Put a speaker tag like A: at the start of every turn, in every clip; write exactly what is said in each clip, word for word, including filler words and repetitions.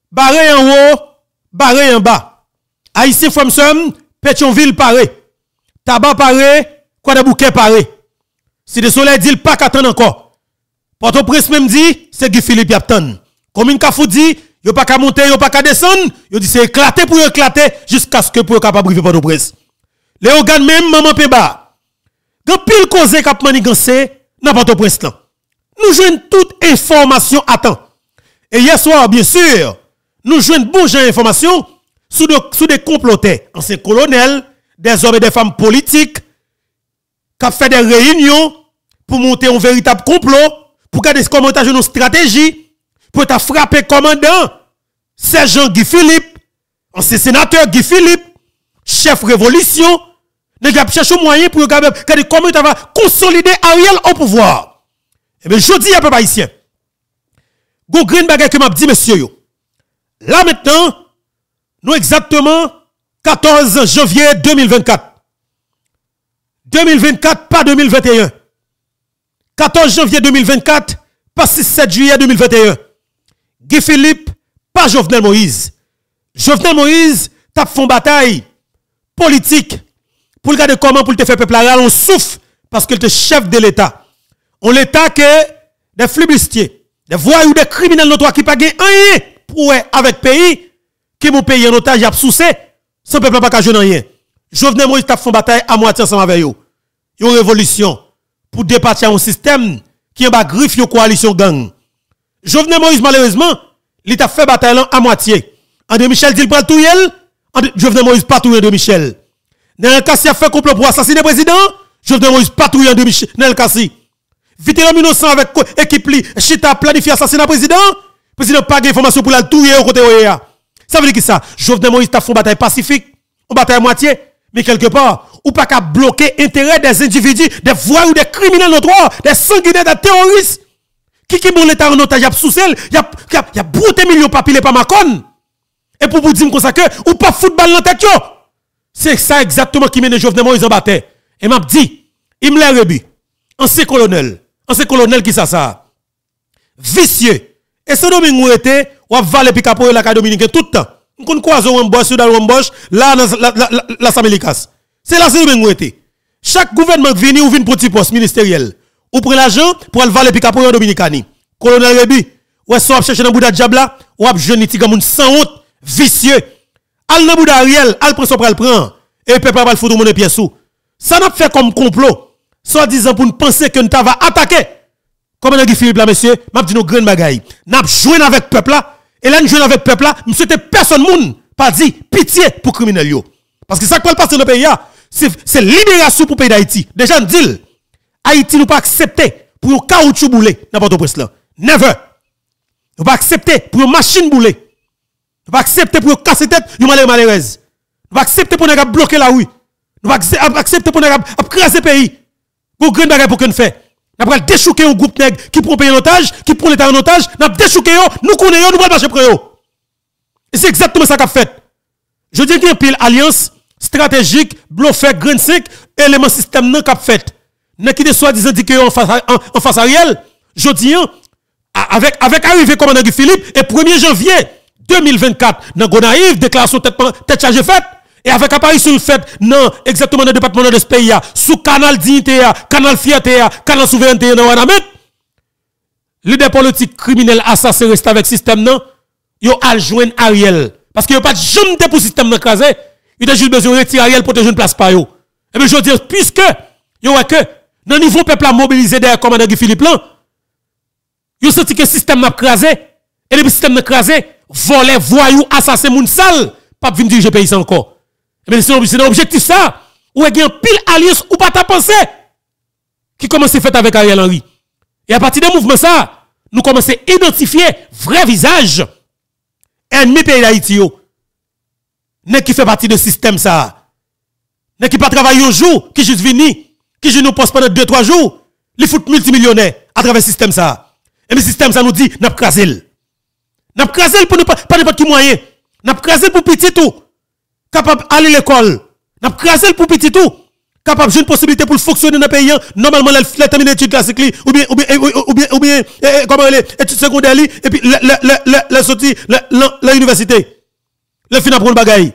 A: barré en haut, barré en bas. Haïtien Fomsom, Pétionville paré. Tabac paré, quoi de bouquet paré. Si le soleil dit pas qu'attendre encore. Port-au-Prince même dit, c'est Guy Philippe Yapton. Commune Kafou dit, yo pas qu'à monter, yo pas qu'à descendre, yo dit c'est éclaté pour éclater jusqu'à ce que pour capable vivre Port-au-Prince. Les organes même maman Peba. Gan pile cause k'ap manigancé dans Port-au-Prince là. Nous jouons toute information à temps. Et hier soir, bien sûr, nous jouons bon genre d'informations sous, de, sous des complotés, anciens colonels, des hommes et des femmes politiques, qui ont fait des réunions pour monter un véritable complot, pour garder ce commentage une stratégie, pour ta frapper commandant, sergent Guy Philippe, ancien sénateur Guy Philippe, chef révolution, nous avons cherché un moyen pour regarder comment tu vas consolider Ariel au pouvoir. Eh bien, je dis à peuple haïtien, go green bagay que m'a dit, monsieur yo. Là maintenant, nous exactement quatorze janvier deux mille vingt-quatre. deux mille vingt-quatre, pas deux mille vingt et un. quatorze janvier deux mille vingt-quatre, pas sept juillet deux mille vingt et un. Guy Philippe, pas Jovenel Moïse. Jovenel Moïse, tape fond bataille politique pour regarder comment pour te faire peuple là, on souffle parce que tu es chef de l'État. On l'État que des flibustiers, des voyous, des criminels notoires qui pas rien pour avec pays, qui mon pays en otage y a soucé, ce peuple pas qu'à jouer rien. Jovenel Moïse tape fond bataille à moitié ensemble avec eux. Une révolution pour départir un système qui est en bas griffe une coalition gang. Jovenel Moïse malheureusement, il a fait bataille à moitié. André Michel dit pas tout yel, Jovenel Moïse pas tout André Michel. Nel Kassi a fait complot pour assassiner le président, Jovenel Moïse pas tout André Michel, Nel Kassi. Vite l'homme innocent avec équipe li, chita planifié assassinat le président, le président pas d'information pour la touyer au côté oya. Ça veut dire que ça, Jovenel Moïse t'a fait une bataille pacifique, une bataille à moitié, mais quelque part, ou pas qu'à bloquer l'intérêt des individus, des voyous, des criminels notoires, des sanguinaires, des terroristes, qui qui bon l'État en otage, y a sous celle, y a, y a, y a brouté millions papilés par Macron. Et pour vous dire comme ça que, ou pas football dans tête yo. C'est ça exactement qui mène Jovenel Moïse en bataille. Et m'a dit, il me l'a rebu. Ancien colonel, ancien colonel qui ça ça. Vicieux. Et ce domingue où était, ou a valé puis capoyer la Dominicaine tout le temps. On connaît quoi on embauche, sur on embauche, là, la, la, la, la, la Samélicas. C'est là ce domingue où était. Chaque gouvernement qui vient ou vient pour petit poste ministériel. Ou prend l'argent pour aller valer puis capoyer en Dominicani. Colonel rebu. Ou est-ce qu'on chercher dans Bouddha Diabla, ou a jeune petit gamoun sans honte, vicieux. Al nan Bouddha Ariel, al prend son pral prend. Et peuple va le foutre mon pied sous. Ça n'a fait comme complot. Soit disant pour nous penser que nous va attaquer. Comme on a dit Philippe là, monsieur, m'a dit nos grandes bagailles. N'a joué avec peuple là. Et là, nous jouons avec peuple là. Nous souhaitons personne moun. Pas dit pitié pour criminels yo. Parce que ça qui va passer dans le pays, c'est libération pour le pays d'Haïti. Déjà, nous dit, Haïti nous pas accepter pour un caoutchouc boulé dans Port-au-Prince là. Never. Nous pas accepter pour une machine boulé. Nous pas accepter pour casser tête, nous malheureux malheureuse. Nous pas accepter pour nous bloquer la rue. Nous pas accepter pour nous craser le pays. Pour grand bagay pour que nous fait. Nous pas déchouquer un groupe nègre qui prend pays en otage, qui prend l'État en otage, nous déchouquer yo, nous connaissons, nous pas marcher pour eux. Et c'est exactement ça qu'a fait. Je dis qu'il y a une pile alliance stratégique, bluffé, grand cinq, élément système non qu'a fait. N'a qui de soi-disant dit que en face en face Ariel, je dis avec avec arrivée commandant Guy Philippe et premier janvier deux mille vingt-quatre dans Gonaïve déclaration tête tête chargée faite et avec apparition faite non exactement dans le département de ce pays sous canal dignité canal fierté canal souveraineté dans Wanamet leader politique criminel assassin reste avec système non yo al joindre Ariel parce que yo pas jamais pour système nan craser il a juste besoin de retirer Ariel pour te une place par yo et bien je dis puisque yo ouais que dans niveau peuple a mobilisé derrière commandant Guy Philippe là yo senti que système n'a crasé et le système n'a crasé voler voyou assassin moun sale pas venir diriger pays encore mais c'est un objectif ça ou il y a pile alliance ou pas ta pensée qui commence à faire avec Ariel Henry et à partir de mouvement ça nous commençons à identifier vrai visage ennemi pays d'Haïti yo n'est qui fait partie de système ça n'est qui pas travailler un jour qui juste vini qui je nous poste pendant deux trois jours les foot multimillionnaires à travers le système ça et le système ça nous dit n'a pas crasé n'a pas crasé pour pas pas n'importe qui moyen n'a pas crasé pour petit tout capable aller l'école n'a pas crasé pour petit tout capable d'une possibilité pour fonctionner dans le pays, normalement, la terminer études classiques, ou bien, ou bien, ou bien, ou bien, comment les études secondaires, et puis, la sortie, la université. Le fin pour le bagaille.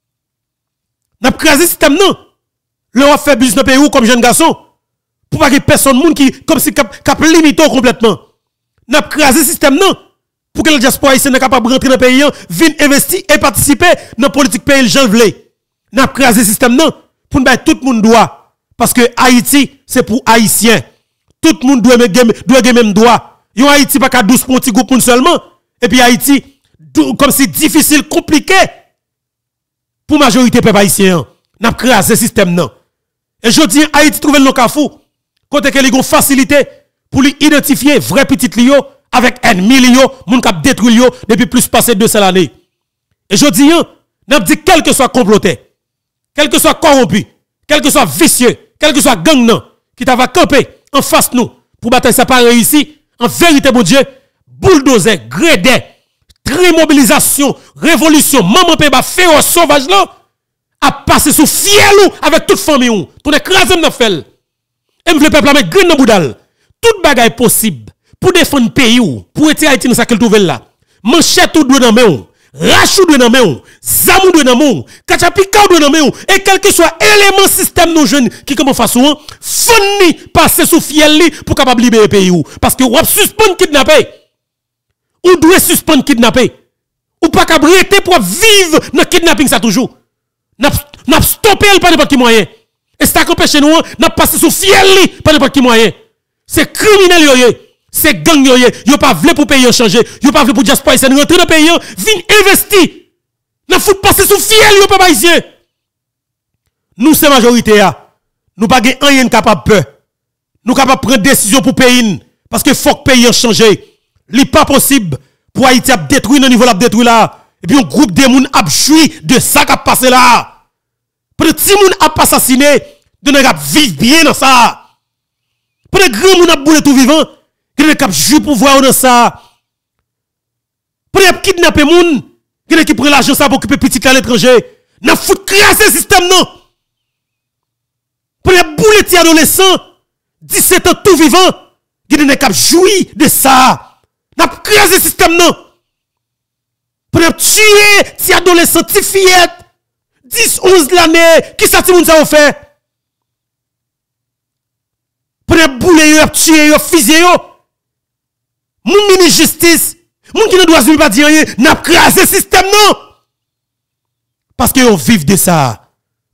A: N'a pas crasé le système, non. Le a fait business dans le pays comme jeune garçon. Pour pas que personne, monde qui, comme si, cap, cap limité complètement. N'a pas crasé le système, non. Pour que le diaspora ici n'est capable de rentrer dans le pays, venir investir et participer dans la politique pays, le gens veulent. N'a pas crasé le système, non. Pour nous, tout le monde doit. Parce que Haïti, c'est pour Haïtiens. Tout le monde doit avoir même droit. Yon Haïti pas qu'à douze petits groupes seulement. Et puis Haïti, comme c'est difficile, compliqué pour la majorité peuple haïtien. N'a pas crasé ce système, non. Et je dis, Haïti trouve le cafou. Côté que les ont facilité pour lui identifier vrai petit Lio avec un million, moun kap détruit Lio depuis plus passé de deux années. Et je dis, n'a dit quel que soit comploté, quel que soit corrompu, quel que soit vicieux, quel que soit gang non, qui t'a va camper en face nous pour bataille ça pas réussi, en vérité, mon Dieu, bulldozer, grédé, trimobilisation, révolution, maman peba, féroce, sauvage là, a passé sous fiel avec toute famille ou, ton écrasé n'a fait. Et me le peuple mettre grain dans boudal. Toute bagaille possible pour défendre le pays ou, pour retirer Haïti dans sa qu'il trouve là. Manchette ou doit dans main, rachou doit dans main, zamou doit dans main, kachapika doit dans main, et quel que soit élément système nos jeunes qui comme façon, fonni passer sous fiel li pour capable libérer le pays ou. Parce que ou suspend kidnapper. Ou doit suspendre kidnapper. Ou pas qu'à briller pour vivre dans kidnapping ça toujours. N'a stoppé par n'importe quel moyen. Et c'est à empêcher nous, n'a passé sous fiel li par n'importe quel moyen. C'est criminel yoye. C'est gang yoye. Yo pas vle pour payer changer. Yo pas vle pour diaspora ici rentrer dans le pays, vin investir. N'a fout passer sous fiel yo pas ici. Nous c'est majorité a. Nous pas gen rien capable peur. Nous capable prendre décision pour pays parce que faut que pays changer. Li pas possible pour Haïti a détruire dans niveau la détruire là. Et puis un groupe de moun a joui de ça qui a passé là. Pour petit moun a pas assassiné, de ne cap vivre bien dans ça. Pour les grands moun a boule tout vivant, qui ne cap joui pour voir dans ça. Pour les kidnapper moun, qui ne qui prend l'argent ça pour occuper petit à l'étranger, n'a fout craser le système non. Pour les boule ti adolescents, dix-sept ans tout vivant, qui ne cap joui de ça. N'a craser le système non. Pour tuer ti adolescents, ti fillettes, dix, onze l'année, qui ça ti moun ça fait? Pour bouler yo, tuer yo, fusiller yo. Moun mini justice, moun qui ne doit pas dire rien, n'a crasé le système non. Parce que yo vivent de ça.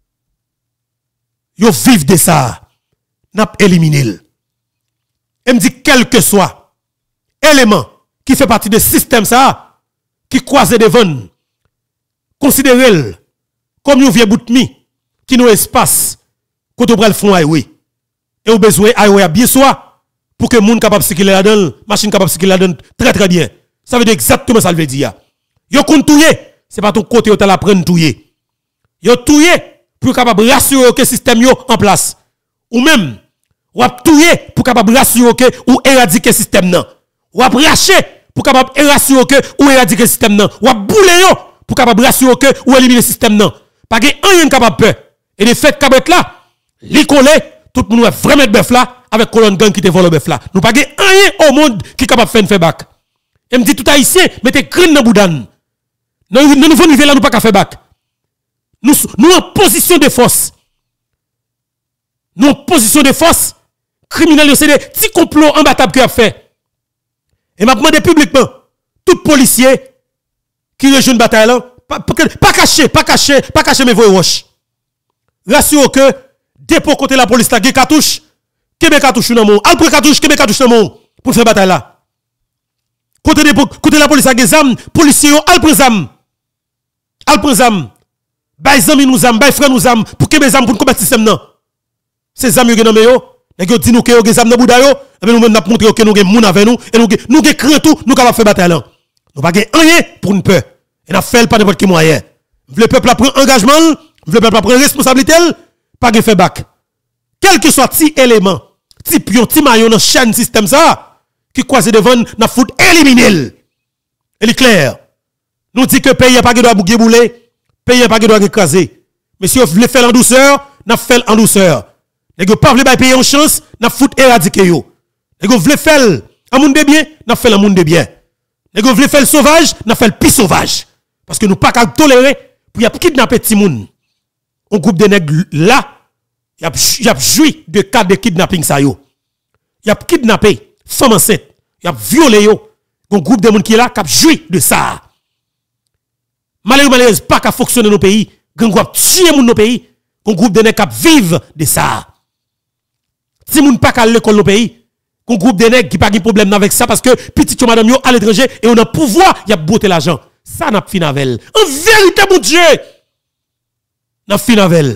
A: Yo vivent de ça. N'a éliminé. Et me dit quel que soit élément qui fait partie de système ça, qui croise devant, considérez-le comme un vieux bout de mi, qui nous espace, quand on prend le fond highway. Et au besoin highway bien soit, pour que les gens capable de circuler là-dedans, machine capable de circuler là-dedans très très bien. Ça veut dire exactement ça veut dire. Yo kon touye, c'est pas ton côté où tu la prendre touye. Yo touye, pour capable rassurer que le système yo en place. Ou même, ou touye, pour capable rassurer que ou éradiquer le système non. Ou racher, pour capable rassurer que ou éradiquer le système non. Ou bouler yo, pour capable rassurer que ou éliminer le système non. Pas que rien capable peur. Et les faits cabet là, li collé, tout le monde va vraiment bœuf là avec colonne gang qui te vole bœuf là. Nous pas que rien au monde qui capable faire un fait back. Et me dit tout haïtien, mettez green dans boudan. Nous nous nous là nous pas faire back. Nous nous en position de force. Nous en position de force, criminels c'est des petits complots imbattables que a fait. Et m'a demandé publiquement tout policier qui rejoint une bataille là Pas, pas caché, pas caché, pas caché mes voix roches. Rassure que, dépôt côté la police, la gué cartouche, Québec cartouche dans mon, après cartouche, Québec cartouche dans mon, pour faire bataille là. Côté dépôt, côté la police, la gué zam, policiers, alpre zam. Alpre zam. Bay zami nous zam, bay frère nous zam, pour Québec zam, pour nous combattre système non. Ces zam yo dans yo, et que dit nous que yo zam dans bouda yo, et nous même n'a montré que nous gen moun avec nous, et nous nous gen cran tout, nous capable faire bataille là. Nous pas gen rien pour nous peur. Et n'a fait pas n'importe quel moyen. Le peuple a pris engagement, le peuple a pris responsabilité, pas de faire back. Quel que soit petit élément, petit pion, petit maillon dans chaîne système ça, qui croise devant, n'a fout éliminer. Elle est claire. Nous dit que pays n'a pas de droit bouger bouler, pays n'a pas de droit écraser. Mais si vous voulez faire en douceur, n'a fait en douceur. Nèg yo pas vle bay payer en chance, n'a fout éradiquer yo. Nèg yo vle faire un monde de bien, n'a fait un monde de bien. Nèg yo vle faire sauvage, n'a fait le pire sauvage. Parce que nous pas qu'à tolérer pour y a kidnapper petit monde. Un groupe de nèg là, y a y a joui de cas de kidnapping ça yo. Y a kidnappé femme enceinte, y a violé yo. Un groupe de monde qui est là qui a joui de ça. Malheureusement, malheureuse pas qu'à fonctionner dans nos pays, gang groupe tuer moun nos pays, un groupe de nèg qui vivent de ça. Si moun pas qu'à l'école nos pays, un groupe de nèg qui pas de problème avec ça parce que petit yo madame yo à l'étranger et on a pouvoir, y a beauté l'argent. Ça n'a fin avec. En vérité mon Dieu. N'a fin avec.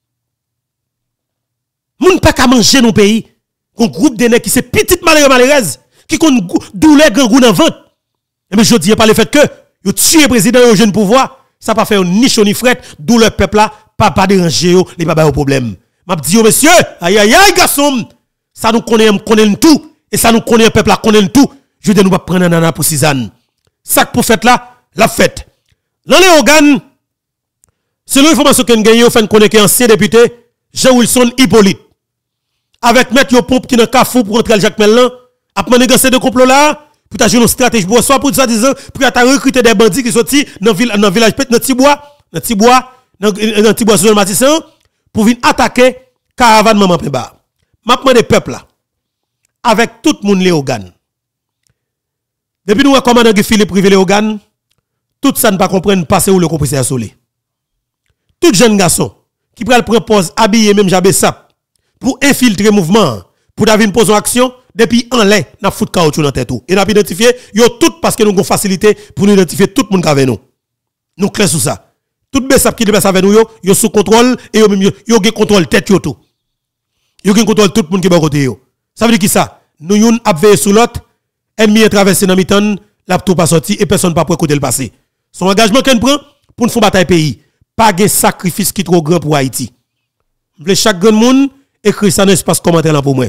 A: Moun pas qu'à manger nos pays, un groupe de nèg qui c'est petite malheureuse malheureuse qui kon douleur grand goût dans ventre. Et mais je dis pas le fait que yo tuer président au jeune pouvoir, ça pas faire ni chaud ni fret, douleur peuple là, pas pas déranger yo, les pas ba problème. M'a dit monsieur, aïe aïe aïe garçon, ça nous connaît connaît tout et ça nous connaît peuple là connaît tout. Je dis nous pas prendre nana pour Suzanne. Ça pour fait là, la fête. Dans les organes, selon l'information qu'on gagne, on fait connaître ancien député Jean-Wilson Hippolyte avec maître Yopompe qui dans Carrefour pour entrer Jacques Mellan, a manigancé de complot là pour ta jouer une stratégie pour soit pour ça disant pour ta recruter des bandits qui sorti dans ville dans village dans Tibois, dans Tibois, dans dans Tibois sur Matissan pour venir attaquer caravane maman Pemba. M'a demandé peuple là avec tout monde les organes. Depuis nous recommandons que Philippe privé les organes, tout ça ne pas comprendre passer où le commissaire Solé. Tout jeune garçon qui prend le propose habillé même jabé sap pour infiltrer mouvement, pour d'avoir une pose en action depuis en lait, n'a fout caoutchouc dans tête tout. Et n'a identifié yo tout parce que nous avons facilité pour nous identifier tout le monde avec nous. Nous clair sur ça. Tout besap qui dépasse avec nous yo, yo sous contrôle et yo même yo yo contrôle tête yo tout. Yo gen contrôle tout le monde qui ba côté yo. Ça veut dire qui ça? Nous yon ap veiller sur l'autre, ennemi est traversé dans mitan, la tout pas sorti et personne pas pour côté le passé. Son engagement qu'on prend pour nous faire bataille pays, pas de sacrifice qui trop grand pour Haïti. M'vle chaque grand monde écrit ça dans l'espace commentaire là pour moi.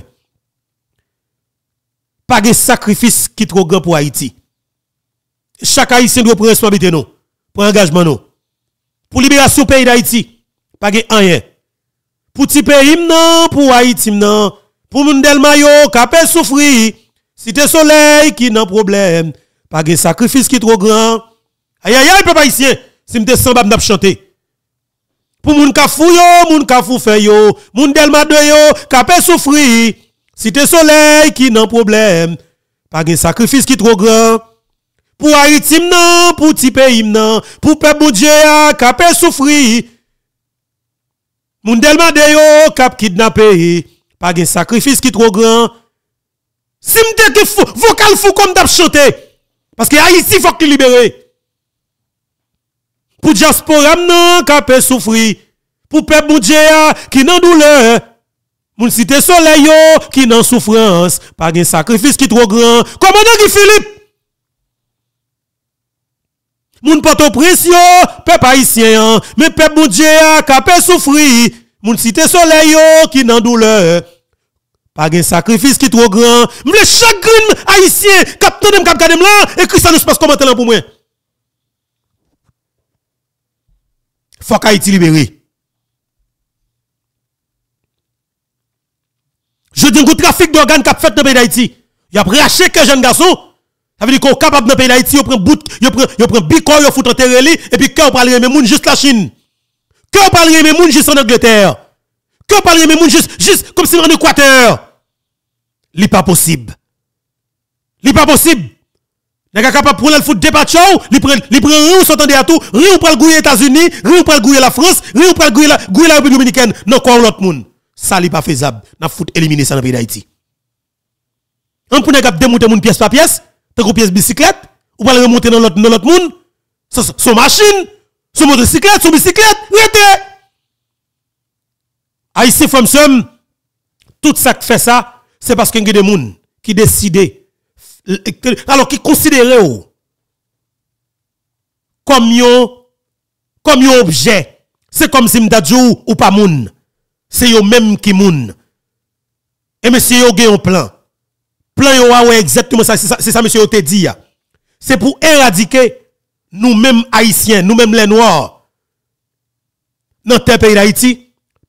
A: Pas de sacrifice qui trop grand pour Haïti. Chaque Haïtien doit prendre responsabilité non, pour engagement non. Pour libération pays d'Haïti, pas de rien. Pour petit pays non, pour Haïti non, pour moun del mayo capé souffrir, cité soleil qui n'a problème, pas de sacrifice qui trop grand. Aïe aïe aïe peuple haïtien, si m'te sans bab n'a chanter. Pour moun kafou yo, moun kafou fait yo, moun del ma de yo, capé souffrir. Cité soleil qui n'a problème, pas de sacrifice qui trop grand. Pour Haïti non, pour petit pays non, pour peuple bon Dieu capé souffrir. Moun del ma de yo, cap kidnappé, pas de sacrifice qui trop grand. Si m'te que fou, vocal fou comme d'ap chanter. Parce que Haïti faut qu'il libère. Pour diaspora non, capé souffrir. Pour peuple bon Dieu qui n'a douleur. Moun cité soleil yo qui nan souffrance, pas de sacrifice qui trop grand. Commandant Guy Philippe. Moun Port-au-Prince yo, peuple haïtien, mais peuple bon Dieu capé souffrir. Moun cité soleil yo qui nan douleur. Pas de sacrifice qui trop grand. M'le chagrin haïtien, cap tandem cap gadem là et Christ nous passe commentaire là pour moi. Faut qu'Haïti libéré. Je dis un trafic d'organes qui a fait dans le pays d'Haïti. Il a racheté que jeunes garçons. Ça veut dire qu'on est capable dans le pays d'Haïti, il prend bout, il prend il prend bicor, il fout enterrer li et puis quand on parle de moun juste la Chine. Quand on parle de moun juste en Angleterre. Quand on parle de moun juste juste comme si en Équateur. Li pas possible. Li pas possible. N'est pas capable pour le foot débatcho, li prend li prend rien s'entendait à tout, rien pour le gouiller États-Unis, rien pour le gouiller la France, rien pour le gouiller la gouiller la République dominicaine, non quoi l'autre monde. Ça li pas faisable. N'a foot éliminer ça dans le pays d'Haïti. On peut pas démonter moun pièce par pièce, tant pièce bicyclette, ou pas remonter dans l'autre dans l'autre monde. Son machine, son motocyclette, son bicyclette, rete. Haïti from somme tout ça qui fait ça, c'est parce qu'il y a des gens qui décident alors qui considèrent comme yo comme yo objet. C'est comme si m'dadjou ou pas moun. C'est yo même qui moun. Et monsieur yo gen un plan. Plan yo wa ouais exactement ça c'est ça, ça monsieur yo te dit. C'est pour éradiquer nous mêmes haïtiens, nous mêmes les noirs dans le pays d'Haïti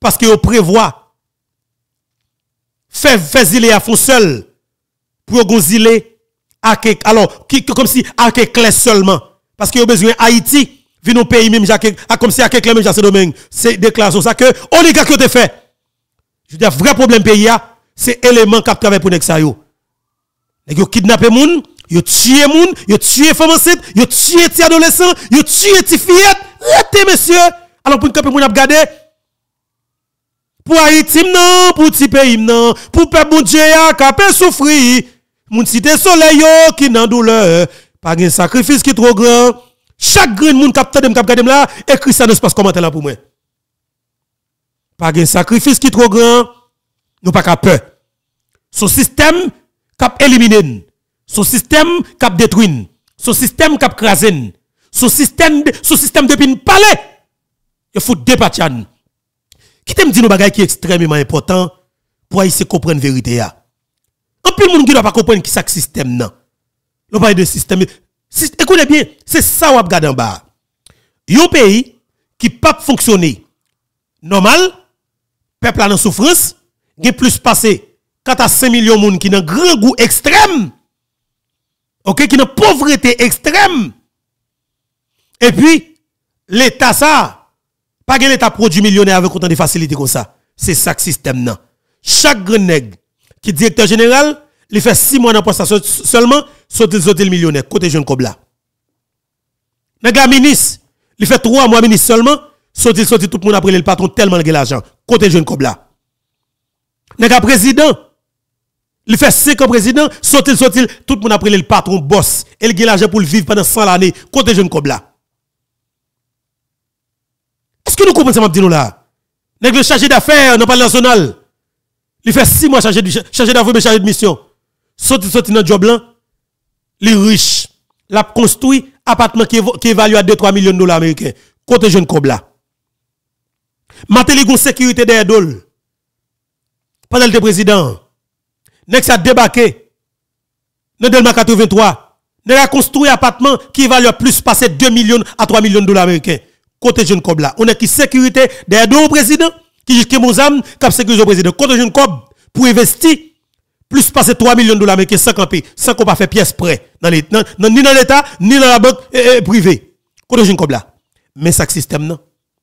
A: Parce que vous prévoit faire faire zile à fond seul pour gonzile alors qui comme si à clair seulement parce que vous besoin Haïti vient au pays même comme si à clair même Jacques Domingue c'est déclaration ça que oligarque te fait. Je dis vrai problème pays c'est élément qui travaille pour nexa yo. Nèg yo kidnapper moun, yo tuer moun, yo tuer femme enceinte, yo tuer ti adolescent, yo tuer ti fillette. Rete monsieur. Alors pour camper moun a regarder pour Haïti non, pour ti pays non, pour peuple bon Dieu a capé souffrir. Moun cité soleil yo qui nan douleur, pas un sacrifice qui trop grand. Chaque grain moun k'ap tande m'k'ap gade là, écrit ça dans espace commentaire là pour moi. Pas un sacrifice qui trop grand, nous pas ka peur. Son système k'ap éliminer, son système k'ap détruire, son système k'ap craser, son système son système depuis ne palais. Il faut dépatchan. Qui t'aime dire nos bagages qui est extrêmement important pour essayer comprendre la vérité ya. En plus monde qui doit pas comprendre qui ça système non. On parle de système. Écoutez bien, c'est ça ou regarder en bas. Un pays qui pas fonctionner normal, peuple en souffrance, il plus passé quatre à cinq millions de monde qui dans grand goût extrême. OK, qui dans pauvreté extrême. Et puis l'état ça pas que l'état produit millionnaire avec autant de facilité comme ça. C'est ça le système non. Chaque grand nègre qui est directeur général, il fait six mois dans poste seulement, sauter sauter le millionnaire côté jeune Kobla. Nègre ministre, il fait trois mois ministre seulement, sauter sauter tout le monde après le patron tellement de l'argent côté jeune Kobla. Nègre président, il fait cinq ans président, sauter sauter tout le monde après le patron boss, et il a l'argent pour le vivre pendant cent années côté jeune Kobla. Est-ce que nous comprenons ça m'a dit nous là? Nègre chargé d'affaires dans le national. Il fait six mois chargé de chargé d'affaires chargé de mission. Sorti sorti dans job là, les riches, l'a construit appartement qui qui évalue à deux à trois millions de dollars américains. Côté jeune Kobla. Matéli gon sécurité derrière dol. Pendant le président, Nex a débarqué dans Delma quatre-vingt-trois. Nex a construit appartement qui évalue à plus passer deux millions à trois millions de dollars américains. Côté jeune Kobla. On est qui sécurité derrière le président qui jusqu'à Mozam cap sécurité au président. Côté jeune Kob pour investir plus passer trois millions de dollars américains sans camper, sans qu'on pas faire pièce prêt dans les dans, dans, ni dans l'état ni dans la banque eh, eh, privée. Côté jeune Kob là. Mais ça système non.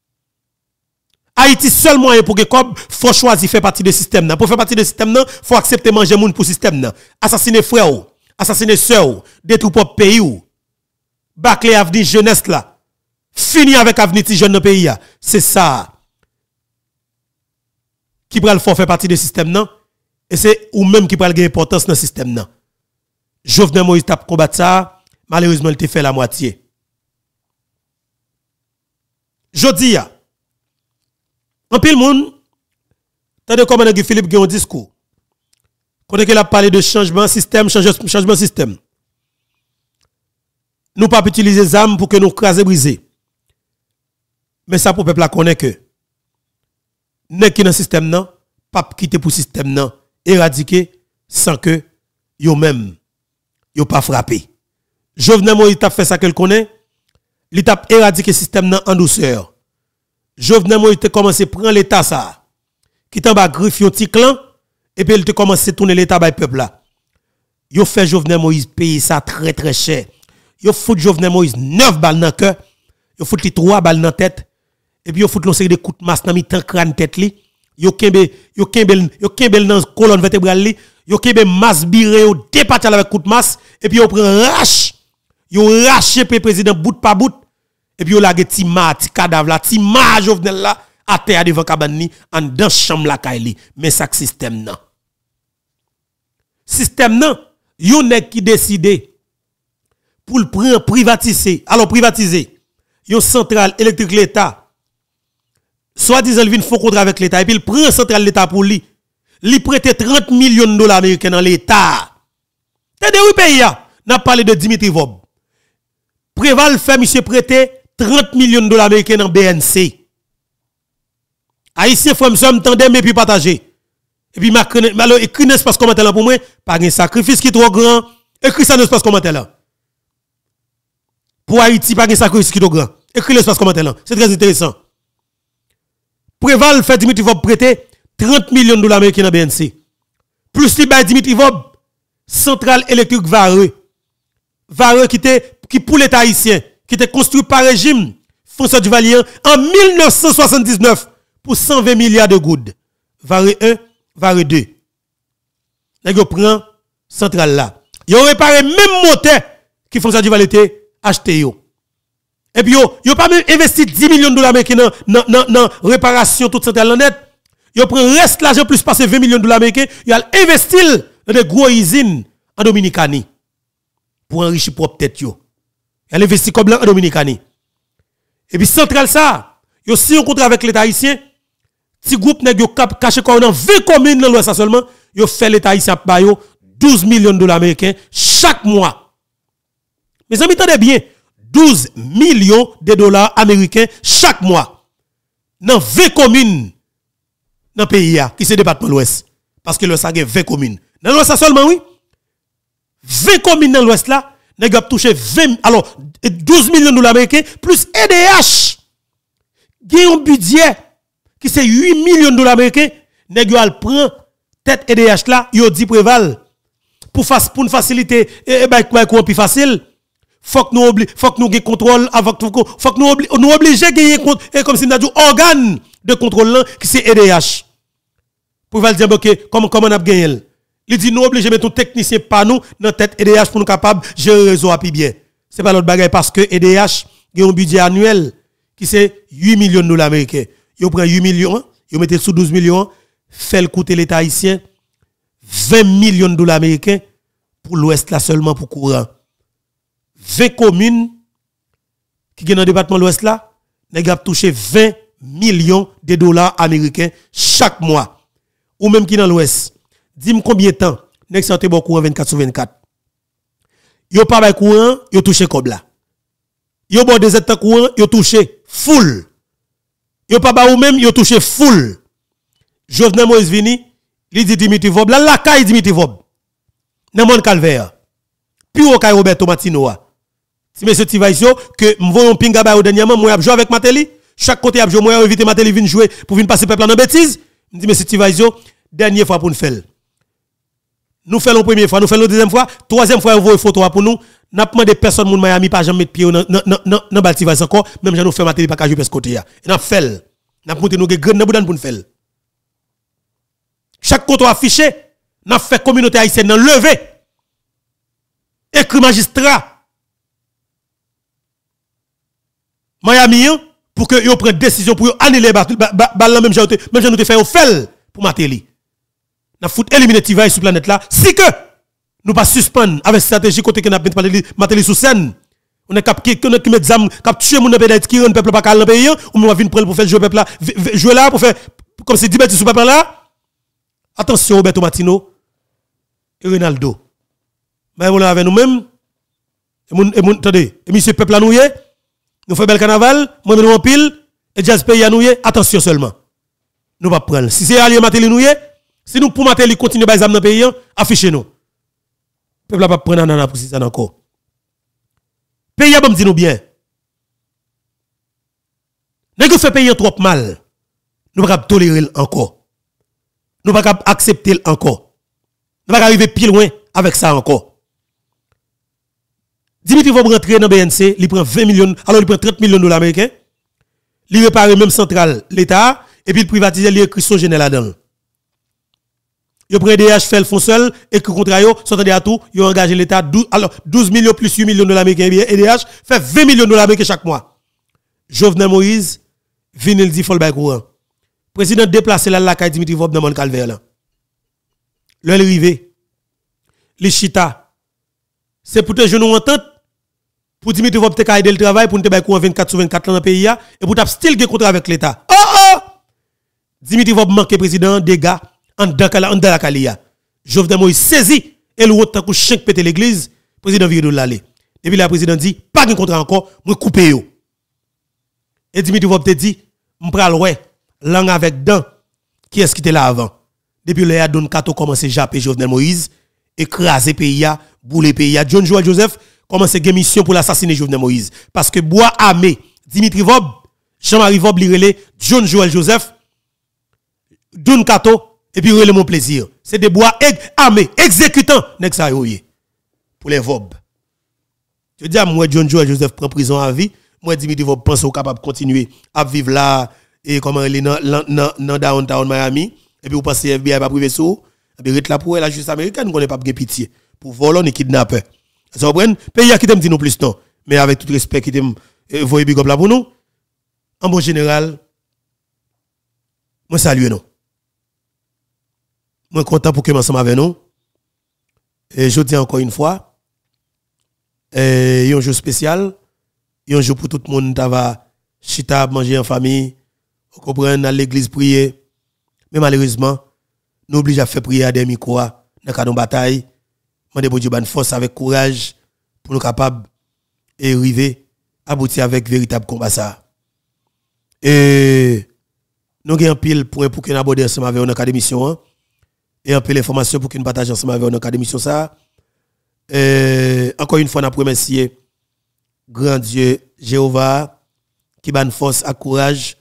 A: Haïti seul moyen pour que Kob faut choisir faire partie du système non. Pour faire partie du système non, faut accepter manger moun pour système non. Assassiner frère ou, assassiner sœur ou, détruire propre pays ou. Bâcler avenir jeunesse là. Fini avec avenir ti jeune dans pays là. C'est ça. Qui pral faut faire partie du système non. Et c'est ou même qui pral gagner importance dans le système non. Jovenel Moïse t'a combattre ça, malheureusement il te fait la moitié. Jodi ya. En pile monde tande comment que Philippe gen un discours. Quand il a parlé de changement système, changement système. Nous pas utiliser les armes pour que nous craser briser. Mais ça pour peuple la connaît que nèg qui dans système non, pas quitter pour système non, éradiquer sans que yo même yo pas frappé. Jovenel Moïse t'a fait ça qu'elle connaît, il t'a éradiqué système non en douceur. Jovenel Moïse t'a commencé prendre l'état ça, qui t'en bas griffe yon petit clan et puis il t'a commencé tourner l'état by peuple là. Yo fait Jovenel Moïse payer ça très très cher. Yo fout Jovenel Moïse neuf balles dans cœur, yo fout li trois balles dans tête et puis yo fout l'on série de coups de masse dans mi temps crâne tête li. Yo kembe yo kembe yo kembe dans colonne vertébrale li, yo kembe masse biré yo dépatch avec coup de masse et puis yo prend rache. Yo rache le président bout par bout et puis yo lage ti ma ti cadavre là, ti ma Jovenel là à terre devant cabane ni en dans chambre la kay mais ça système nan. Système nan, yo nèg qui décide pour le prendre privatiser. Alors privatiser une centrale électrique l'État. Soit disant il vient font contrat avec l'État et puis il prend centrale l'État pour lui. Il prête trente millions de dollars américains dans l'État. T'es oui pays là, n'a parlé de Dimitri Vob. Préval fait monsieur prêter trente millions de dollars américains dans B N C. Haïtien frère somme tandem et puis partager. Et puis malo écrit dans espace commentaire là pour moi, pas un sacrifice qui est trop grand, écrit ça dans espace commentaire là. Pour Haïti, pas un sacrifice qui est trop grand. Écrit l'espace commentaire là. C'est très intéressant. Préval fait Dimitri Vob prêter trente millions de dollars américains dans B N C. Plus li bay Dimitri Vob, centrale électrique Vare. Vare qui était qui pour l'État haïtien, qui était construit par régime François Duvalier en mille neuf cent soixante-dix-neuf pour cent vingt milliards de goudes. Vare un, Vare deux. Nèg yo prend centrale là. Yo réparé même moteur qui François Duvalier était acheté yo. Et puis yo, yo pas même investi dix millions de dollars américains dans dans dans réparation toute centrale en net. Yo prend reste l'argent plus passer vingt millions de dollars américains, yo a investi dans des gros usines en Dominicanie pour enrichir propre tête yo. Il a investi comme en Dominicanie. Et puis centrale ça, yo si on contrat avec l'État haïtien, petit groupe nèg yo caché quoi dans vingt communes dans l'ouest seulement, yo fait l'État haïtien pa yo douze millions de dollars américains chaque mois. Mes amis, attendez bien, douze millions de dollars américains chaque mois dans vingt communes dans le pays qui c'est département l'ouest. Parce que l'ouest a vingt communes. Dans l'ouest seulement, oui. vingt communes dans l'ouest là, nous avons touché vingt, alors douze millions de dollars américains plus E D H. Il y a un budget qui c'est huit millions de dollars américains. Nous avons pris tête E D H là, il dit préval. Pour, pour nous faciliter, et bien, quoi plus facile. Faut que nous obli faut que nous ayons contrôle avant faut que nous obli nous obliger gagner comme si nous avons organe de contrôle là qui c'est E D H. Pour va dire OK, comment comment on a gagné. Il dit nous obliger mettre un technicien pas nous dans tête E D H pour nous capable gérer réseau à bien. C'est pas l'autre bagaille parce que E D H a un budget annuel qui c'est huit millions de dollars américains. Yo prend huit millions, yo mettez sous douze millions, fait le coûter l'État haïtien vingt millions de dollars américains pour l'ouest là seulement pour courant. vingt communes qui sont dans le département de l'Ouest là, nous avons touché vingt millions de dollars américains chaque mois. Ou même qui dans l'Ouest. Dis-moi combien de temps nous avons bon courant vingt-quatre sur vingt-quatre. Yo pas de courant, yo touché comme là. Yo bon des états courant, yo touché full. Yo pas ba ou même, yo touché full. Jovenel Moïse vini, li dit Dimitri Vob, la la caille Dimitri Vob. Dans mon calvaire. Puis au caille Roberto Martino. Si monsieur Tivaisio que m'voyon pinga ba au dernièrement moi a joué avec Mateli, chaque côté a joué moi invité Mateli vinn jouer pour venir passer peuple dans bêtise. Me dit monsieur Tivaisio dernière fois pour nous faire. Nous faisons la première fois, nous faisons la deuxième fois, troisième fois on voit photo pour nous. N'a pas demandé personne moun Miami pas jamais mettre pied dans dans dans dans Baltivas encore, même j'en nous fait Mateli pas ka jouer parce côté ya. Et n'a fait. N'a monté nous grand dans boudan pour nous faire. Chaque côté affiché, n'a fait communauté haïtienne dans lever. Écrit magistrat Miami pour que yo prenne décision pour annuler balle même j'ai même j'ai nous fait au fel pour Mateli. N'a fout éliminer Tivay sur planète là si que nous pas suspendre avec stratégie côté que n'a Mateli Mateli sous scène. On est cap qui qui met zam cap tuer mon pays qui rend peuple pas calme dans pays ou on va venir prendre pour faire jouer peuple là jouer là pour faire comme c'est dix bêtises sur peuple là. Attention Roberto Martino et Ronaldo. Mais on avec nous même et mon attendez et monsieur peuple là nous nous faisons bel carnaval, moi nous en pile, et jazz pays à nous, attention seulement. Nous pas prendre. Si c'est allié Mateli nous, si nous pour Mateli continuer à dans le pays, affichez-nous. Le peuple pas prendre un pour ça encore. Pays a bon dit nous bien. Nous fait payer trop mal. Nous pas tolérer encore. Nous pas accepter encore. Nous pas arriver plus loin avec ça encore. Dimitri va rentrer dans B N C, il prend vingt millions, alors il prend trente millions de dollars américains. Il répare même centrale l'État et puis il privatise les Christo Général là-dedans. Il prend D H fait le fond seul et que contrat yo, s'entendez à tout, il engage l'État alors douze millions plus huit millions de dollars américains et D H fait vingt millions de dollars américains chaque mois. Jovenel Moïse vient il dit faut le bail courant. Président déplacer là la caille Dimitri Vob dans mon calvaire là. Le arrivé. Les chita. C'est pour te jeune entente pour Dimitri Vob te aider le travail pour te bail courant vingt-quatre sur vingt-quatre dans le pays et pour t'a still ge contrat avec l'État. Oh oh! Dimitri Vob manque président dégâts en dans la Kalia. Jovenel Moïse saisi et le autre coup chien péter l'église, président vire de l'aller. Depuis la président dit pas de contrat encore, moi couper yo. Et Dimitri Vob te dit m'pral ouais langue avec dents qui est-ce qui était là avant. Depuis le a donne kato commencer japper Jovenel Moïse, écraser pays a, bouler pays a. John Joël Joseph commence une mission pour l'assassiner Jovenel Moïse parce que bois armé Dimitri Vob, Jean-Marie Vob li relé John Joël Joseph Doun Kato, et puis relè mon plaisir. C'est des bois armés, exécutants, nek sa yoye. Pour les vobs. Je dis à moi, John Joe Joseph prend prison à vie. Moi, Dimitri Vob pense au capable de continuer à vivre là, et comment il est dans downtown Miami. Et puis vous pensez F B I pas privé sous. Et puis là pour la justice américaine, on n'est pas de pitié. Pour voler, et kidnapper. Ça vous prend? Pays qui t'aime dit nous plus non. Mais avec tout respect qui t'aime, voyez big up là pour nous. En bon général, moi salue nous. Moi content pour que ensemble avec nous. Et je dis encore une fois, il y a un jour spécial, il y a un jour pour tout le monde qui va chita manger en famille, vous comprenez, à l'église prier. Mais malheureusement, nous obligons à faire prier à des micros dans le cadre de bataille. Demandez pour Dieu bonne force avec courage pour nous capables et arriver à aboutir avec véritable combat ça. Et nous avons un pile point pour que nous abordions ensemble avec notre émission et un peu d'informations pour que nous partagions ensemble avec notre émission ça. Et encore une fois, nous remercions grand Dieu Jéhovah qui donne force et courage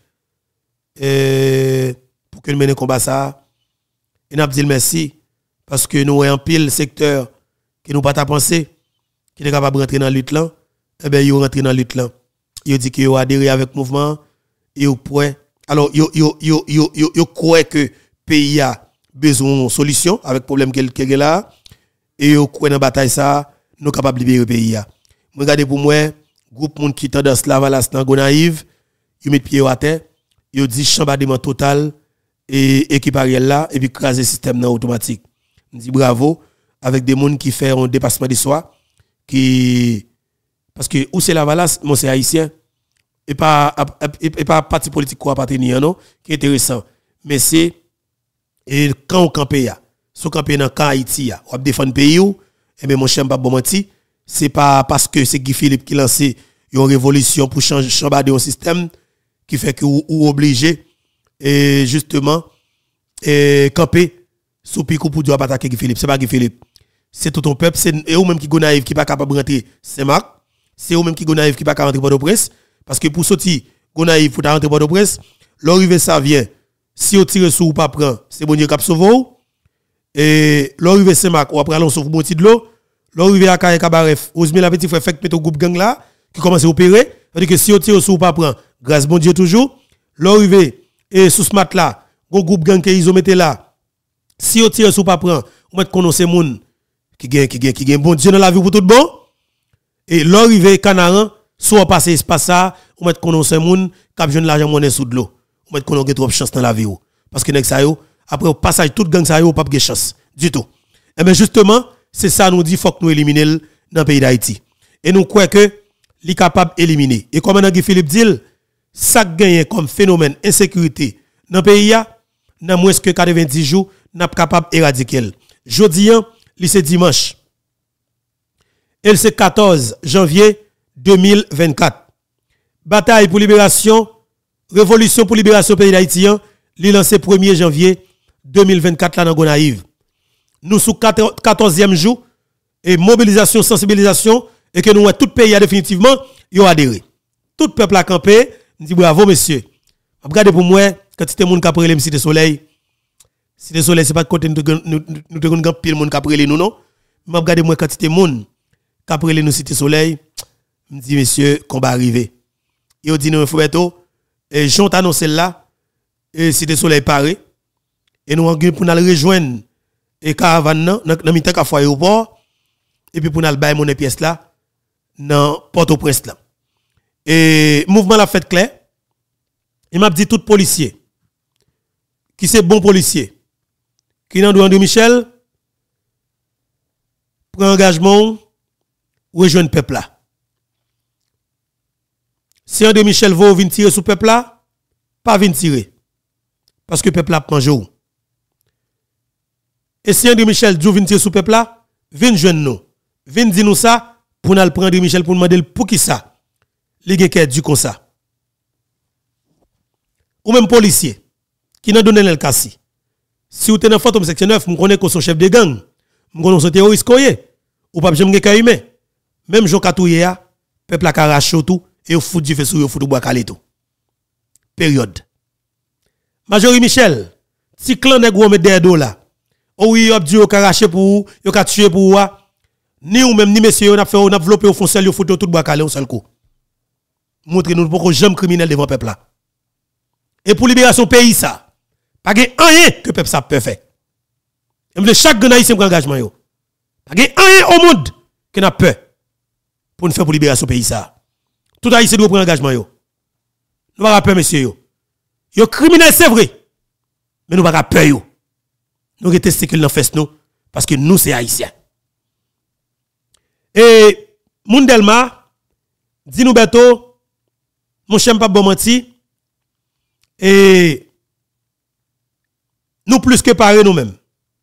A: et pour que nous menions combat ça. Et nous dit merci parce que nous avons un pile secteur qui nous pas ta pensée qui est capable de rentrer dans la lutte là. Eh bien, ils rentré dans la lutte là. Ils dit qu'ils ont adhéré avec le mouvement et au point. Alors, ils yo yo yo yo yo croient que le pays a besoin de solution avec le problème qu'il y a là. Et ils croient dans la bataille ça, nous sommes capables de libérer le pays. Regardez pour moi, groupe monde qui tendance la valasse dans Gonaïve, ils mettent pied à terre, ils disent chambardement total et équipe Ariel là, et puis craser le système dans automatique. On dit bravo avec des gens qui font un dépassement de soi, qui parce que où c'est la valasse, moi c'est haïtien et pas et pas parti politique quoi appartenir non qui est intéressant mais c'est et quand on campe ya so camper dans camp Haïti ya on défendre pays ou et bien mon cher pas bon menti c'est pas parce que c'est Guy Philippe qui lancé une révolution pour changer chambarder un système qui fait que ou, ou obligé et justement et camper sous pico pour Dieu attaquer Guy Philippe c'est pas Guy Philippe c'est tout ton peuple c'est eux même qui gonaïve qui pas capable de rentrer Saint-Marc c'est eux même qui gonaïve qui pas capable de rentrer Port-au-Prince parce que pour sortir gonaïve pour rentrer Port-au-Prince l'arrivée ça vient si on tire sur ou pas prend c'est bon Dieu qui sauve et l'arrivée Saint-Marc ou après on sauve bon petit de l'eau l'arrivée à Kaye Kabaref Osmi la petit frère fait mettre au groupe gang là qui commence à opérer c'est-à-dire que si on tire sur ou pas prend grâce bon Dieu toujours l'arrivée et sous ce mat là un groupe gang qui ils ont metté là si on tire sur ou pas prend on met connaître moun qui gagne qui gagne qui gagne bon Dieu dans la vie pour tout bon et l'arrivée Canaran soit passer espace ça on met connaître moun qui jeune l'argent monnaie sous de l'eau on met connaître trop chance dans la vie parce que nek ça yo après au passage toute gang ça yo pas de chance du tout et bien justement c'est ça nous dit faut que nous éliminer dans le pays d'Haïti et nous croyons que li capable éliminer et comme Guy Philippe dit ça gagne comme phénomène insécurité dans le pays a dans moins que quatre-vingt-dix jours n'a capable éradiquer jodi an li c'est dimanche et c'est quatorze janvier deux mille vingt-quatre bataille pour libération révolution pour libération pays d'Haïti li lancé premier janvier deux mille vingt-quatre là dans Gonaïve nous sous quatorzième jour et mobilisation sensibilisation et que nous tout pays a définitivement yo adhéré tout peuple a campé dit bravo monsieur regardez pour moi quand c'était monde qui a prélé Cité Soleil Cité Soleil c'est pas de côté nous nous te gon pile monde qui a prélé nous non mais regardez moi quand c'était monde qui a prélé nous Cité Soleil me dit monsieur combat arrivé il dit nous Roberto et j'ont annoncé là et Cité Soleil paré et nous engagé pour nous rejoindre et caravane dans mi-temps ka foyer aéroport et puis pour nous bailler mon pièce là dans Port-au-Prince là et mouvement la fête clair il m'a dit tout policier qui c'est bon policier qui dans André Michel prend engagement rejoindre peuple là si André Michel veut venir tirer sur peuple là pas venir tirer parce que peuple là mange ou et si André Michel dit venir tirer sur peuple là vinn joindre nous vinn dire nous ça pour nous prendre André Michel pour demander pour qui ça li gen kè du comme ça ou même policier qui n'a donné le cassi si vous êtes dans Fantôme section neuf vous connaissez que son chef de gang vous connaissez son terroriste koye ou pas jamais gen humain même Jean Katouye a peuple a arraché tout et fout du feu sur fout bois calé tout période Majorie Michel si clan nèg ou met des dos là. Oh oui, op dit yo karaché pour yo ka tuer pour ni ou même ni monsieur on a fait on a enveloppé au fond seul yo photo tout bois calé un seul coup. Montre nous pour jamais criminel devant peuple là. Et pour libération pays ça, pas gen rien que peuple ça peut faire. Et chaque grand haïtien prend engagement yo. Pas gen rien au monde qui n'a peur pour nous faire pour libération pays ça. Tout haïtien doit prendre engagement yo. Nous pas peur monsieur yo. Yo criminel c'est vrai. Mais nous pas peur yo. Nous retester que nous fait nous parce que nous c'est haïtiens. Et Mundelma dit nous bientôt mon cher pas bon menti et nous plus que parés nous-mêmes.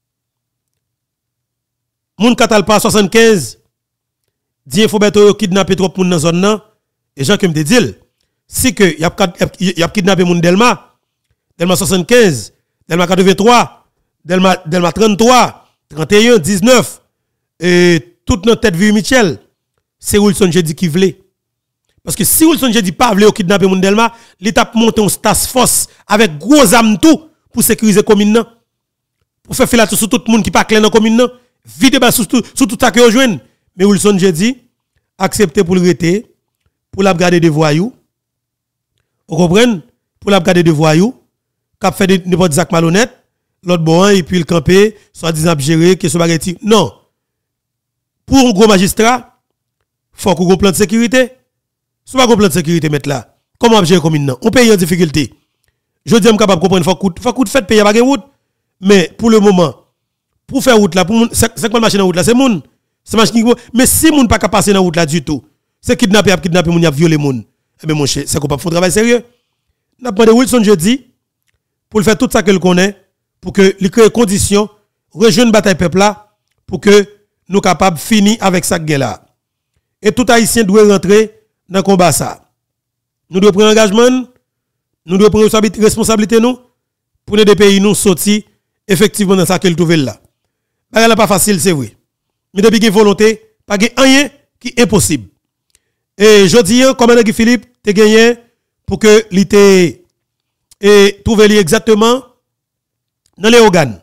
A: Moun katal pas soixante-quinze dit faut bientôt kidnapper trop moun dans zone nan et Jean qui me dit si que y a y a kidnappé moun Delma Delma soixante-quinze Delma quatre-vingt-trois Delma Delma trente-trois trente et un dix-neuf et toute notre tête vue Michel c'est Wilson Jeudi qui voulait parce que si Wilson Jeudi pas voulait kidnapper moun Delma l'étape monter un task force avec gros âme tout pour sécuriser commune nan pour faire filature sur tout monde qui pas clair dans commune nan vide ba sur tout sur tout ça que rejoindre mais Wilson Jeudi accepter pour le rester pour la garder des voyous vous comprenez pour la garder des voyous cap fait des n'importe Zach malhonnête l'autre bon et puis le camper soit disant gérer que ce bagati non pour un gros magistrat faut qu'on plan de sécurité soit pas plan de sécurité mettre là comment gérer commune non on paye en difficulté je dis capable comprendre faut coup faut coup de fait payer pas route mais pour le moment pour faire route là pour c'est quoi machine en route là c'est moun c'est machine mais si moun pas capable passer dans route là du tout c'est kidnapper kidnapper moun y a violer moun eh ben mon cher c'est qu'on pas faut travail sérieux n'a demandé Wilson jeudi pour faire tout ça que le connaît pour que les créer conditions rejoindre bataille peuple là pour que nous capables finir avec ça guerre là et tout haïtien doit rentrer dans combat ça nous devons prendre engagement nous devons prendre responsabilité nous pour les pays nous sortir effectivement dans ça qu'elle trouve là bagala pas facile c'est vrai mais depuis qu'il volonté pas rien qui est impossible et je dis commandant Guy Philippe te gagné pour que l'été et trouver exactement dans les organes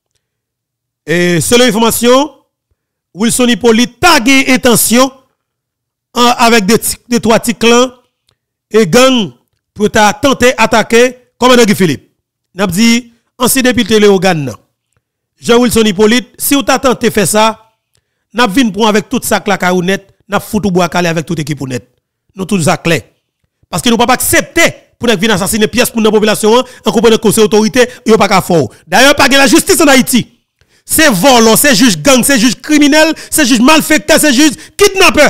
A: et selon l'information Wilson Hippolyte tagué intention avec des, des trois petits clans et gang pour tenter attaquer commandant Guy Philippe n'a dit ancien député les organes Jean Wilson Hippolyte si vous t'a tenté faire ça n'a vinn pour avec toute ça la carounet n'a foutu bois calé avec toute équipe net nous tout ça clair parce que nous pas accepter pour venir assassiner pièces pour la population en comprenant que c'est autorité yo pas ka fort d'ailleurs pas la justice en Haïti c'est vol c'est juge gang c'est juge criminel c'est juge malfaiteur c'est juge kidnappeur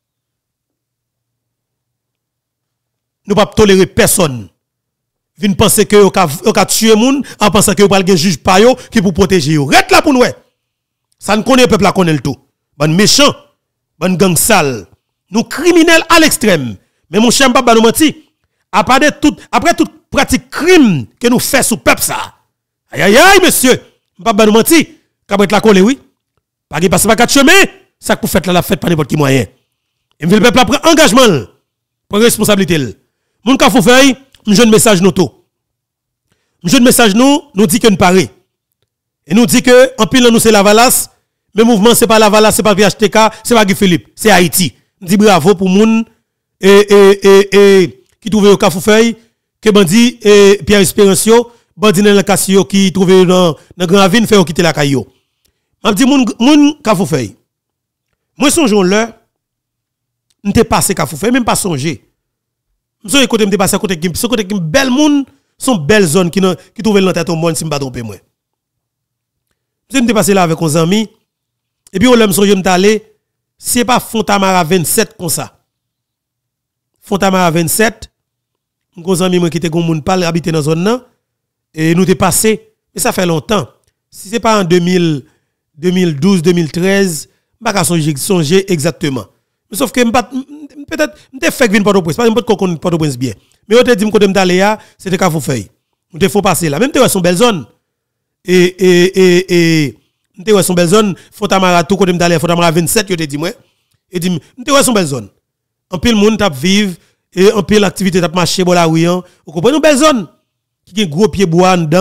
A: nous pas tolérer personne vinn penser que yo ka yo ka tuer moun en pensant que yo pas le juge pa yo qui pour protéger yo rete là pour nous ça ne connaît peuple là connaît le tout bon méchant bon gang sale nous criminels à l'extrême mais mon cher pas nous mentir après de tout après toute pratique crime que nous fait sous peuple ça aïe aïe aïe monsieur pas nous mentir capet la coller oui pas passer pas quatre chemin ça pour faire la fête par n'importe qui moyen et le peuple prend engagement prend responsabilité mon ka fou feuille un jeune message nous tout un jeune message nous nous dit que nous paré et nous dit que en pile nous c'est la Valasse mais mouvement c'est pas la Valasse c'est pas V H T K c'est pas Guy Philippe c'est Haïti dit bravo pour moun et et et et qui trouve au Cafoufeuille que bandi et Pierre Espérancio bandi dans la Cassio qui trouve dans dans Grand Ravine fait quitter la caillou m'a dit moun moun Cafoufeuille moi songeons là m'était passé Cafoufeuille même pas songer m'son côté m'était passé côté qui côté qui belle moun sont belles zones qui qui trouve dans tête au monde si me pas tromper moi m'était passé là avec nos amis et puis on l'aime songer m't'aller c'est pas Fontamara vingt-sept comme ça Fontamara vingt-sept nos amis moi qui était gon moun parle habiter dans zone là et nous t'es passé mais ça fait longtemps si c'est pas en deux mille deux mille douze deux mille treize pas ka songer songer exactement mais sauf que peut-être m'te fait vinn Port-au-Prince pas n'importe qu'on Port-au-Prince bien mais on te dit côté m't'aller là c'était Cafoufeuille nous te faut passer là même te son belle zone et et et et m'te son belle zone Fontamara tout côté m't'aller Fontamara vingt-sept yo te dit moi et dit m'te son belle zone en pile monde t'a vivre et en pile activité t'a marcher bon la rue vous comprenez une belle zone qui a gros pied bois dedans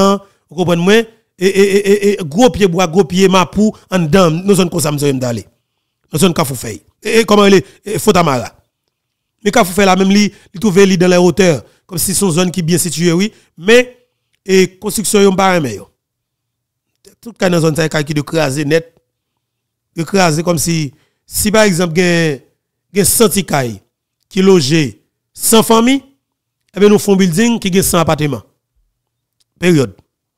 A: Vous comprenez moi? Et, et, et, et gros pied bois, gros pied mapou, en dedans, nous sommes comme ça, nous sommes d'aller. Nous sommes Kafoufei. Et comment il est? Fotamara. Mais Kafoufei là, même lui, il trouve lui dans les hauteurs, comme si son zone qui est bien située, oui. Mais, et construction, yon pas aimé. Tout cas, dans zone, ça qui de craser net. De craser comme si, si par exemple, il y a cent cailles qui logent cent familles, eh bien, nous font building qui a cent appartements. Période.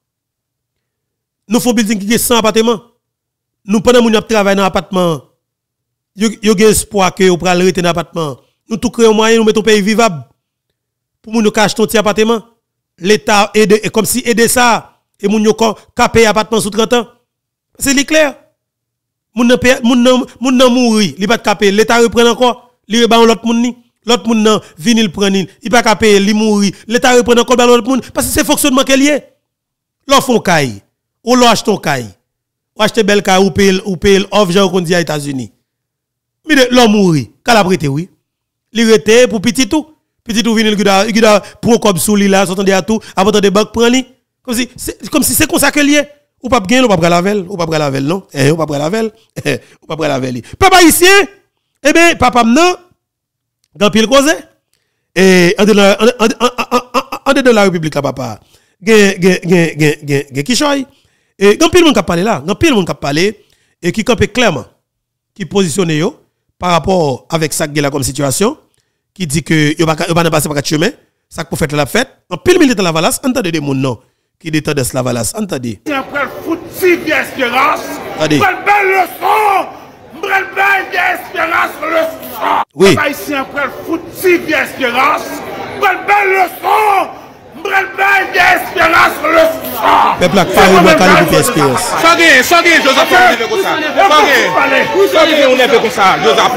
A: Nous font building qui a cent appartements. Nous, pendant que nous travaillons dans l'appartement, nous avons espoir que nous pourrons arrêter dans l'appartement. Nous tout créons moyen, nous mettons un pays vivable. Pour nous cacher ton petit appartement. L'État aide, comme si aider ça. Et nous avons capé l'appartement sous trente ans. C'est clair. Nous n'avons mourir. Il pas capé. L'État reprend encore. Il reprend l'autre monde. L'autre monde nan vini le prendre. Il pas capé. Il mourir. L'État reprend encore l'autre monde. Parce que c'est fonctionnement qu'il y a. L'offre font caille. Ou l'achète ton caille. Ou achète belle caille ou paye ou paye offre genre qu'on dit aux États-Unis. Mais l'homme mourir. Qu'à prêté oui. Il rete pour petit tout. Petit tout vini il gida pro comme sous li là, s'entendait à tout, avant de banque prend li. Comme si c'est comme si c'est comme ça que lié. Ou pas gagner, ou pas la velle, ou pas la velle non. Eh, ou pas la velle. Ou pas la velle. Papa ici, eh ben papa non. Grand pile cause. Et en de la en de la République papa. Gen gen gen gen gen gen qui choy. Et grand pile monde qui parler là, grand pile monde qui parler et qui campe clairement qui positionne yo par rapport avec ça qui là comme situation qui dit que yo pas yo pas passer par quatre chemin, ça pour faire la fête. En pile militaire la Valas, entendez des monde non qui détendent de la Valas, entendez.
B: C'est après foot si d'espérance. Belle belle leçon. Belle belle d'espérance leçon.
A: Oui.
B: Ici après foot si d'espérance. Belle belle leçon. Belle belle d'espérance leçon.
A: Peuple a parlé de calme pour espérance.
C: Sogé, sogé, Joseph, on est fait comme ça. Sogé, sogé, on est fait comme ça, Joseph.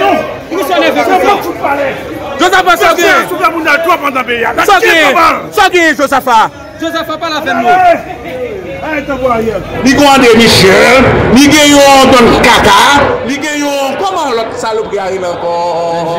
C: Joseph, sogé. Sogé, sogé, Joseph. Joseph, pas la fin de nous. Ni André Michel, ni Guillaume Don Kaka, ni Guillaume. Comment l'autre saloperie arrive encore?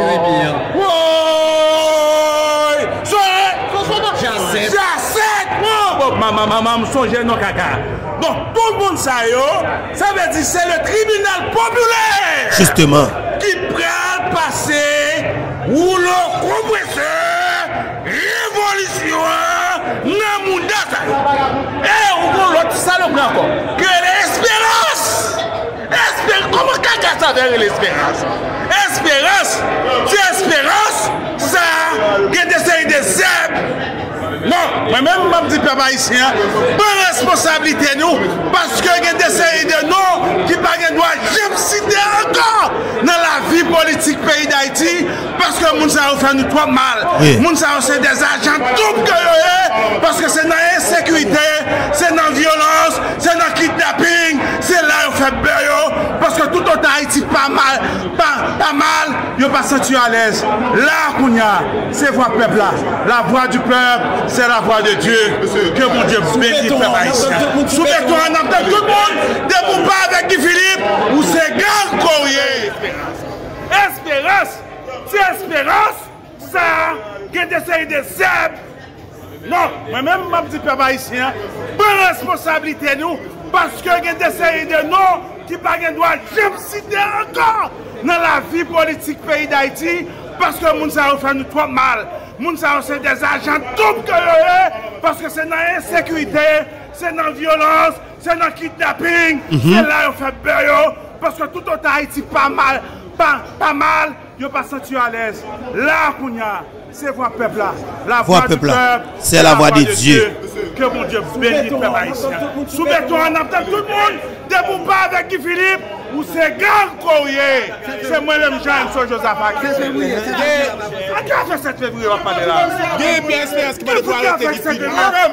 C: Maman, maman, me songe non caca. Donc tout le monde ça yo, ça veut dire c'est le tribunal populaire.
A: Justement.
B: Qui prend passer ou le compresseur révolution dans monde ça. Et on l'autre salope encore. Que l'espérance. Espérance comment caca ça vers l'espérance. Espérance, c'est espérance ça, il y a des séries de zèbres. Non, moi-même, je dis papa ici, bonne responsabilité nous, parce qu'il y a des séries de noms qui ne peuvent pas citer encore dans la vie politique pays d'Haïti, parce que nous avons fait nous trop mal. Nous avons fait des agents tout que parce que c'est dans l'insécurité, c'est dans la violence, c'est dans le kidnapping, c'est là qu'on fait beurre, parce que tout autant Haïti pas mal, pas, pas mal, il n'y a pas senti à l'aise. Là, qu'on y a, c'est voix peuple là, la voix du peuple. C'est la voix de Dieu. Que mon Dieu bénisse les peuple haïtien. Soumettons en appel tout le monde, de pas avec Guy Philippe, ou c'est grand courrier. Espérance, c'est espérance, ça, qui est d'essayer de zèbres. Non, moi-même, je dis peuple haïtien, bonne responsabilité nous, parce que il y a des séries de noms qui ne doivent jamais citer encore dans la vie politique pays d'Haïti, parce que nous avons fait nous trop mal. Nous avons fait des agents tout que parce que c'est dans l'insécurité, c'est dans la violence, c'est dans le kidnapping, mm -hmm. C'est là qu'on fait beurre, parce que tout autant Haïti pas mal, pas, pas mal, il n'y a pas senti à l'aise. Là qu'on y a, c'est voix peuple là. La voix du peuple,
A: c'est la voix de Dieu.
B: Que mon Dieu bénisse le peuple haïtien. Soumettons en appel tout le monde, debout pas avec Guy Philippe, ou c'est grand courrier. C'est moi-même Jean-M. Josaphat. C'est février. À qui a fait sept février, on va parler là?
C: Il y a bien espérance qui va nous arrêter Guy Philippe.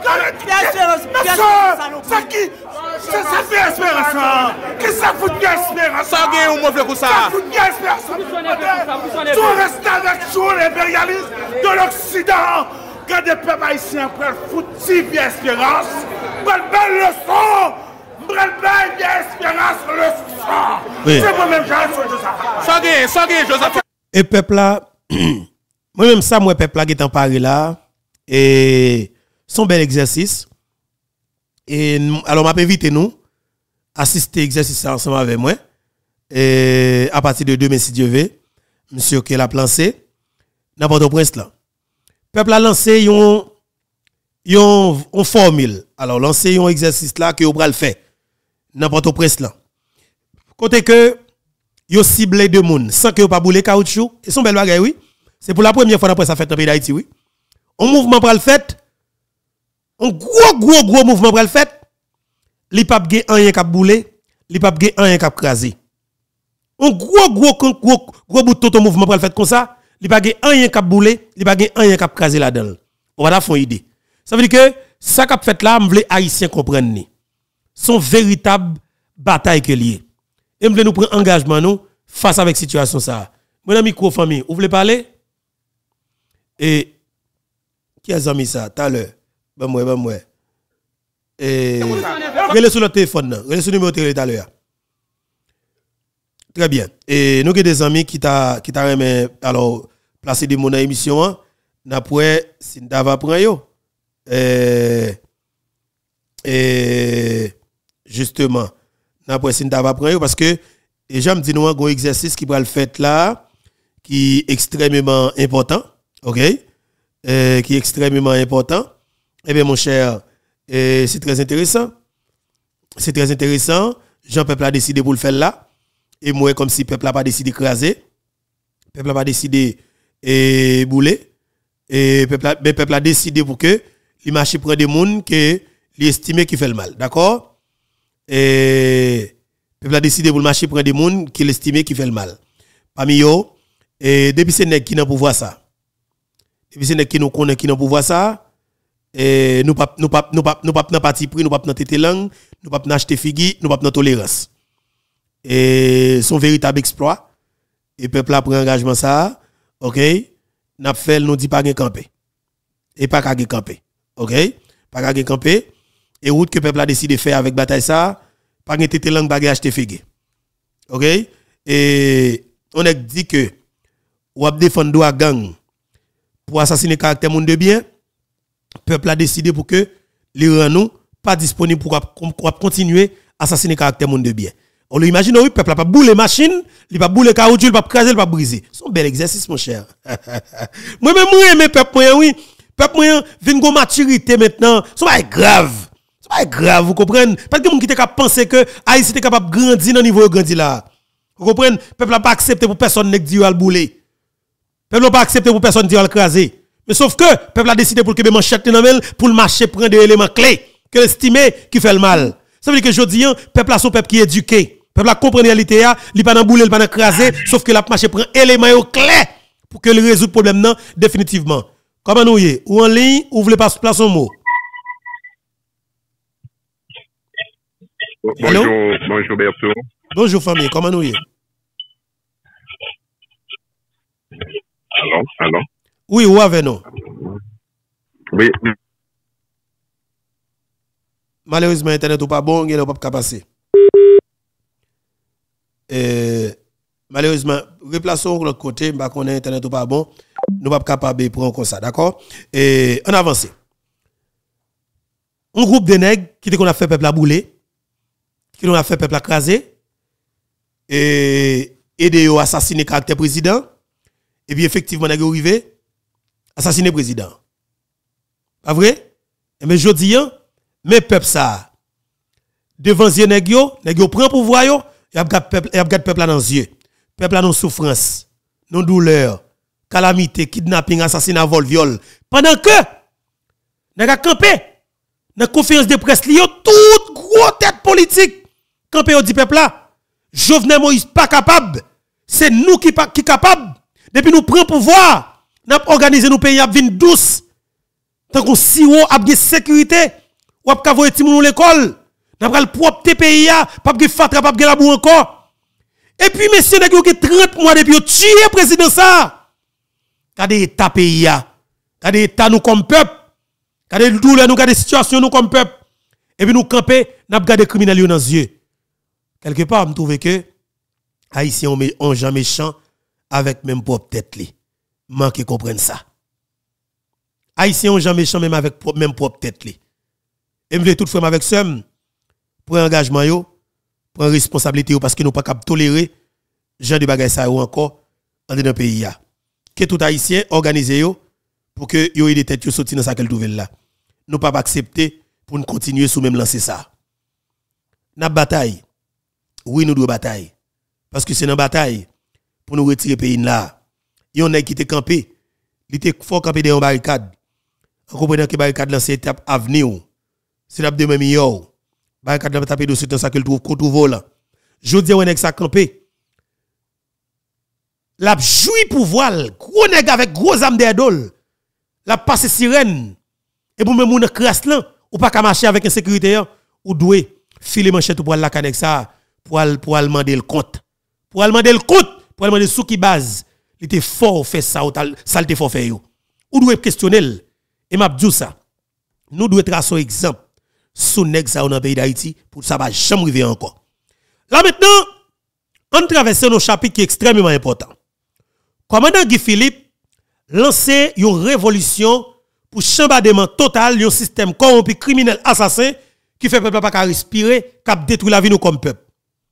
B: Ça qui? Ça fait espérance. Qu'est-ce que ça fout de espérance?
C: Ça gagne ou mauvais pour ça?
B: Ça fout de espérance. Tout reste avec tout l'impérialisme de l'Occident. Quand des peuples haïtiens prennent foot si bien espérance, belle belle leçon, belle belle espérance leçon. C'est moi-même Jean-M. Josaphat.
C: Ça gagne, ça gagne, Josaphat.
A: Et peuple là, moi-même ça, moi peuple là qui est en Paris là, et son bel exercice. Et alors, m'a invité nous assister à l'exercice ensemble avec moi. Et à partir de demain, si Dieu veut, monsieur qui l'a lancé, n'importe prince là. Peuple a lancé une yon, yon formule. Alors, lancé un exercice là que vous le faire. N'importe prince là. Côté que, yo ciblé de monde sans que vous pas boule caoutchouc. Et son bel bagay, oui. C'est pour la première fois après ça fait dans le pays d'Haïti, oui. Un mouvement pour le fait. Un gros, gros, gros mouvement pour le fait. Li pa gen rien k'ap boule, li pa gen rien k'ap krasé. Un gros, gros, gros, gros, gros bout de mouvement pour le fait comme ça, li pa gen rien k'ap boule, li pa gen rien k'ap krasé là-dedans. On va faire une idée. Ça veut dire que ça qu'a fait là, m'vle haïtien comprendre ni. Son véritable bataille que lié. Et m'vle nous prendre engagement nous face avec situation ça. Mon ami micro famille, vous voulez parler? Et qui a zami ça tout à l'heure? Ben moi, ben moi. Et relais sur le téléphone, relais sur le numéro de téléphone tout à l'heure. Très bien. Et nous avons des amis qui t'a qui t'a remis alors placer des mots dans l'émission. N'après si nous va prendre yo. Et et justement, n'après si nous va prendre yo parce que déjà me dit nous un exercice qui va le faire là qui est extrêmement important. OK? Euh, qui est extrêmement important. Eh bien mon cher, euh, c'est très intéressant. C'est très intéressant. Jean peuple a décidé pour le faire là. Et moi comme si peuple a pas décidé d'écraser. Peuple a pas décidé et bouler. Et peuple a, mais peuple a décidé pour que les marchés prennent des monde que li estime qui fait le mal, d'accord? Et peuple a décidé pour le marché prendre des monde qui l'estime qui fait le mal. Parmi eux, et depuis c'est nèg qui n'a pouvoir ça. Depuis c'est nèg qui nous connaît qui n'a pouvoir ça. Et nous pas nous pas nous pas nous pas dans parti pris, nous pas dans tété langue, nous pas dans acheter figue, nous pas dans tolérance. Et son véritable exploit et peuple a pris engagement ça, OK? N'a fait nous dit pas gain camper. Et pas ka gain camper. OK? Pas ka gain camper et route que peuple a décidé de faire avec bataille ça, pas gain tété langue bagage acheter figue. OK? Et on a dit que ou a défendre droit gang pour assassiner caractère monde de bien. Peuple a décidé pour que les nous pas disponible pour continuer à assassiner caractère monde de bien. On l'imagine, oui, peuple a pas boule machine, il pas boule caoutchouc, il pas craser, il pas briser. C'est un bel exercice mon cher. Moi même moi aimer peuple moi oui, peuple moi vinn go maturité maintenant, c'est pas grave. C'est pas grave, vous comprenez? Parce que moun qui te capable penser que Haïti était capable grandir dans niveau grandi là. Vous comprenez? Peuple a pas accepté pour personne nek di al boule. Peuple a pas accepté pour personne di al craser. Mais sauf que le peuple a décidé pour que manchette dans mel pour le marché prendre des éléments clés que l'estimer qui fait le mal. Ça veut dire que je dis le peuple a son peuple qui est éduqué. Le peuple a compris la réalité, il pas dans boule, il pas dans craser, sauf que la marché prend éléments clés pour que le résoudre le problème non définitivement. Comment nous y ou en ligne ou vous voulez pas placer son mot?
D: Bonjour, bonjour Bertrand.
A: Bonjour famille, comment nous y?
D: Allô, allô.
A: Oui, où avec nous?
D: Oui.
A: Malheureusement, Internet n'est pas bon, il n'est pas passer. Euh, malheureusement, replaçons de l'autre côté, parce qu'on a Internet n'est pas bon, nous ne sommes pas capables de prendre comme ça, d'accord? Et on avance. Un groupe de nègres qui qu'on a fait peuple à bouler, qui qu'on a fait peuple à craser, et aider à assassiner le caractère président, et puis effectivement, on a arrivé. Assassiner le président. Pas vrai? Mais je dis, mais peuple ça, devant les nèg yo, nèg yo prend pouvoir yo, y a peuple y a peuple dans les yeux. Peuple dans souffrance, non douleur, calamité, kidnapping, assassinat, vol, viol. Pendant que nèg a campé dans conférence de presse li yo toute gros tête politique campé au dit peuple là. Jovenel Moïse pas capable, c'est nous qui pas qui capable. Depuis nous prend pouvoir, n'a organisé nos pays à vin douce. Tant qu'on si haut a bien sécurité, ou a ka voyer ti moun l'école, n'a pas le propre pays a, pas de fatra, pas de la boue encore. Et puis messieurs n'a que trente mois depuis tuer président ça. Kade état pays a, kade état nous comme peuple, kade douleur nous, kade situation nous comme peuple. Et puis nous camper, n'a pas des criminels dans les yeux. Quelque part, me trouve que haïtiens ont jamais méchant avec même propre tête li. Manque comprendre ça. Haïtiens ont jamais méchant même avec même propre tête li. Et me tout frère avec somme pour engagement yo, pour responsabilité yo parce que nous pas capable tolérer gens de bagay ça encore en dans pays ya. Que tout haïtien organiser yo pour que yo ait des têtes yo sorti dans ça qu'elle trouve là. Nous pas accepter pour nous continuer sous même lancer ça. N'a bataille. Oui, nous devons bataille parce que c'est une bataille pour nous retirer pays là. Yon nèg qui te campé, il était fort campé dans barricade. En comprenant que barricade là c'est étape avenir. C'est l'étape de même yo. Barricade là taper dessus dans ça qu'elle trouve contre volant. Jodi on nèg ça campé. La joui pour voile, gros nèg avec gros âme d'erdol. La passe sirène. Et pour même moun crasse là, ou pas ka marcher avec insécurité ou doué filer manchette pour la canek ça pour al pour al demander le compte. Pour al demander le compte, pour al demander sous qui base. Il était fort fait ça ou ça il fort fait yo. Ou doit questionner et m'a dit ça. Nous devons tracer exemple sous nèg ça dans pays d'Haïti pour ça va jamais arriver encore. Là maintenant, on traverse nos chapitres qui est extrêmement important. Commandant Guy Philippe lancé une révolution pour chambardement total un système corrompu criminel assassin qui fait peuple pas respirer, qui détruit la vie nous comme peuple.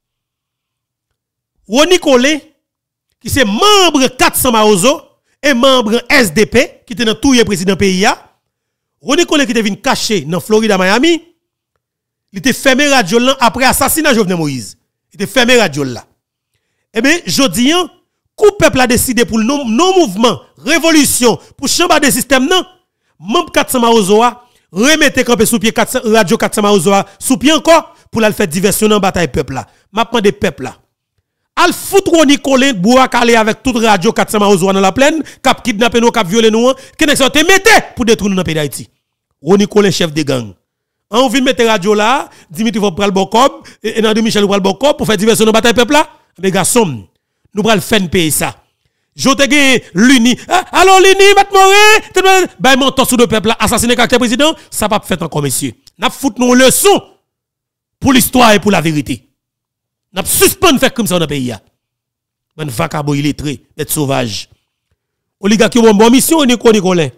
A: Roni Collet qui c'est membre quatre cents Maozo et membre S D P qui était dans tout le président pays a. Roni Collet qui était venu cacher dans Florida Miami, il était fermé radio là après assassinat Jovenel Moïse. Il était fermé radio là. Eh bien, jodi an, coup peuple a décidé pour non mouvement, révolution, pour changer des systèmes non, membre quatre cents Maozo a remettez campé sous pied radio quatre cents Maozo a sous pied encore pour la faire diversion dans bataille peuple là. M'a demandé peuple là. Al foutre Roni Collet bois calé avec toute radio quatre cents Maozo dans la plaine, cap kidnapper nous, cap violer nous, que nèg ça te mette pour détruire nous dans pays d'Haïti. Roni Collet chef de gang. On vient mettre radio là, Dimitri va prendre le bocob et Nando Michel va prendre le bocob pour faire diversion dans bataille peuple là. Mais garçon, nous pral faire payer ça. Je te gagne l'uni. Alors l'uni mat moré, ben mon torse de peuple là assassiné caractère président, ça pas fait encore monsieur. N'a foutre nous leçon pour l'histoire et pour la vérité. N'a suspend faire comme ça dans le pays là. Ben vacabo illettré, d'être sauvage. Oligarque bon bonne mission on est Nicolas.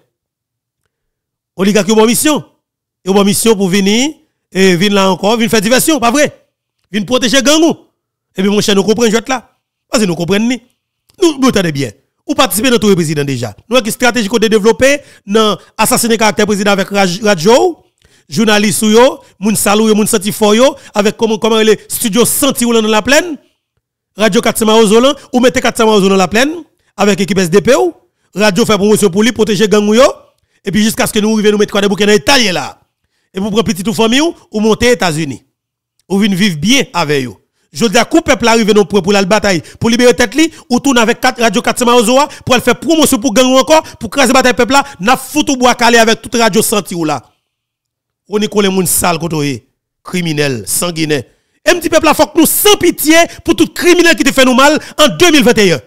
A: Oligarque bonne mission. Et bonne mission pour venir et venir là encore, venir faire diversion, pas vrai? Venir protéger gang ou. Et puis mon cher nous comprenons là. Parce que nous comprenons ni. Nous nous entendez bien. Ou participer dans tout le président déjà. Nous avons une stratégie qu'on a développée dans assassiner caractère président avec radio, journaliste ou yo, moun salou yo, moun senti fort yo, avec comment comment les studios senti ou dans la plaine, radio quatre cents Maozo là, ou mettez quatre cents Maozo dans la plaine avec équipe S D P ou, radio fait promotion pour lui protéger gang yo, et puis jusqu'à ce que nous arrivions nous mettre quoi des bouquins dans Italie là. Et pour prendre petit tout famille ou monter aux États-Unis. Ou venir vivre bien avec eux. Je dis à coup peuple arrive non pour la bataille pour libérer tête li ou tourne avec quatre radio quatre cents Maozo pour faire promotion pour gang encore pour craser bataille peuple là, n'a foutu bois calé avec toute radio senti ou là. On est collé moun sale côté criminel, sanguinaire. Et petit peuple là faut que nous sans pitié pour tout criminel qui te fait nous mal en deux mille vingt et un.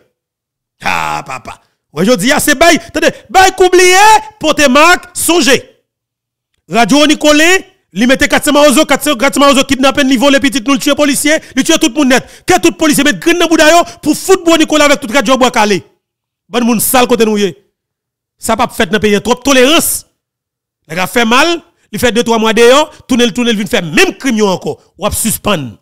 A: Ah papa. Ouais je dis ah c'est bail, attendez, bail oublié pour te marque songer. Radio Nicolé, li mette quatre cents Maozo, quatre cents Maozo kidnappé, li vole petit nous tuer policier, li tuer tout monde net. Que tout policier mette graine dans boudayo pour football Nicolé avec toute radio bois calé. Bon moun sale côté nou yé. Ça pas fait dans pays trop tolérance. Les gars fait mal, il fait deux trois mois dehors, tourner tourner vinn faire même crime encore, ou suspendre.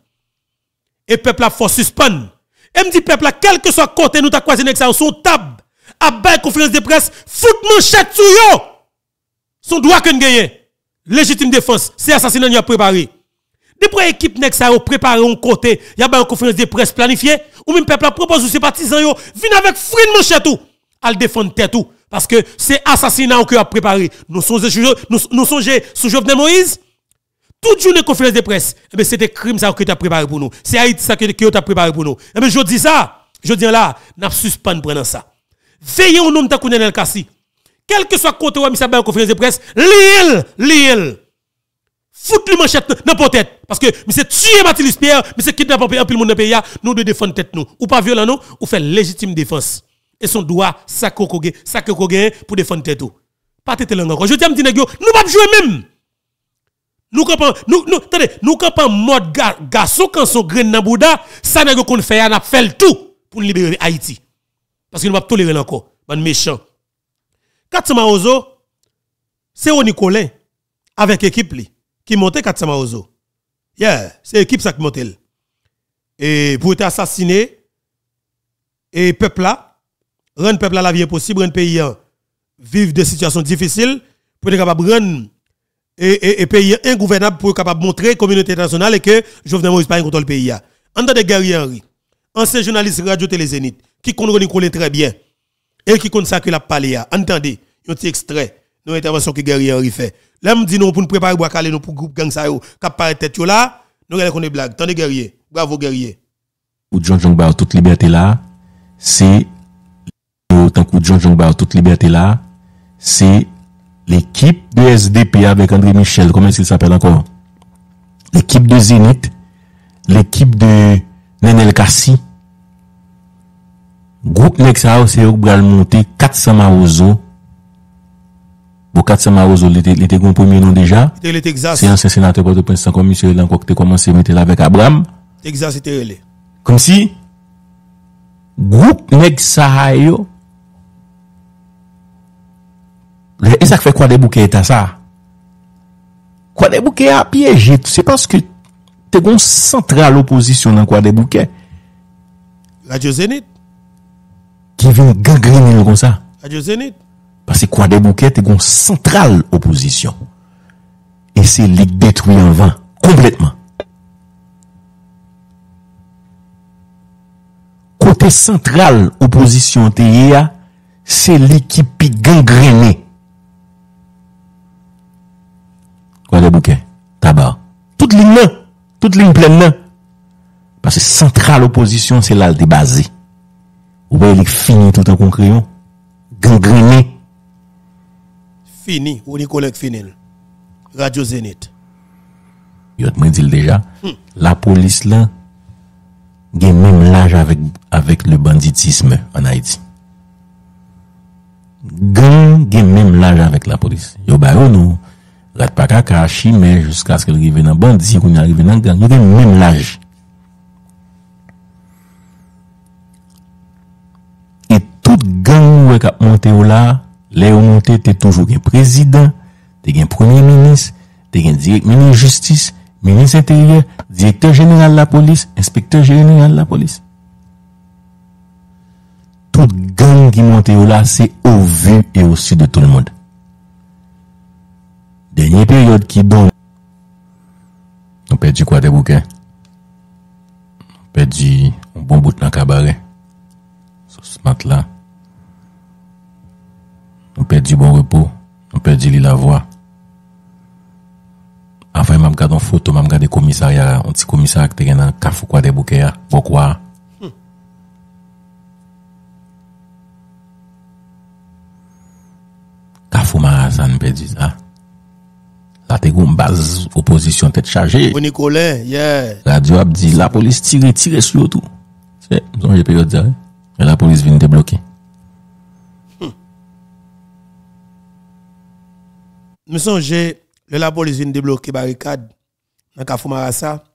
A: Et peuple a faut suspendre. Et me dit peuple là quel que soit côté nous ta croisé nek ça son table, à bail conférence de presse, foot manchette sou yo. Son droit que gagne. Légitime défense, c'est assassinat y a préparé. Depuis équipe nek ça préparé un côté, y a une conférence de presse planifiée ou même peuple propose aux sympathisants yo, vinn avec frin manchette tout, al défendre tête tout parce que c'est assassinat que a préparé. Nous sommes nous nous songez sous Jovenel Moïse. Toute journée conférence de presse, eh ben c'était crime ça que tu as préparé pour nous. C'est Haïti ça que tu as préparé pour nous. Eh ben je dis ça, je dis là, n'a suspend prenant ça. Veillez au nom de Takounel Kassi. Quel que soit côté où monsieur a conférence de presse, l'île, l'île. Fout lui manchette dans la tête. Parce que monsieur tué Mathilde Pierre, monsieur kidnappe un peu le monde dans le pays, nous devons défendre tête nous. Ou pas violent nous, ou faire légitime défense. Et son droit, ça kokoge, ça kokoge pour défendre tête tout. Pas tête langue encore. Je dis à m'dine nous pas jouer même. Nous comprenons, nous, nous, attendez, nous comprenons mode garçon quand son grain dans Bouddha, ça n'a qu'on fait, on a fait le tout pour libérer Haïti. Parce que nous ne pouvons pas tolérer encore. Ban méchant. quatre cents Maozo, c'est Roni Collet avec équipe li. qui monte quatre Maozo. Yeah, c'est l'équipe ça qui monte. Et pour être assassiné, et peuple là, rendre peuple là la vie impossible, rendre pays vivre des situations difficiles, pour être capable de rendre et, et, et pays ingouvernable pour être capable de montrer à la communauté internationale que Jovenel Moïse pas contrôle le pays. En tant que guerrier Henri, ancien journaliste radio Télé Zénith, qui connaît très bien, et qui connaît ça que la parlé, entendez, un petit extrait, nos interventions que guerrier Henri fait. Là, me dit nous pour nous préparer pour caler nous pour groupe gang ça yo, cap paraît tête yo là, nous regardons qu'on est blague. Tendez guerrier, bravo guerrier.
E: Ou John Jong ba toute liberté là, c'est autant que John Jong ba toute liberté là, c'est l'équipe de S D P avec André Michel, comment est-ce qu'il s'appelle encore? L'équipe de Zénith, l'équipe de Nenel Kassi. Groupe nek ça c'est au bral monter quatre cents Maozo. Bon quatre cents Maozo il était il était un premier nom déjà.
A: C'était le Texas.
E: C'est ancien sénateur Port-au-Prince comme monsieur là encore qui commencé à mettre là avec Abraham.
A: Texas c'était relé.
E: Comme si groupe nek ça yo. Et ça fait quoi des bouquets à ça? Quoi des bouquets à piéger, c'est parce que t'es gon centrale opposition dans quoi des bouquets.
A: Radio Zénith
E: qui vient gangréner comme ça.
A: Radio Zénith.
E: Parce que quoi des bouquets t'es gon centrale opposition. Et c'est ligue détruit en vain complètement. Côté central opposition T I A, c'est l'équipe gangrénée. Quoi des bouquets, tabac. Toute ligne là, toute ligne pleine là. Parce que centrale opposition, c'est là le basé. Ou bien il fini tout en concréon. Gangréné.
A: Fini, ou ni collègue fini. Radio Zénith.
E: Yo te dit déjà, hmm. La police là, gen même l'âge avec, avec le banditisme en Haïti. Gang gen même l'âge avec la police. Yo ba yo nou. Rat pa kaka chimé jusqu'à ce qu'elle arrive dans bandit qu'on arrive dans gang, il a même l'âge. Et toute gang où est monté là, les monté t'es toujours un président, t'es un premier ministre, t'es un directeur ministre de justice, ministre intérieur, directeur général de la police, inspecteur général de la police. Toute gang qui monte là, c'est au vu et au su de tout le monde. Dernière période qui donne. On perdu quoi des bouquets? On perdu un bon bout dans le cabaret. Sur ce mat-là. On perdu bon repos. On perdu la voix. Enfin, m'a regardé en photo, m'a regardé commissariat, un petit commissariat qui était dans le café quoi des bouquets. Pourquoi? Café Marazan perdu ça. La te gon base opposition tête chargée.
A: Bon Nicolas, yeah.
E: Radio a dit la police tire tire sur tout. C'est on j'ai période ça. Et la police vient débloquer.
A: Hmm. Me songe le la police vient débloquer barricade dans Kafou Marassa.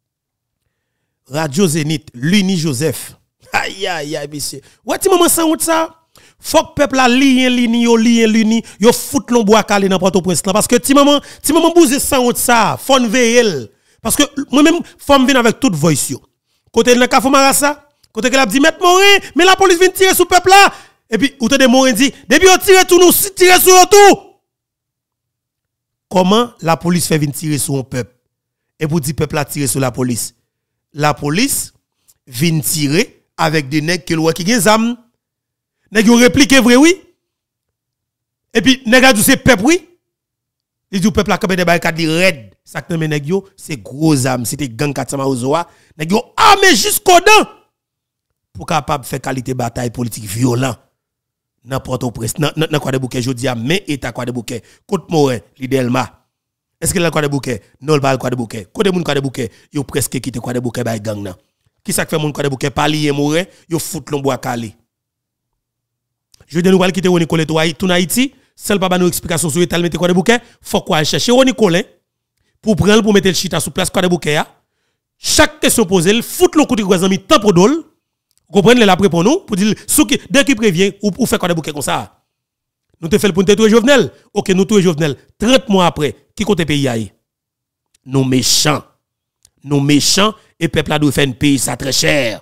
A: Radio Zénith, Luni Joseph. Aïe aïe aïe monsieur. Ouais ti maman sans honte ça. Faut que peuple a lien lini yo lien luni yo fout l'on bois calé dans Port-au-Prince parce que ti maman ti maman bouze sans honte ça faut veiller parce que moi même faut me venir avec toute voice yo côté dans Kafou Marassa côté que la dit mettre Morin mais la police vient tirer sur peuple là et puis ou te de Morin dit depuis on tire tout nous tirer sur tout. Comment la police fait venir tirer sur un peuple et pour dire peuple a tirer sur la police, la police vient tirer avec des nègres qui loi qui gen zam. Nèg yo répliquer vrai oui. Et puis nèg a dit c'est peuple oui. Il dit peuple a campé des barricades di red. Ça que nèg yo c'est gros âme, c'était gang Katsama Ozoa. Nèg yo armé jusqu'au dents pour capable faire qualité bataille politique violent. N'importe où presse dans quoi de bouquet jodi a mais état quoi de bouquet. Côte Morin, l'Idelma. Est-ce que la quoi de bouquet? Non le pas quoi de bouquet. Côté moun quoi de bouquet, yo presque quitté quoi de bouquet bay gang nan. Qui ça fait moun quoi de bouquet pas lié Morin, yo fout l'on bois calé. Je dis nous allons quitter Rony Colin tout Haïti, seul pas nous explication sur état mettre quoi de bouquet, faut quoi chercher Rony Colin pour prendre pour mettre le chita sur place quoi de bouquet a. Chaque question posée, il fout le coup de gazami temps pour dol. Comprendre la pré pour nous pour dire dès qu'il prévient ou ou fait quoi de bouquet comme ça. Nous te fait le pour te Jovenel. OK, nous tout Jovenel trente mois après qui côté pays aille. nous méchants. Nous méchants et peuple a doit faire un pays ça très cher.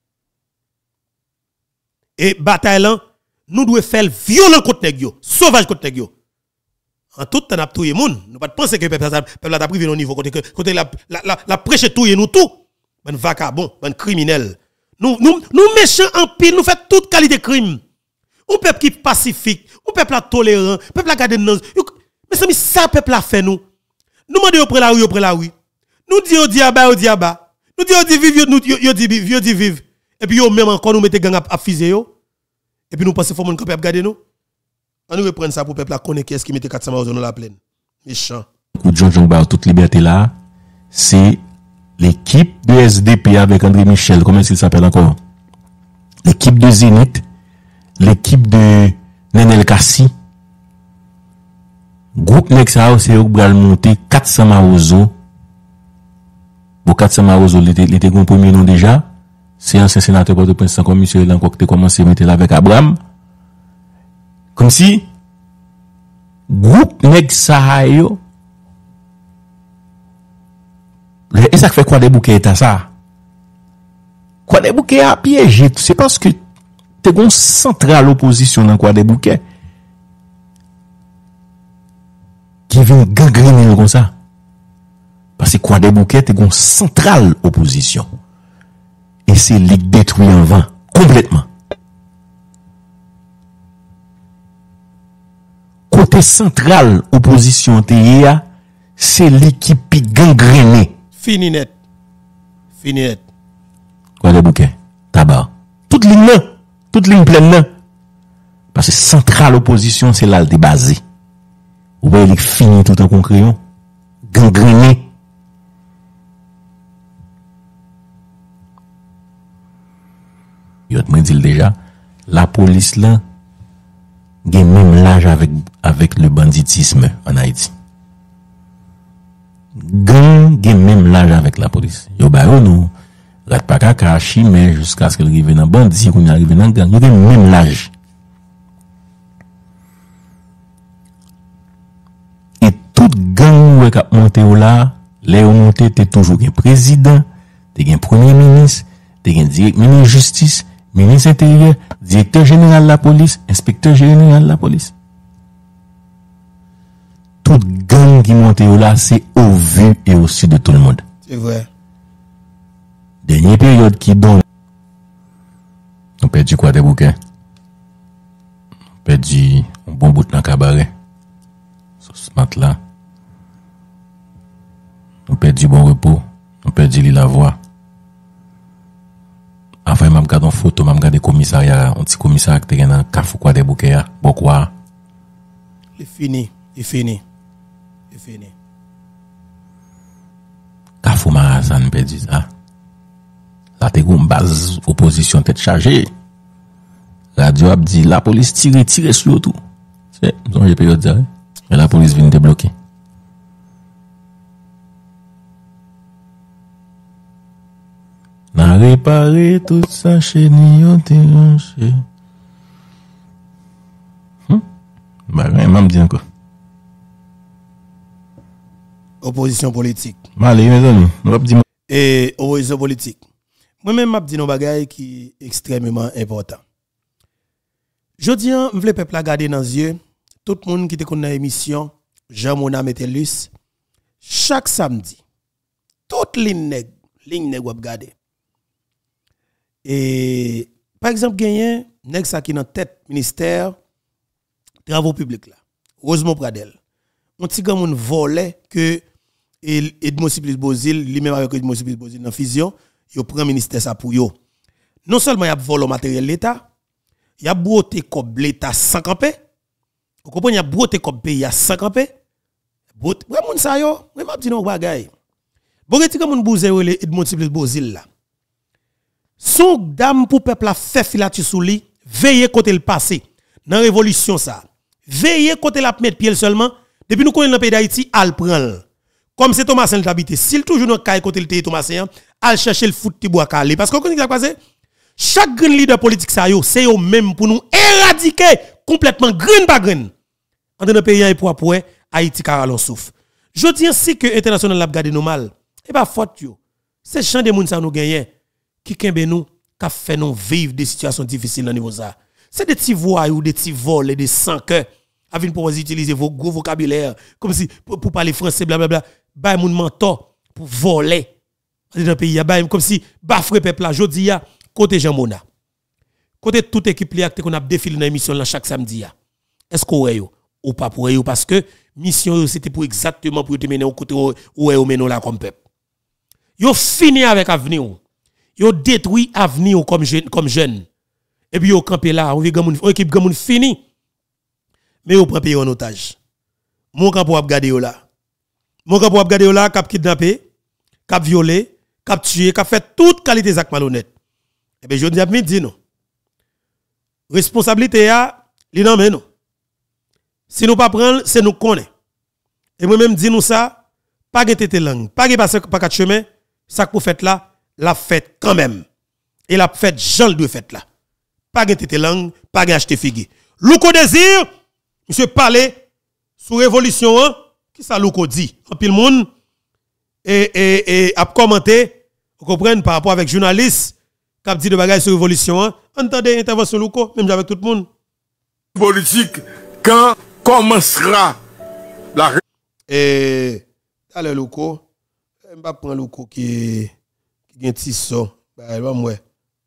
A: Et bataille là, nous devons faire violent contre nèg yo, sauvage contre nèg yo. En tout temps n'a touyer moun, nous pas penser que peuple peuple a privé au niveau côté que côté la la la, la prêcher touyer nous tout. Ben vagabond, ben criminel. Nous nous nous méchants en pile, nous fait toute qualité de crime. Un peuple qui pacifique, un peuple à tolérant, peuple à garder nos. Mais ça ça peuple a fait nous. Nous demandons auprès la rue, auprès la rue. Nous disons au diaba, au diaba. Nous disons au dit vive, nous yo dit vive, yo dit vive. Et puis yo même encore nous mettez gang à fiser yo. Et puis nous pensons faut mon peuple garder nous. On nous reprendre ça pour peuple à connaître qui est-ce qui mette quatre cents euros dans la plaine. Méchant.
E: Coup de John John Ba toute liberté là, c'est l'équipe de S D P avec André Michel, comment est-ce qu'il s'appelle encore? L'équipe de Zénith, l'équipe de Nenel Kassi. Groupe Nexa, c'est au bral monter quatre cents marozo. Bon, quatre cents marozo, il était un premier nom déjà. C'est ancien sénateur de Prince comme monsieur il a encore commencé à mettre là avec Abraham. Comme si, groupe Nexa, yo, et ça fait quoi des bouquets à ça? Quoi des bouquets à piéger? C'est parce que t'es une centrale opposition dans quoi des bouquets qui vient gangréner comme ça. Parce que quoi des bouquets, t'es une centrale opposition. Et c'est ligue détruit en vain, complètement. Côté central opposition T I A, c'est l'équipe qui gangréné.
A: Fini net. Fini net.
E: Quoi des bouquets? Tabac. Toute ligne là. Toute ligne pleine là. Parce que centrale opposition, c'est là le basé. Vous voyez, il finit tout en concréon. Gangréné. Yo te dit déjà, la police là, a même l'âge avec, avec le banditisme en Haïti. Gang a même l'âge avec la police. Yo ba yo nou, rat pa kaka, chimé jusqu'à ce qu'il arrive dans bandit, qu'on arrive dans gang, yo a même l'âge. Et toute gang ou k'ap monté ou là, les ou monté t'es toujours un président, t'es un premier ministre, t'es un directeur ministre justice, ministre intérieur, directeur général de la police, inspecteur général de la police. Toute gang qui monte là, c'est au vu et au su de tout le monde.
A: C'est vrai.
E: Dernière période qui donne. On perdu quoi des bouquets? On perdu un bon bout dans le cabaret. Sur ce matelas. On perdu bon repos. On perdu la voix. Enfin, m'a regardé une photo, m'a regardé commissariat, un petit commissariat qui était dans Kafou quoi des bouquets, pourquoi?
A: Il fini, il fini. Il fini.
E: Kafou Marazan perdu ça. Là, t'es une base opposition tête chargée. Radio a dit, la police tire, tire sur tout. C'est, nous avons période de mais la police vient débloquer. N'a réparé tout ça chez Nyon déranché. Hum? Bah, rien, dit encore.
A: Opposition politique.
E: Malé, mes amis, on va dire.
A: Et opposition politique. Moi-même, je dis un bagage qui est extrêmement important. Je dis, je veux le peuple garder dans les yeux, tout le monde qui te connaît l'émission, Jean-Mona Metellus, chaque samedi, toute ligne nèg, ligne nèg wap garder. Et par exemple, gagné nèg sa qui dans tête ministère travaux publics là, Rosemont Pradel. On ti grand moun volé que Edmond Supplice Bozil, lui-même avec Edmond Supplice Bozil dans fusion, yo prend ministère ça pour yo. Non seulement y a volé matériel l'état, y a broté comme l'état sans camper. Vous comprenez, y a broté comme pays à sans camper. Broté, ouais moun sa yo, ouais m'a dit non bagay. Bon ti grand moun bouze le Edmond Supplice Bozil là. Son dame pour peuple a fait filature sous lui, veillez côté le passé dans révolution ça. Veillez côté la mettre pied seulement depuis nous connaissons le pays d'Haïti al prend. Comme c'est Thomasin l'habité, s'il toujours dans caille côté le Thomasin, al chercher le foot ti bois calé parce que vous connaissez passé chaque grand leader politique ça yo, c'est eux même pour nous éradiquer complètement grain par grain. En dans pays et pour pour Haïti car on souffre. Je dis ainsi que international l'a gardé nous mal. Et pas faute yo. C'est champ de moun ça nous gagner qui kembe nous qui fait nous vivre des situations difficiles au niveau ça. C'est des petits voyous, des petits vols et des sans cœur. Avec pour utiliser vos gros vocabulaire comme si pour, pour parler français blablabla, bay moun mentor pour voler dans le pays comme si bafre peuple là jodi ya côté Jean Mona. Côté toute équipe li acte qu'on a défilé dans l'émission là chaque samedi ya. Est-ce qu'on yo ou pas pour yo parce que mission c'était pour exactement pour te mener au côté où est menon là comme peuple. Yo fini avec avenir. Yo détruit avenir comme jeune comme jeune. Et puis yo campé là, on vit gamoun équipe gamoun fini. Mais yo prend pays en otage. Mon camp pour regarder yo là. Mon camp pour regarder yo là cap kidnapper, cap violer, cap tuer, cap fait toute qualité d'acte malhonnête. Et bien je dis à midi non. Responsabilité a li nan men non. Si nous pas prendre, c'est nous connaît. Et moi même dis nous ça, pas gete te langue, pas gete passer pas quatre chemin, ça pour fait là, la fête quand même. Et la fête Jean le doit fait là. Pas gete te langue, pas gete acheter figue. Louko désir, monsieur parler sous révolution hein, qui ça Louko dit. En pile monde et et et a commenté, vous comprenez par rapport avec journaliste qui a dit de bagaille sur révolution hein. Entendez intervention Louko même avec tout le monde.
B: Politique quand commencera la
A: et allez Louko, on va prendre Louko qui qui un petit son, bah va moi.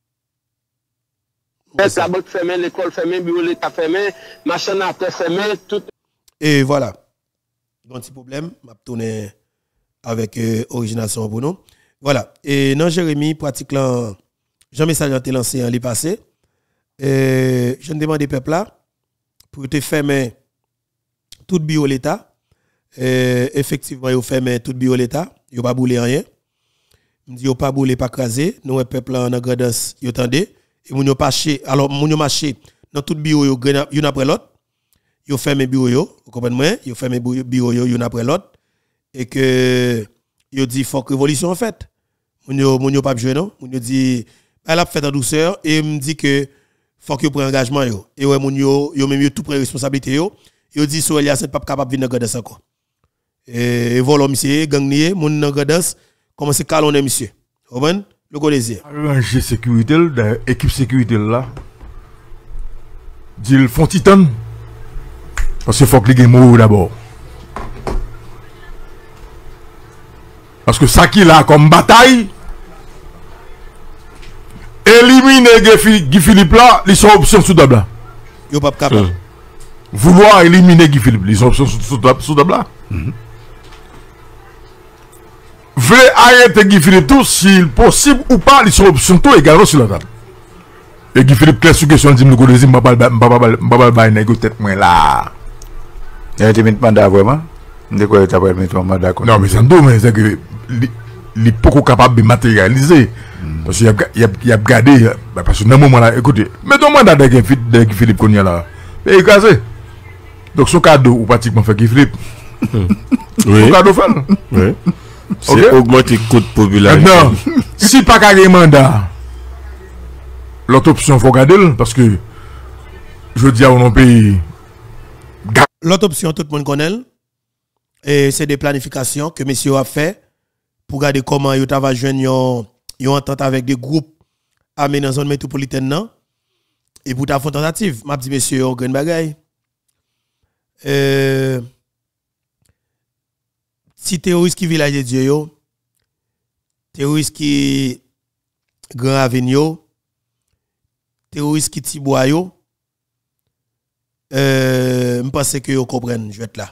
F: La banque fermée, l'école fermée, bureau l'état fermé, machin à terre fermé, tout.
A: Et voilà. Un petit problème, m'a tourné avec euh, origination pour nous. Voilà. Et non Jérémy pratique là Jean message a été lancé en l'année passé. Euh, je demande des peuples là pour te fermer tout bureau l'état. Euh, effectivement, ils fermé tout bureau l'état, ils pas boulé rien. Me dit yo pas boulé pas craser, nous peuple là en grandance, yo tendez et moun yo marché, alors moun yo marché dans tout bureau yo yon après l'autre. Yo fermé bureau yo, vous comprenez moi, yo fermé bureau yo yon après l'autre et que yo dit faut que révolution en fait. Moun yo moun yo pas jouer non, moun yo dit elle a fait en douceur et me dit que faut que yo prenne engagement yo. Et ouais moun yo yo même yo tout prend responsabilité yo. Yo dit so Elias pas capable venir dans grandance encore. Et volo monsieur gangnier moun dans grandance commencer calonner monsieur. Vous comprenez? Le go désir.
G: Arranger sécurité, équipe sécurité là. Dit font titan. Parce qu'il faut que les gens mourent d'abord. Parce que ça qui là comme bataille, éliminer Guy Philippe là, ils sont options sous table là.
A: Yo pas capable.
G: Vouloir éliminer Guy Philippe, ils sont options sous table là. Veut arrêter Guy Philippe tout, s'il possible ou pas, ils sont options tout également sur la table. Et Guy Philippe, clair sur question, dit, nous connaissons, je ne vais pas négocier tête moi là.
H: Il a été mis mandat vraiment? De quoi tu as pas mis ton mandat?
G: Non, mais c'est un dommage, c'est que il est beaucoup capable de matérialiser. Parce qu'il y a gardé, parce que dans un moment là, écoutez, mettons ton mandat de Guy Philippe qu'on y a là. Et il est cassé. Donc son cadeau, ou pratiquement fait Guy Philippe.
E: Oui.
G: Son cadeau fait.
E: Oui. C'est augmenter le coût de popularité.
G: Maintenant, si pas qu'un mandat, l'autre option, il faut garder, parce que je dis à mon pays.
A: L'autre option, tout le monde connaît, et c'est des planifications que monsieur a fait pour regarder comment il va joindre une entente avec des groupes armés dans la zone métropolitaine. Non? Et pour ta tentative, m'a dit monsieur, on gagne bagaille. Euh. Si terroriste qui village de Dieu yo, terroriste qui Grand Avenue, terroriste qui Tibois yo, euh, je pense que vous comprenez, je vais être là.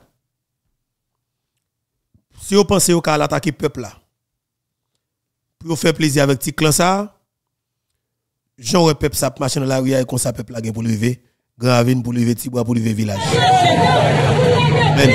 A: Si vous pensez que vous allez attaquer le peuple là, pour vous faire plaisir avec petit clan ça, Jean peuple ça marche dans la rue et comme ça peuple là pour lever, Grand Avenue pour lever Tibois pour lever village. Amen.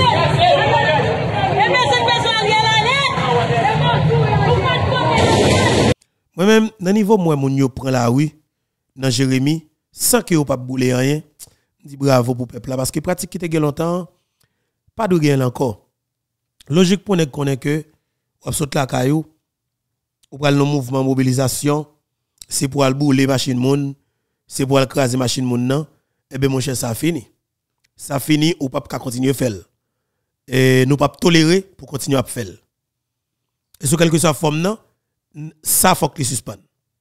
A: Moi-même, dans le niveau moi, mon yo prend la rue, dans Jérémy, sans que yo pas boulé rien, je dis bravo pour le peuple là, parce que pratique qui te longtemps, pas de gain encore. Logique pour nous connaître que, on saute la caillou, ou pral le mouvement mobilisation, c'est pour aller bouler machine moun, c'est pour aller craser machine moun nan, et bien mon cher, ça fini. Ça fini, ou pas continuer faire. et nous pas tolérer pour continuer à faire. Et sous quelque soit forme non, ça faut que les suspende.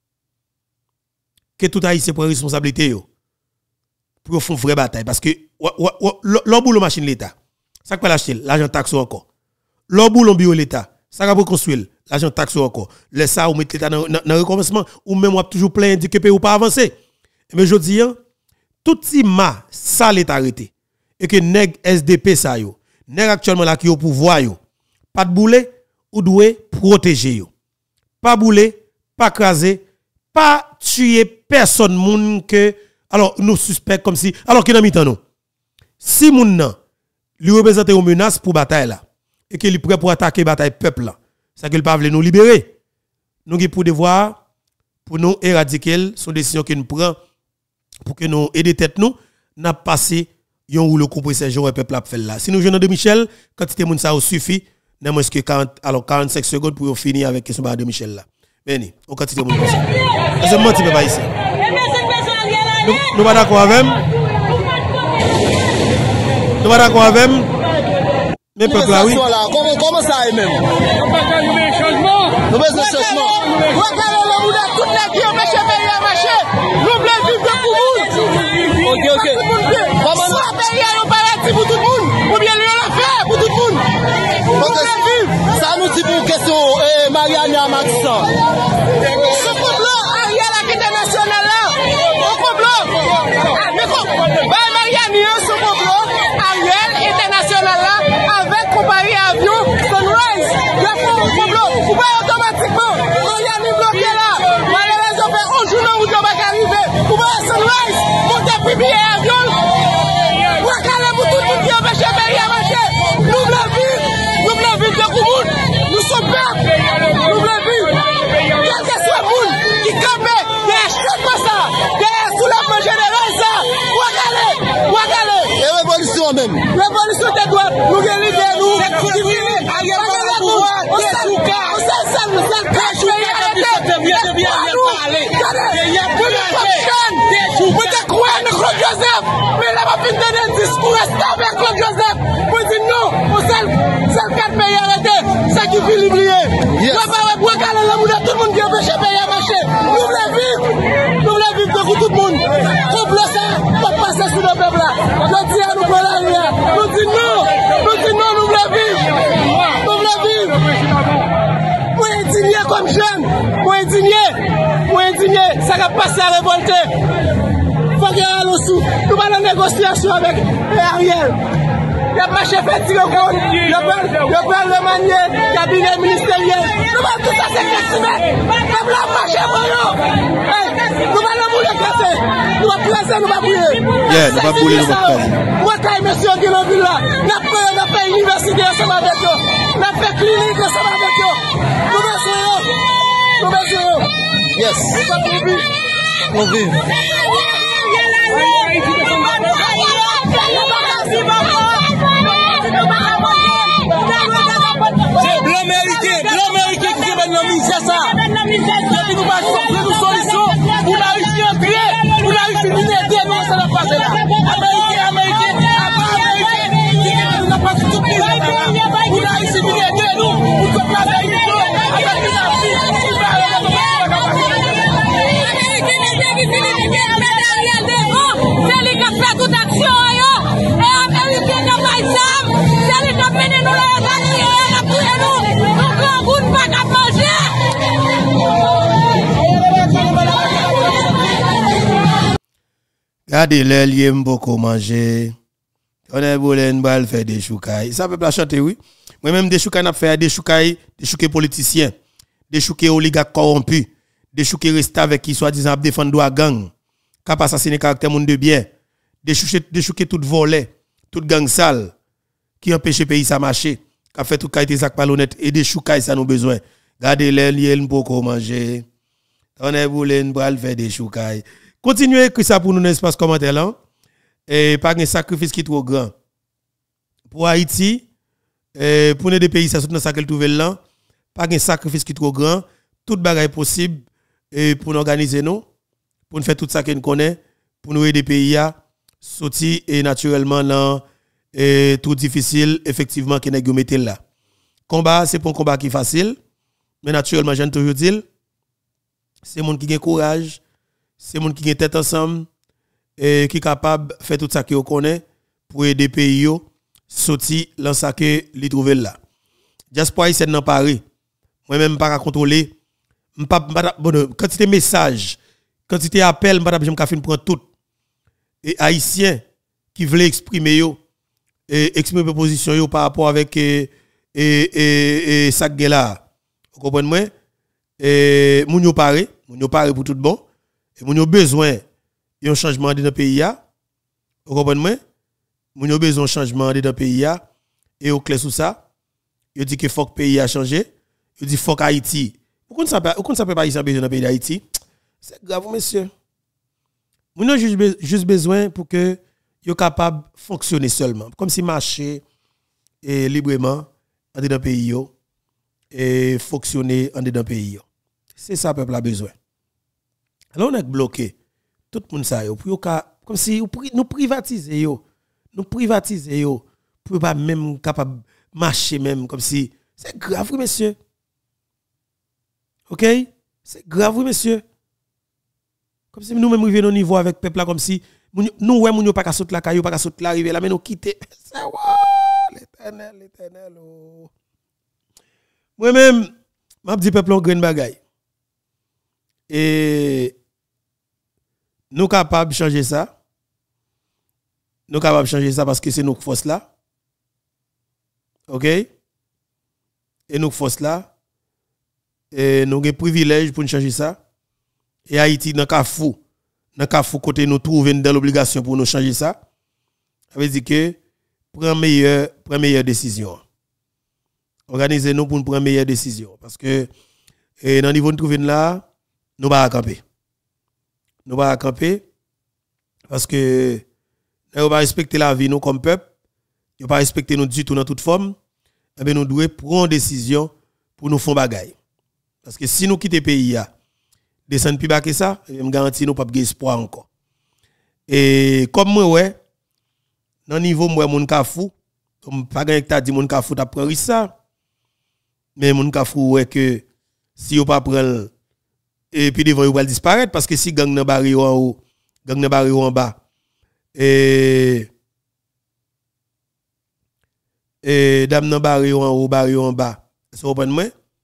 A: Que tout haïtien prend responsabilité yo pour faire une vraie bataille parce que l'obou le machine l'état. Ça peut l'acheter, l'argent taxe encore. L'obou le bureau l'état, ça peut construire, l'argent taxe encore. Le ça ou mettre l'état dans le recommencement ou même ou toujours plein de que ou pas avancer. Mais je dis tout si ma ça l'état arrêté et que nèg S D P ça yo, nèg actuellement là qui au pouvoir yo, pas de bouler ou doué protéger yo. Pas bouler, pas craser, pas tuer personne moun que alors nous suspectons comme si alors qu'il a mis nous. Si moun nan lui représente une menace pour bataille là et qu'il est prêt pour attaquer bataille peuple là, ça qu'il pas veut nous libérer. Nous avons pour devoir pour nous éradiquer son décision que nous prenons pour que nous aider tête nous n'a passé yon ou le compresseur Jean peuple a fait là. Si nous jeune de Michel, quantité moun ça suffit, n'a moins que quarante alors quarante-cinq secondes pour finir avec question de Michel là. Venez, on quantité moun ça. C'est menti pas ici. Nous nous pas d'accord avec nous pas d'accord avec mais peuple là oui.
I: Comment comment ça est même? Nous besoin changement. Nous besoin changement. Regardez le monde tout la qui empêche pays à marcher. Nous voulons vivre de pour vous. OK OK. Comment ça pays à l'opératif pour tout le monde ou bien lui on l'a fait pour tout le monde. Ça nous dit pour question eh Marianne Amadissa. Ce complot Ariel à international là. Au complot. Mais bah Marianne ce complot Ariel international là avec compagnie avion Sunrise. Il a fait un complot. Ou pas automatiquement. Marianne est bloqué là. Malheureusement fait un jour où on va arriver. Ou pas Sunrise. Monter puis billet avion. Pour caler pour tout le monde qui empêche le pays à marcher. Nous voulons vivre. Nous voulons vivre de Koumoun. Nous sommes peuples. Nous voulons vivre. Quel que soit le monde qui campe, il y a chaque ça. Il y a sous la main générale ça. Ouakalé. Ouakalé. Et révolution même. Révolution des droits. Nous guérissons nous. C'est fini. Ariel va au pouvoir. On s'est souka. On s'est seul. Nous sommes cachés. Il y a plus de chaîne. Vous êtes quoi avec Claude Joseph? Mais là, on va finir un discours avec Claude Joseph. Vous dites non. On s'est le quatre pays arrêtés. C'est qui fait l'oublier. Nous ne pouvons pas aller tout le monde qui empêche le pays à marcher. Nous voulons vivre. Nous voulons vivre de tout le monde. Complot ça. Pas passer sur le peuple là. Nous disons nous pour l'arrière. Nous disons non. Nous disons non. Nous voulons vivre. Nous voulons vivre. Moi indigné comme jeune. Moi indigné. Moi indigné. Ça va passer à révolter. Faut qu'il y ait un sous. Nous allons en négociation avec Ariel. Il y a marché fait tirer au compte. Il y a le manier, cabinet ministériel. Nous allons tout ça s'exprimer. Nous allons marcher pour nous. Nous allons bouler casser. Nous allons placer, nous allons bouler.
A: Yeah, nous allons bouler, nous allons placer.
I: Moi, quand monsieur Guilloville là, nous avons fait université ensemble avec eux. Nous avons fait clinique ensemble avec eux. Nous besoin. Nous besoin. Yes. On vit. C'est blanc américain, blanc américain qui vient dans misère ça. Depuis nous battons nous solution pour la Russie entrer, pour la Russie venir nous ça va passer là. Américain, américain, américain qui vient nous passer tout pays là. Pour la Russie venir nous pour toute la Amérique avec la c'est lui qui fait toute action et américain qui va exam c'est lui qui mène nous la évacuer la tuer nous nous grand goût pas qu'à manger.
A: Regardez les liens beaucoup manger. On a voulu une faire des choukaï. Ça peut pas chanter oui. Moi même des choukaï n'a fait des choukaï, des choukaï politiciens, des choukaï oligarques corrompus, des choukaï restés avec qui soi-disant défendre droit gang. Cap assassiner caractère monde de bien, de choucher de chouquer tout volet, toute gang sale qui empêche le pays ça marcher, qui fait tout qualité sac malhonnête et des choucailles ça nous besoin. Gardez les liens pour manger. On est voulu bral faire des choucailles. Continuez écrire ça pour nous dans l'espace commentaire là. Et pas un sacrifice qui est trop grand. Pour Haïti, et pour les pays ça dans ça qu'elle trouve là, pas un sacrifice qui est trop grand, toute bagaille possible et pour nous organiser nous. Pour nous faire tout ça qu'on connaît, pour nous aider les pays à sortir et naturellement dans et tout difficile effectivement que nèg yo mette là. Combat c'est pas un combat qui est facile, mais naturellement j'aime toujours dire c'est monde qui a courage, c'est monde qui a tête ensemble et qui est capable de faire tout ça que vous connaît pour aider pays yo sortir dans ça que li trouver là. Diaspora ici dans Paris. Moi même pas contrôler pas bon quantité message, quantité appel, pas j'aime ka fin prendre tout. Et haïtiens qui veulent exprimer yo et exprimer position yo par rapport avec et et et ça là. Vous comprenez moi? Et moun yo paré, moun yo paré pour tout bon et moun yo besoin un changement dans le pays a. Vous comprenez moi? Moun yo besoin un changement dans le pays a et au clair sous ça, il dit que faut que le pays a changé, il dit faut qu'Haïti. Pourquoi ça pourquoi ça peut pas besoin dans le pays d'Haïti? C'est grave monsieur. Moun yo juste juste besoin pour que yo capable fonctionner seulement comme si marcher et librement en dedans pays yo et fonctionner en dedans pays yo. C'est ça peuple a besoin. Alors on est bloqué tout le monde ça yo pour comme si nous privatiser yo, nous privatiser yo pour pas même capable marcher même comme si c'est grave monsieur. OK? C'est grave monsieur. Comme si nous même arriver au niveau avec peuple là comme si nous ouais moun yo pas ka saute la caillou pas ka saute la arriver là mais nous quitter c'est wow l'éternel l'éternel oh. Moi même m'a dit peuple en grain bagay et nous capables changer ça nous capables changer ça parce que c'est nous force là. OK? Et nous force là et nous avons privilège pour changer ça. Et Haïti dans Kafou, dans Kafou côté nous trouver dans l'obligation pour nous changer ça. Ça veut dire que prendre meilleure prendre meilleure décision. Organisez-nous pour prendre meilleure décision parce que et dans le niveau de trouver là, nous pas camper. Nous pas camper parce que nous pas respecter la vie nous comme peuple, nous pas respecter nous du tout dans toute forme. Et bien nous devons prendre décision pour nous faire bagaille. Parce que si nous quittons le pays là, descendre plus bas que ça, je me garantis nous pas de espoir encore. Et comme moi ouais, dans niveau moi mon kafou, comme pas gagne t'a dit mon kafou t'a prendre ça. Mais mon kafou ouais que si on pas prendre et puis devant il va disparaître parce que si gang nan barri en haut, gang nan barri en bas et et dame nan barri en haut, barri en bas. Ça vous comprenez moi?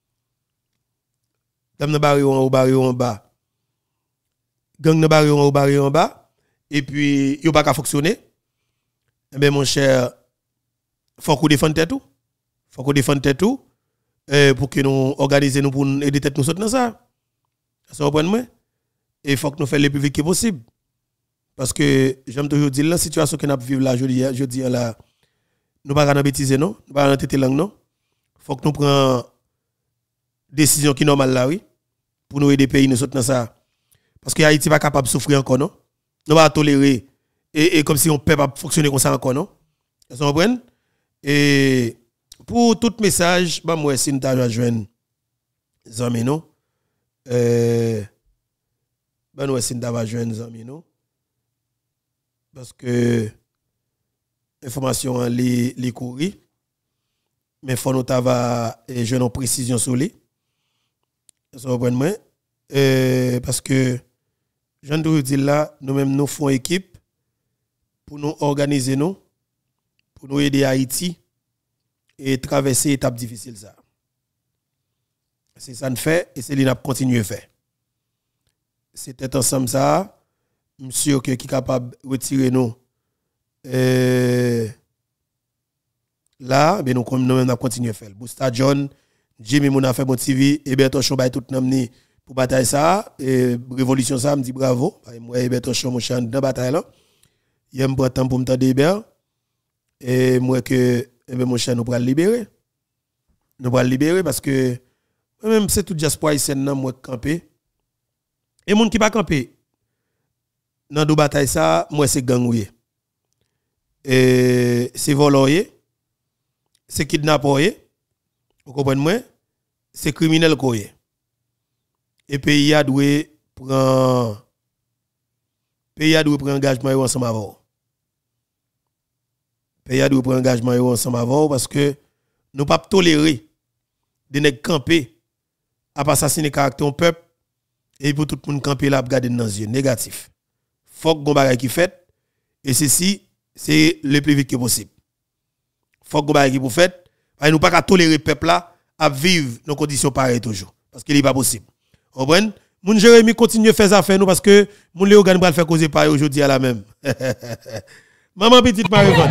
A: Dame nan barri en haut, barri en bas. Gang nan barri en haut, barri en bas et puis yo pas ka fonctionner. Eh ben mon cher, faut qu'on défende tout. Faut qu'on défende tout euh, pour que nous organiser nous pour aider tête nous sauter dans ça. Ça vous comprenez moi? Et il faut que nous fassions le plus vite possible. Parce que j'aime toujours dire la situation que nous vivons là, je dis, je dis là, nous ne pouvons pas bêtiser, non? Nous ne pouvons pas têter langue, non? Il faut que nous prenions décision qui est normale là, oui, pour nous aider les pays, nous sauter dans ça. Parce que Haïti n'est pas capable de souffrir encore, non? Nous ne pouvons pas tolérer. Et, et comme si on ne peut pas fonctionner comme ça encore, non? Vous comprenez? Et pour tout message, bah, moi, si nous avons joindre les amis, non? Euh, ben nous essayons d'avoir joué nos amis nous parce que information les les courir mais faut nous avoir jouer nos précision sur lui ça vous moi euh, parce que je viens dire là nous même nous faisons équipe pour nous organiser nous pour nous aider Haïti et traverser étape difficile ça. C'est ça nous fait et c'est lui n'a continuer faire. C'était ensemble ça, monsieur qui est capable de retirer nous euh, là, ben nous comme nous même continuer faire. Bousta John, Jimmy Mouna fait bon T V et Berto Chon bay tout namni pour bataille ça et révolution ça me dit bravo. Moi et Berto Chon mon cher dans bataille là. Il me prend temps pour me tendre bien et moi que eh ben mon cher nous pour libérer. Nous pour libérer parce que même c'est tout diaspora ici nan moi camper et moun qui pas camper dans deux bataille ça moi c'est gangouye et c'est voloyer c'est kidnapper vous comprenez moi c'est criminel koye et pays a doué prend pays a doué prend engagement ensemble avec pays doit prendre engagement ensemble avant parce que nous pas tolérer de nèg camper à assassiner caractère peuple et pour tout le monde camper là regarder dans les yeux négatif. Faut que gon bagay qui fait et ceci c'est le plus vite que possible. Faut que gon bagay qui pour fait et nous pas qu'à tolérer peuple là à vivre dans conditions pareilles toujours parce qu'il est pas possible. Comprenez? Moun Jérémy continue faire affaire nous parce que moun Léo Gan va le faire causer pareil aujourd'hui à la même. Maman petite Marie-Vonne.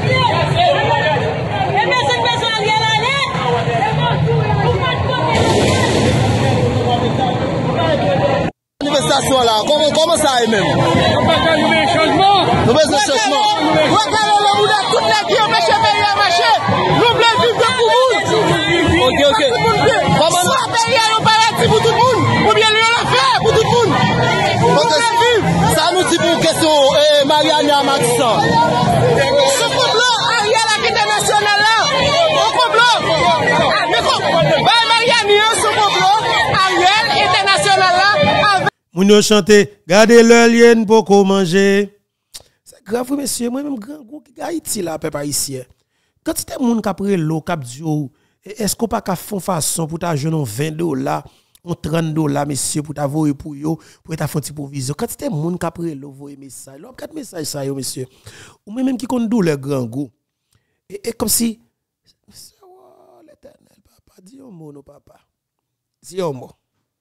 I: Manifestation là, comment, comment ça est même? Nous besoin de changement. Nous besoin de changement. Regardez le monde, toute la vie, on marche, pays à marcher. Nous voulons vivre de Koumoun. Ok, ok. Comment ça, pays à l'opératif pour tout le monde? Ou bien lui, on l'a fait pour tout le monde. Ça nous dit pour question, eh, Marianne Amadissan. Ce complot, Ariel à international là. Au complot. Ah, mais quoi? Bah, Marianne, ce complot, Ariel international là.
A: Moun yo chante, gardez le lien pour qu'on manger. C'est grave, monsieur, moi même grand goût qui Haïti là, peuple haïtien. Quand tu es moun qui prend l'eau, cap dio, est-ce qu'on pas qu'à font façon pour ta jeune vingt dollars, on trente dollars, monsieur, pour ta voyer pour yo, pour ta fonti pour vision. Quand tu es moun qui prend l'eau, voyer message, l'op quatre message ça yo, monsieur. Ou même qui compte douleur grand goût. Et, et comme si, oh, l'éternel, papa, dis un mot, non, papa. Dis un mot.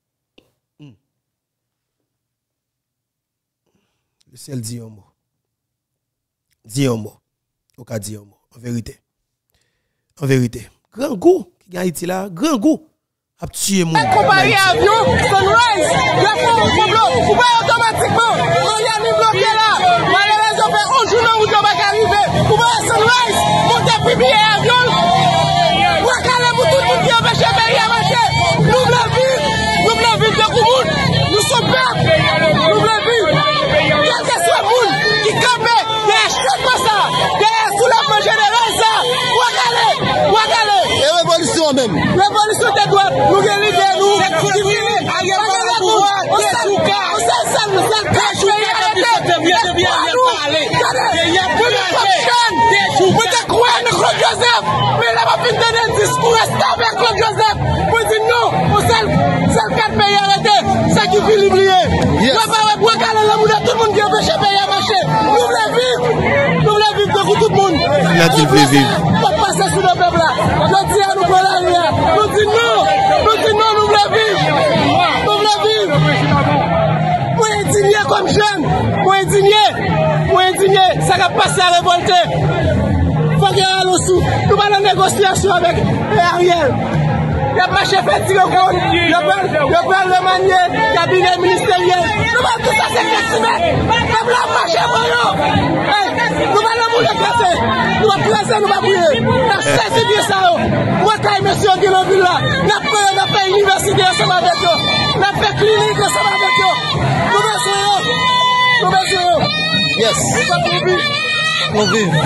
A: Le ciel dit un mot. Dit un mot. Au cas dit un mot. En vérité. En vérité. Grand goût qui a été là. Grand goût. A tué mon.
I: Comparé à avion, Sunrise, la forme complot, ou pas automatiquement. On y a mis bloqué là. Malheureusement, on fait un jour où on va arriver. Ou pas Sunrise, monter plus bien avion. Ou à calmer pour tout le monde qui empêche le pays à marcher. Nous voulons vivre. Nous voulons vivre de Koumoun. Nous sommes pas. Nous voulons vivre. Quel que soit le monde qui campe, il y a chacun ça. Il y a sous la main générale ça. Ou à calmer. Ou à calmer. Et révolution même. Révolution des droits. Nous guérissons nous. C'est pour dire, il y a pas de pouvoir. On sait on sait ça, nous sommes cash. Il y a bien, bien, bien parler. Il y a plus de chaîne. Vous êtes croyez de Claude Joseph. Mais là, on va finir un discours avec Claude Joseph. Vous dites non, on sait c'est le quatre pays arrêtés. C'est qui fait l'oublier. Nous pas pour caler le monde, tout le monde qui empêche le pays à marcher. Nous voulons vivre. Nous voulons vivre pour tout le monde.
A: Il a dit vivre.
I: On va passer sous le peuple là. Je dis à nous pour l'arrière. Nous disons non. Nous disons non, nous voulons vivre. Nous voulons vivre. Pour indigner comme jeune. Pour indigner. Pour indigner. Ça va passer à révolter. Faut qu'il y ait un sous. Nous allons en négociation avec Ariel. Il y a pas chef de téléphone. Il y a pas le manier. Cabinet ministériel. Nous allons tout ça, c'est qu'est-ce nous allons marcher pour nous. Nous allons nous classer. Nous allons classer, nous allons brûler. Nous allons saisir bien ça. Moi, quand monsieur Guilloville là, nous avons fait université ensemble avec eux. Nous avons fait clinique ensemble avec eux. Nous allons Nous allons Yes. Nous vivons.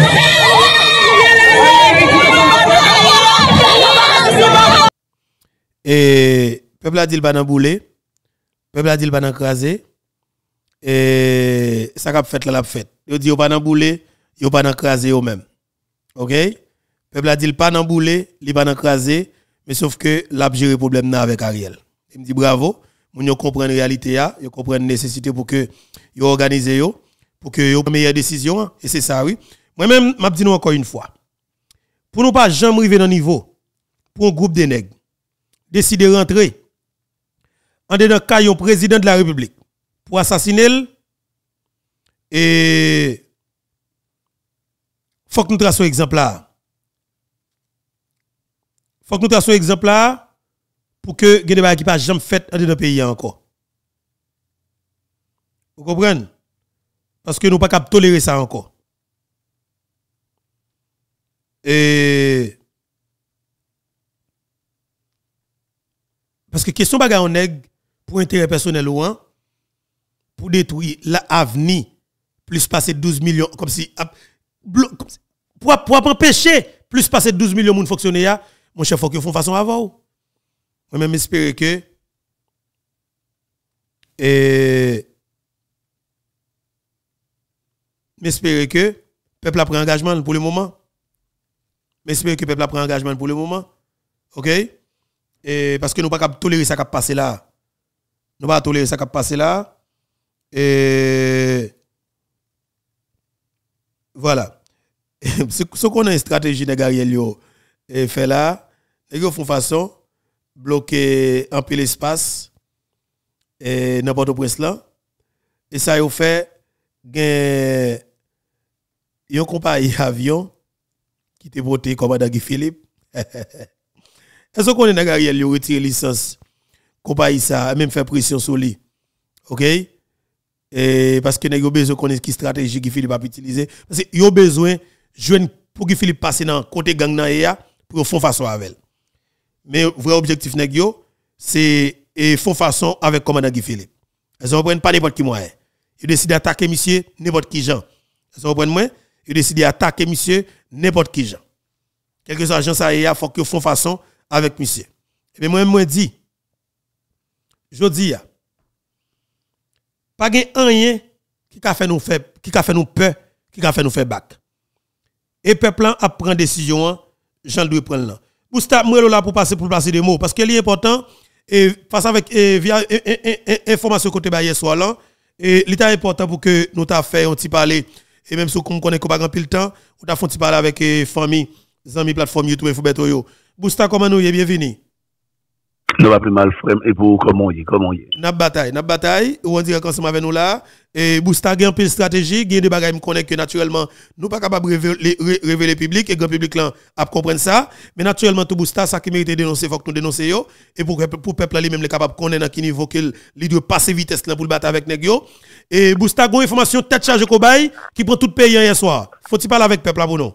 A: Et peuple a dit le banan boulé, peuple a dit le banan crasé, et ça qu'a fait là la fête. Il dit au banan boulé, il banan crasé eux même. OK? Peuple a dit le banan boulé, il banan crasé, mais sauf que l'a géré problème là avec Ariel. Il me dit bravo, moun yo comprendre réalité ya, yo comprendre nécessité pour que yo organise yo, pour que yo prenne meilleure décision et c'est ça oui. Moi même m'a dit nous encore une fois. Pour nous pas jamais arriver dans niveau pour un groupe de nègres décide de rentrer en dedans caillon président de la République pour assassiner et faut que nous traçons exemple là. Faut que nous traçons exemple là pour que des gens qui pas jamais fait en dedans pays encore. Vous comprenez? Parce que nous pas capable tolérer ça encore. Et parce que question bagarre on nèg pour intérêt personnel ou hein, pour détruire l'avenir plus passer douze millions comme si pour pour empêcher plus passer douze millions de fonctionnaires mon chef faut que font façon avant. Moi même espérer que et m'espérer que peuple a pris engagement pour le moment Mais j'espère que le peuple a pris engagement pour le moment. OK? Et parce que nous ne pouvons pas tolérer ça qui a passé là. Nous ne pouvons pas tolérer ça qui a passé là. Et voilà. Ce qu'on a une stratégie de Gariel et fait là, ils font façon bloquer un peu l'espace et n'importe où là. Et ça ils fait gain une compagnie avion qui était voté commandant Guy Philippe. Est-ce qu'on est dans Gariel retire licence compagnie ça même fait pression sur lui. OK? Et parce que nous avons besoin de connaître qui stratégie Guy Philippe a utilisé parce que yo besoin jeune pour Guy Philippe passer dans côté gang nan ya pour faire façon avec. Mais vrai objectif nèg yo c'est et font façon avec commandant Guy Philippe. Ils ne prennent pas n'importe qui moyen. Ils décident d'attaquer monsieur n'importe qui gens. Ils ne prennent moi, ils décident d'attaquer monsieur n'importe qui gens. Quelques agents ça y a faut que font façon avec monsieur. Et bien moi moi dit je dis ya pas gen rien qui a fait nous faire qui a fait nous peur, qui a fait nous faire bac. Et peuple a prend décision, Jean doit prendre là. Bousta moi là pour passer pour passer des mots parce que c'est important et face avec et via information côté ba hier soir là et l'état important pour que nous t'a fait un petit parler et même si on connaît qu'on pas grand pile temps, on t'a fait un petit parler avec famille, amis plateforme YouTube Infobeto yo. Bousta comment nous y bienvenue.
J: Nous va plus mal frère et pour comment y comment y.
A: N'a bataille, n'a bataille, on dit ensemble avec nous là et Bousta gagne pile stratégie, gagne des bagages me connaît que naturellement nous pas capable révéler révéler public et grand public là a comprendre ça, mais naturellement tout Bousta ça qui mérite dénoncer faut que nous dénoncer yo et pour pour peuple là lui même les capable connaître dans qui niveau qu'il il doit passer vitesse là pour le battre avec nèg yo et Bousta gon information tête chargée cobaye qui prend tout pays hier soir. Faut-il parler avec peuple là pour nous?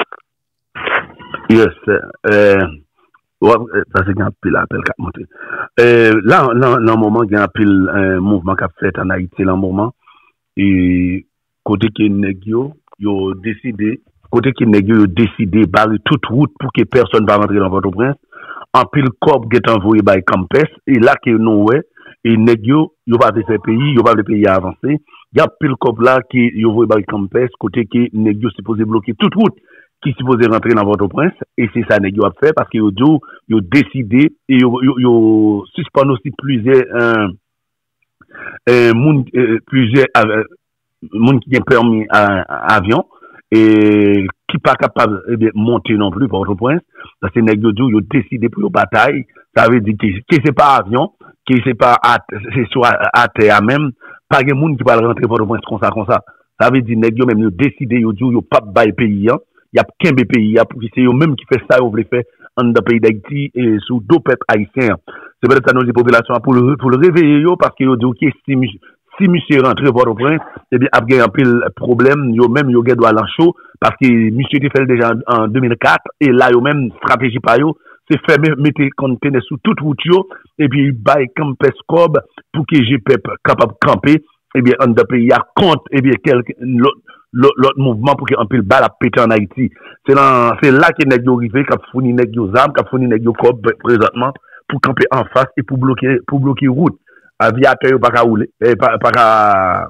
J: Yes, euh ouais, ça c'est un pile appel qui a monté. Euh, là, dans le moment, il y a un pile un mouvement qui a fait en Haïti, dans le moment. Et côté qui est yo, yo décidé, côté qui est yo, décidé barrer toute route pour que personne ne va rentrer dans votre prince. En pile corps qui est envoyé par Campes. Et là, que nous, ouais, et négio, yo pas faire pays, yo pas le pays avancer. Il y a pile corps là qui yo envoyé par Campes, côté qui négio supposé bloquer toute route qui supposé rentrer dans votre prince et c'est ça nèg yo a fait parce que yo yo yo décidé et yo yo, yo suspend aussi plusieurs euh, euh, moun, euh, plusieurs euh, moun qui ont permis à, à avion et qui pas capable eh bien monter non plus pour votre prince parce que nèg yo yo décidé pour une bataille ça veut dire que, que c'est pas avion que c'est pas c'est soit à, à terre même pas de moun qui va rentrer pour votre prince comme ça comme ça ça veut dire nèg yo même yo décidé yo yo pas bail pays hein. Il y a qu'un pays pour qui c'est eux même qui fait ça ou veut faire en dans pays d'Haïti et sous deux peuples haïtiens c'est peut-être ça nous les populations pour le pour le réveiller yo parce que yo dit OK si si monsieur rentre Port-au-Prince et bien a gagné un pile problème yo même yo doit aller chaud parce que monsieur était fait déjà en deux mille quatre et là yo même stratégie pa yo c'est faire mettre conteneur sous toute route yo et puis bail camp Pescob pour que G P E P capable camper et bien en dans pays a compte et bien quelque l'autre mouvement pour qu'on puisse balle à péter en Haïti. C'est là, c'est là que nèg yo rivé, qu'a fourni nèg yo zam, qu'a fourni nèg yo cob présentement pour camper en face et pour bloquer, pour bloquer route. Aviateur yo pas qu'à rouler, pas pas qu'à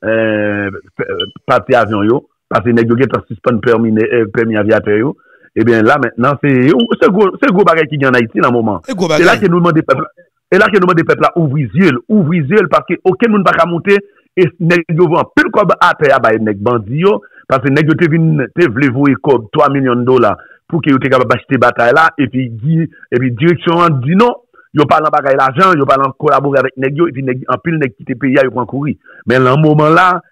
J: euh partir avion yo, parce que nèg yo get suspend permis permis aviateur yo. Et bien là maintenant c'est c'est gros c'est gros bagage qui gagne en Haïti dans moment. C'est là que nous demandons peuple. Et là que nous demandons peuple là ouvrir yeux, ouvrir yeux parce que aucun monde pas qu'à monter et nèg yo vend pile comme à terre ba nèg bandi yo parce que nèg yo te vinn te vle voyer comme trois millions de dollars pour que yo te capable acheter bataille là et puis et puis direction dit non yo pas dans bagaille l'argent yo pas dans collaborer avec nèg yo et puis nèg en pile nèg qui te paye yo prend courir mais dans moment là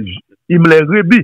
J: il me les rebi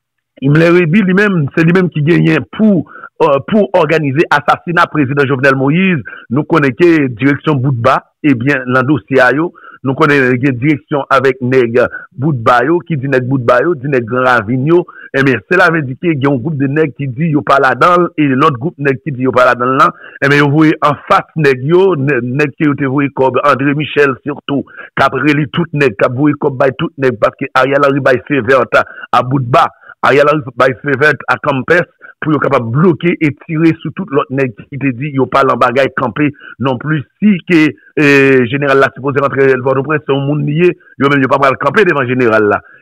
J: il me les rebi lui-même c'est lui-même qui gagne pour euh, pour organiser assassinat président Jovenel Moïse nous connaissons direction Boudba et bien dans dossier yo nous connaissons la direction avec nèg Boudba yo qui dit nèg Boudba yo dit nèg Grand Ravigno et bien cela veut dire qu'il y a un groupe de nèg qui dit yo pas là-dedans et l'autre groupe nèg qui dit yo pas là-dedans là et bien vous voyez en face nèg yo nèg qui te voyez comme André Michel surtout qu'après lui tout nèg qui voyez comme bay tout nèg parce que Ariel Henry bay fait vert à Boudba Ariel Henry bay fait vert à Campes pour être capable de bloquer et tirer sur tout l'autre nèg qui te dit yo pas en bagaille camper non plus si que euh, général là supposé rentrer le Port-au-Prince c'est un monde lié yo même yo pas pas camper devant général là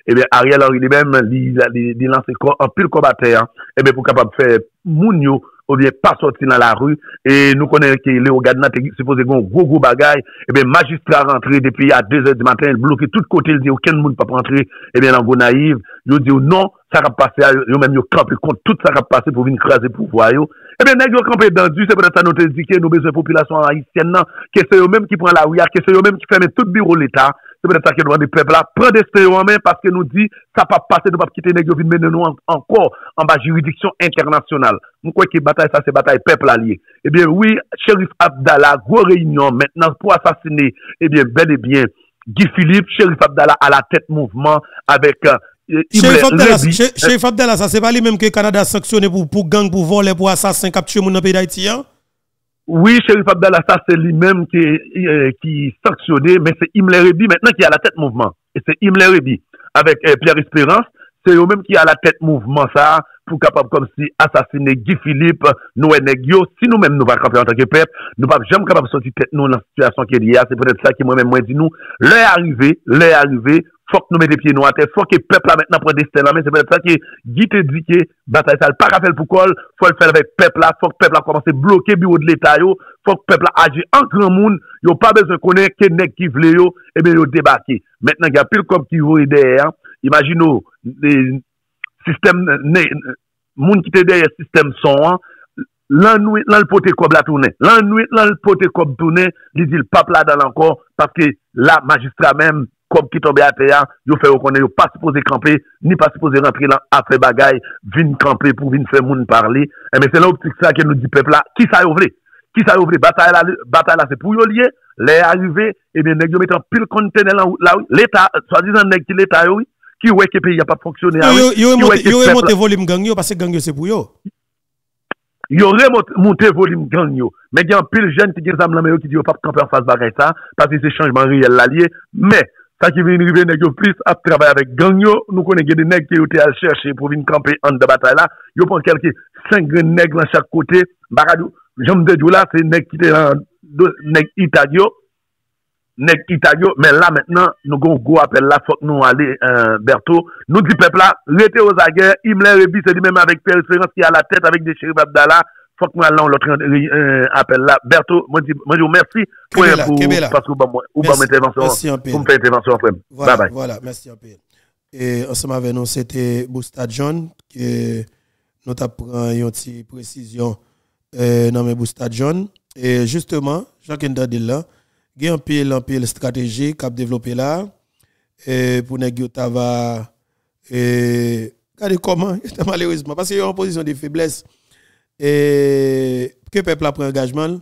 J: eh bien, Ariel Henry lui-même, il il lance un pile combattant, eh bien, pour capable faire Mounio, ou bien pas sortir dans la rue, et nous connaissons que Léo Gadna est supposé un gros gros bagaille, eh bien, magistrat rentré depuis à deux heures du matin, il bloqué tout côté, il dit aucun monde peut pas rentrer, eh bien, dans go naïve, il dit non, ça va passer, yo même yo campé contre tout ça va passer pour venir craser pouvoir yo. Eh bien, nèg yo campé dans du, c'est peut-être ça nous te dit que nous besoin population haïtienne non, que c'est eux même qui prend la rue, que c'est eux même qui ferme tout bureau l'état. C'est peut-être ça que nous demandons peuple là, prend des stéréos en main parce que nous dit ça pas passer, nous pas quitter nèg yo vinn mener nous encore en bas juridiction internationale. Nous croyons que bataille ça c'est bataille peuple allié. Eh bien oui, Shérif Abdallah, gros réunion maintenant pour assassiner eh bien bel et bien Guy Philippe, Shérif Abdallah à la tête mouvement avec euh,
A: Chérif Abdallah, Chérif Abdallah, ça c'est pas lui même que le Canada a sanctionné pour, pour gang, pour voler, pour assassin, capturer mon dans le pays d'Haïti, hein?
J: Oui, Chérif Abdallah, ça c'est lui-même qui euh, qui sanctionné, mais c'est Imler Rebi maintenant qui est à la tête mouvement. Et c'est Imler Rebi avec euh, Pierre Espérance, c'est eux-mêmes qui est à la tête mouvement ça, pour capable comme si assassiner Guy Philippe, nous et Negio, si nous-mêmes nous pas camper en tant que peuple, nous pas jamais capable de sortir tête nous dans la situation qui est liée, c'est peut-être ça qui moi-même moi dit nous, l'heure arrivé, l'heure arrivé, faut que nous mettions des pieds noirs à terre, faut que le peuple là maintenant prenne des stèles, mais c'est peut-être ça que Guy te dit que bataille ça pas faire pour col, faut le faire avec le peuple là, faut que le peuple là commence à bloquer bureau de l'état yo, faut que le peuple là agisse en grand monde, yo pas besoin connaître que nèg qui vle yo, et bien yo débarquer. Maintenant il y a pile comme qui voit derrière, imaginez les système moun qui te derrière système son l'an nuit l'an le poté comme la tourner l'an nuit l'an le poté comme tourner il dit le pape là dans encore parce que la magistrat même comme qui tombe à terre yo fait reconnaître yo pas supposé camper ni pas supposé rentrer là après bagaille vinn camper pour vinn faire moun parler et mais c'est là optique ça que nous dit peuple là qui ça yo vle qui ça yo vle bataille là bataille là c'est pour yo lier les arriver et bien nèg yo mettant pile conteneur là l'état soi-disant nèg qui l'état yo qui ouais que pays a pas fonctionné
A: yo yo yo remonter volume gang yo parce que gang yo c'est pour yo
J: yo remonter volume gang yo mais il y a pile jeune qui gen zam la mais qui dit pas camper en face bagaille ça parce que c'est changement réel l'allié mais ça qui vient arriver nèg yo plus à travailler avec gang yo nous connaissons des nèg qui étaient à chercher pour venir camper en de bataille là yo prend quelques cinq nèg dans chaque côté baradou j'aime de là c'est nèg qui était nèg Itadio nèg Itadio mais là maintenant nous gon go appel là faut que nous aller euh, Berto nous dit peuple là rete aux aguerres Imler Rebi c'est lui même avec Pierre Espérance qui a la tête avec des Chérif Abdallah faut que nous allons l'autre euh, appel là Berto moi dis moi dis merci pour, pour parce que bon ou bon intervention pour me faire intervention après
A: voilà,
J: bye bye
A: voilà merci un peu et ensemble avec nous c'était Boustad John qui nous t'a prend une petite précision euh, dans mes Boustad John et justement Jacques Ndadil là il y a un pile, un pile stratégie qu'a développé là et pour nèg yo ta va et regardez comment malheureusement parce qu'il y a en position de faiblesse et que peuple a pris engagement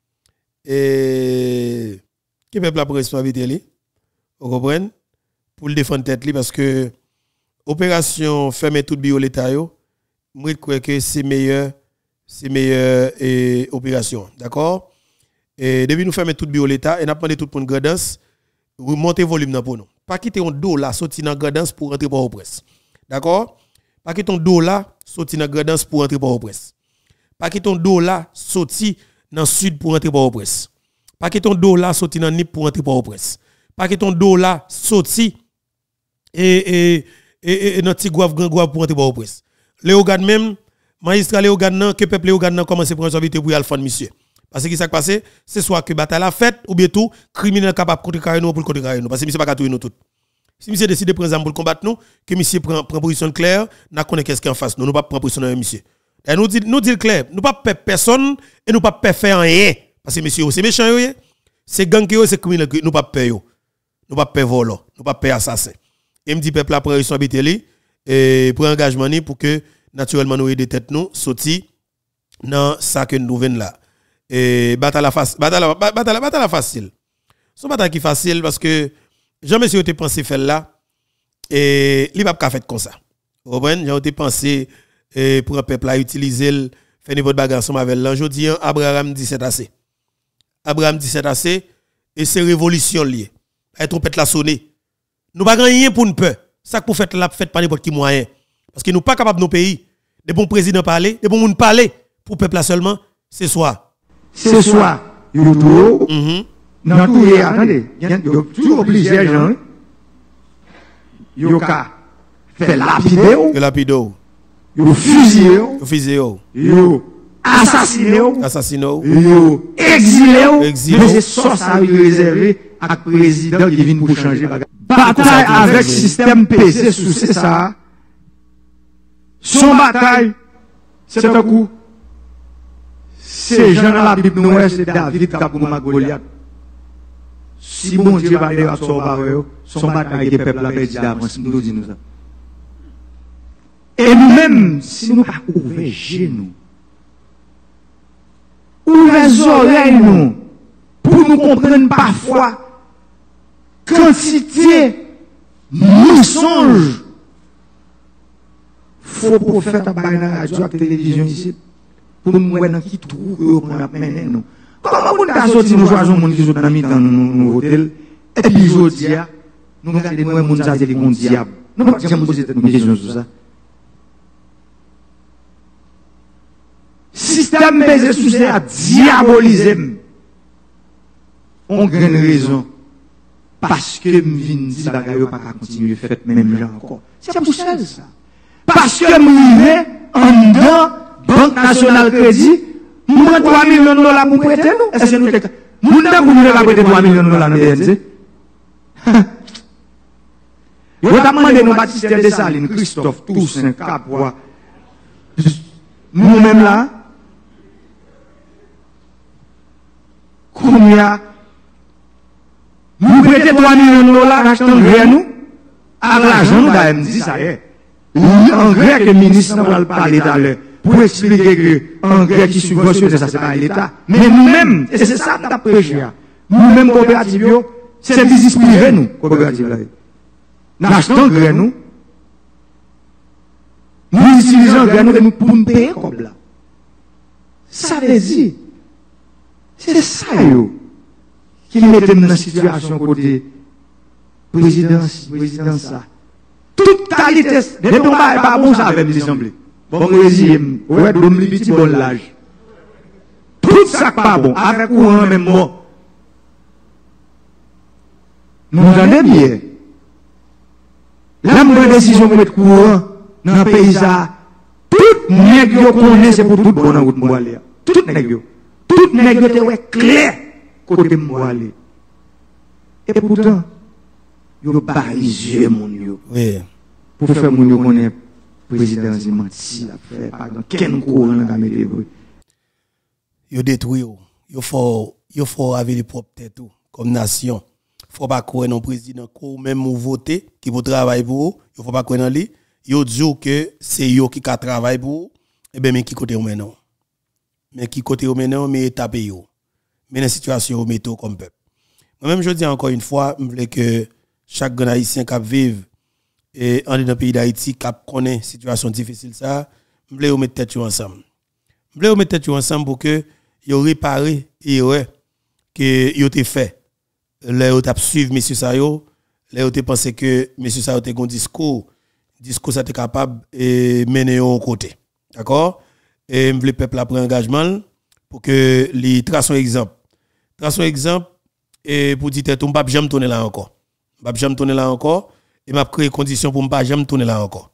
A: et que peuple a pris responsabilité li vous comprenez pour le défendre tête li parce que opération fermer tout bio l'état yo moi je crois que c'est meilleur c'est meilleur et opération d'accord. Et depuis nous fermer tout bio l'état et n'a demandé tout pour une gradance remonter volume dans pour nous pas quitter un dos là sortir dans gradance pour rentrer par au presse d'accord pas quitter ton dos là sortir dans gradance pour rentrer par au presse pas quitter ton dos là sortir dans sud pour rentrer par au presse pas quitter ton dos là sortir dans Nip pour rentrer par au presse pas quitter ton dos là sortir et et et dans petit Gouave grand Gouave pour rentrer par au presse Léo Gad même magistrat Léo Gad nan que peuple Léo Gad nan commencer prendre responsabilité pour y alfan monsieur. Parce que ce qui s'est passé, c'est soit que bataille la fête ou bien tout criminel capable de contrecarrer nous pour contrecarrer nous parce que monsieur pas tout nous tout. Si monsieur décide de prendre exemple pour combattre nous, que monsieur prend prend position claire, n'a connaît qu'est-ce qui en face nous, nous pas prendre position dans monsieur. Et nous dit nous dit clair, nous pas peur personne et nous pas peur faire rien parce que monsieur c'est méchant yo, c'est gang qui c'est criminel nous pas peur yo. Nous pas peur voler, nous pas peur assassin. Et me dit peuple la prend responsabilité li et prend engagement ni pour que naturellement nous aider tête nous sortir dans ça que nous venons là. Et bataille facile bataille bataille bataille facile son bataille qui facile parce que jamais si vous avez pensé faire là et il va pas faire comme ça vous comprenez j'ai été pensé pour un peuple à utiliser faire votre bagarre ensemble avec l'aujourd'hui Abraham dix-sept assez Abraham dix-sept assez et c'est révolution liée et trompette la sonner nous pas rien pour une peur ça que pour faire la fête pas n'importe qui moyen parce que nous pas capable nos pays des bons présidents parler des bons monde parler pour peuple là seulement c'est soit
K: ce soir, il y a tout. Dans tout, attendez, il y a toujours plusieurs gens. Il y a fait lapider,
A: Yo lapido.
K: yo fusillé,
A: Yo fusillé.
K: yo assassiné,
A: Assassiné.
K: yo exilé,
A: Exilé.
K: mais c'est ça ça réservé à président qui vient pour changer bagage. Bataille avec système P C sous c'est ça. Son bataille, c'est un coup. Ces gens dans la Bible noire, c'est David qui a pour Goliath. Si bon Dieu va aller à son barreau, son bataille que le peuple a perdu d'avance, nous disons ça. Et nous-mêmes, si nous pas ouvert genoux, ouvert les oreilles, nous, pour nous comprendre parfois, quantité, mensonge, faux prophète à bailler dans la radio, à la télévision ici, pour nous voir dans qui trou qu'on a mené nous. Comment nous avons sorti nous choisissons monde qui sont dans la mi-temps nous voter et puis je dis nous regardons nous monde ça c'est le diable. Nous pas jamais poser cette question sur ça. Système basé sur ça diabolisé. On gagne raison parce que me vinn dit bagaille pas continuer faire même là encore. C'est pour ça ça. Parce que me rivé en dedans Banque nationale crédit, nous avons trois millions de dollars pour prêter nous. Est-ce que nous avons nous avons prêté trois millions de dollars dans le B N C? Vous avez demandé nous Baptiste Dessalines, Christophe, Toussaint, Capois, nous-mêmes là, combien nous prêtons trois millions de dollars achetant gré nous, avec l'argent nous avons dit ça y est. En gré que le ministre va parler tout à l'heure. Pour expliquer que l'engrais qui subventionne, ça c'est pas l'État. Mais nous-mêmes, et c'est ça que nous avons prêché, nous-mêmes coopératives, c'est business privé nous, coopératives. Nous achetons l'engrais nous, nous utilisons l'engrais nous pour nous payer comme là. Ça veut dire, c'est ça yo, qui met dans une situation côté présidence, présidence ça. Toute qualité, depuis on va pas bon ça avec l'Assemblée. Bon régime, ouais, d'homme li petit bon l'âge. Tout ça pas bon, avec courant même bon. Nous entendez bien. La bonne décision pour mettre courant dans le pays ça, tout nègre connaît c'est pour tout bon dans route moi aller. Tout nègre. Tout nègre te ouais clair côté moi aller. Et pourtant, yo pas yeux mon yo.
A: Oui.
K: Pour faire mon yo connaît président menti la fait par exemple quel courant la mettre
A: yo détruit yo faut yo faut avec les propres tête comme nation faut pas croire non président ko même voter qui pour travailler pour yo faut pas croire dans lui yo dit que c'est yo qui ka travail pour et ben mais qui côté maintenant mais qui côté maintenant mais taper yo mais dans situation au métaux comme peuple moi même je dis encore une fois je voulais que chaque grand haïtien qui vive et en dans le pays d'Haïti qui connaît situation difficile ça je voulais mettre tête ensemble je voulais mettre tête ensemble pour que yo réparer erreur que yo te fait là yo t'a suivre monsieur ça yo là yo te pensé que monsieur ça yo te gon discours discours ça te capable et mener au côté d'accord et me voulais peuple a prendre engagement pour que les trace un exemple trace un exemple et pour dire tête on pas jamais tourner là encore pas jamais tourner là encore et m'a créé condition pour pas jamais tourner là encore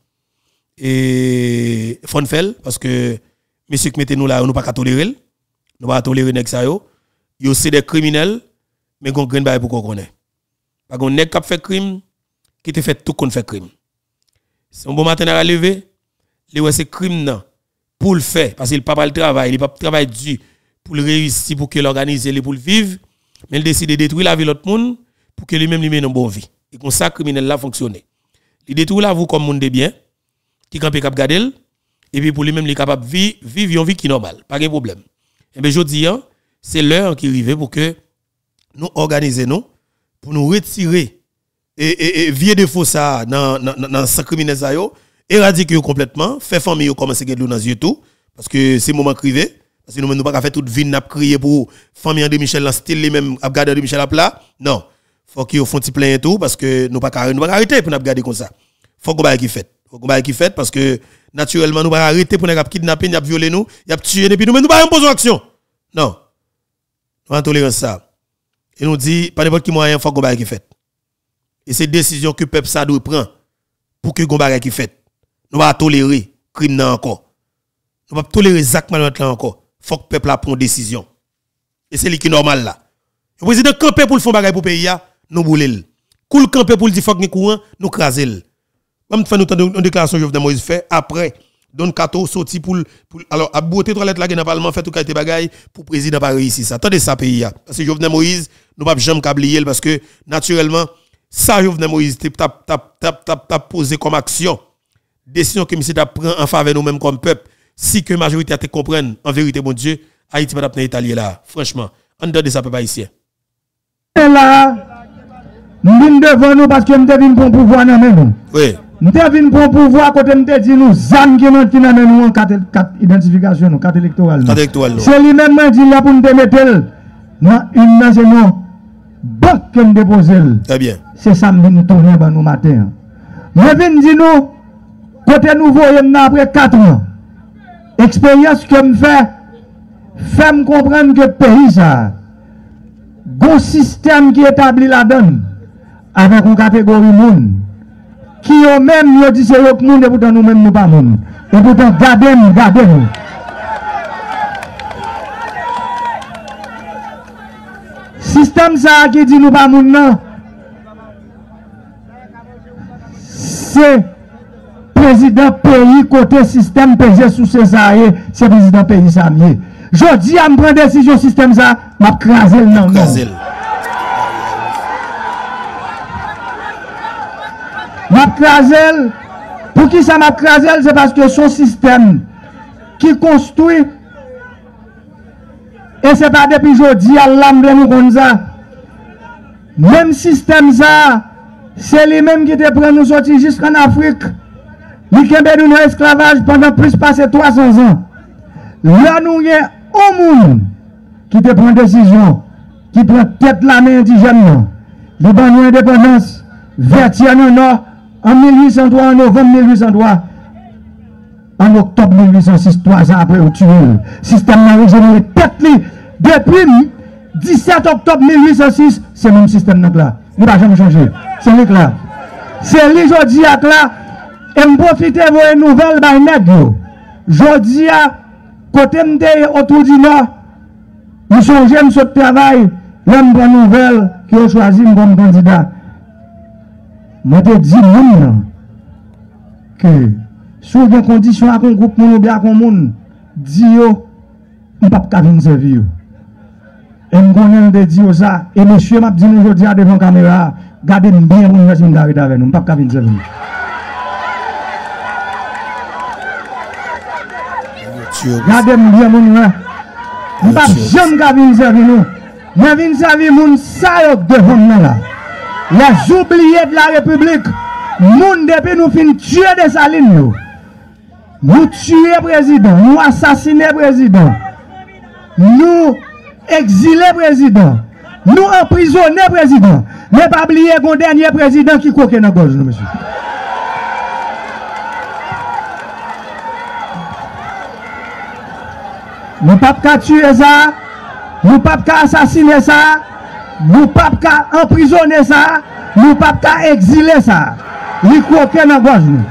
A: et fon fait parce que monsieur qui mettez nous là nous pas tolérer nous pas tolérer nèg ça yo yo c'est des criminels mais gon grain bail pour qu'on connaît pas gon nèg qui fait crime qui te fait tout qu'on fait crime c'est un bon matin à lever les ouais c'est crime non pour le faire parce qu'il pas pas le travail il pas travail dur pour le réussir pour que l'organiser pour le vivre mais il décide de détruire la vie de l'autre monde pour que lui-même lui mène une bonne vie et comme ça criminel là fonctionner il détruit la vous comme monde de bien qui campe cap garder et puis pour lui-même il est capable vivre vivre une vie qui normale pas de problème et bien je dis c'est l'heure qui arrive pour que nous organiser nous pour nous retirer et et, et vieux défaut ça dans dans dans ce criminel ça yo éradiquer complètement faire famille yo commencer gagner dans yeux tout parce que c'est moment crivé parce que nous nous pas faire toute vie n'a crier pour famille de Michel dans style les mêmes à garder de Michel à plat non faut qu'ils font petit plein tout parce que nous pas nous pas arrêter pour nous garder comme ça faut qu'on bail qui fait faut qu'on bail qui fait parce que naturellement nous pas arrêter pour nous kidnapper nous violer nous y a tuer et puis nous nous pas imposer action non nous en tolérance ça et nous dit pas n'importe qui moyen faut qu'on bail qui fait et c'est décision que peuple ça doit prendre pour que Gombara qui fait. Nous pas tolérer crime là encore. Nous pas tolérer Zach Malot là encore. Faut que le peuple prenne une décision. Et c'est ce qui est normal là. Le président campé pour le fond bagay pour pays nous boulel. Cool campé pour le dire faut que nous courant, nous craser. Même fait nous une déclaration Jovenel Moïse fait après Don Kato sorti pour pour alors à beauté toilette là dans le parlement fait tout qualité bagay pour président pas réussir ça. Attendez ça pays parce que Jovenel Moïse nous pas jamais cablier parce que naturellement ça Jovenel Moïse tap tap tap tap tap posé comme action. Décision que monsieur t'a prend en faveur nous même comme peuple. Si que majorité te comprenne en vérité mon Dieu, Haïti va dans Italie là. Franchement, en dehors de ça peuple haïtien.
K: Là, nous devant nous parce que nous devons pour pouvoir dans nous.
A: Oui.
K: Nous devons pour pouvoir côté nous dit nous zam qui nous dans nous en quatre identification nous carte électorale.
A: Carte électorale.
K: C'est lui même dit là pour nous mettre dans une nation banque que nous déposer.
A: Très bien.
K: C'est ça nous tourner dans nous matin. Mais vinn dit nous côté nous voyons après quatre ans. Expérience que me fait fait me comprendre que pays ça un système qui établit la donne avec une catégorie monde qui ont même yo dit c'est eux monde et pourtant nous même nous pas monde et pourtant gardez nous gardez nous système ça qui dit nous pas monde non c'est président pays côté système pesé sous César c'est président pays ça mieux je dis à me prendre décision système ça m'a craser non non m'a craser pour qui ça m'a craser c'est parce que son système qui construit et c'est pas depuis jodi à l'âme nous comme ça même système ça c'est lui même qui te prend nous sortir jusqu'en Afrique il kembe nous dans esclavage pendant plus passé trois cents ans là nous y a un monde qui te prend décision qui prend tête la main indigène li ban nous indépendance vertière non nord en mille huit cent trois en novembre mille huit cent trois en octobre mille huit cent six trois ans après au tuer système n'a régénéré tête li depuis dix-sept octobre mille huit cent six c'est le même système là il va jamais changer c'est lui là c'est lui jodi à là et me profiter de une nouvelle by nèg yo jodi à côté m'te autour du nord nous songeons ce travail l'homme bonne nouvelle qui a choisi comme candidat moi te dis moun que sous des conditions à un groupe moun ou bien à un monde dit yo on pas ka venir servir et me connais de dire ça et monsieur m'a dit nous aujourd'hui devant caméra gardez bien pour nous si nous avec nous pas ka venir servir gardez bien mon nous nous pas jamais ka venir servir nous mais venir servir moun ça yo devant nous là les oubliés de la République moun depuis nous fin tuer des salines nous nous tuer président nous assassiner président nous exiler président nous emprisonner président mais pas oublier qu'on dernier président qui coque dans gorge nous monsieur nous pas qu'à tuer ça nous pas qu'à assassiner ça nous pas qu'à emprisonner ça nous pas qu'à exiler ça il coque dans gorge nous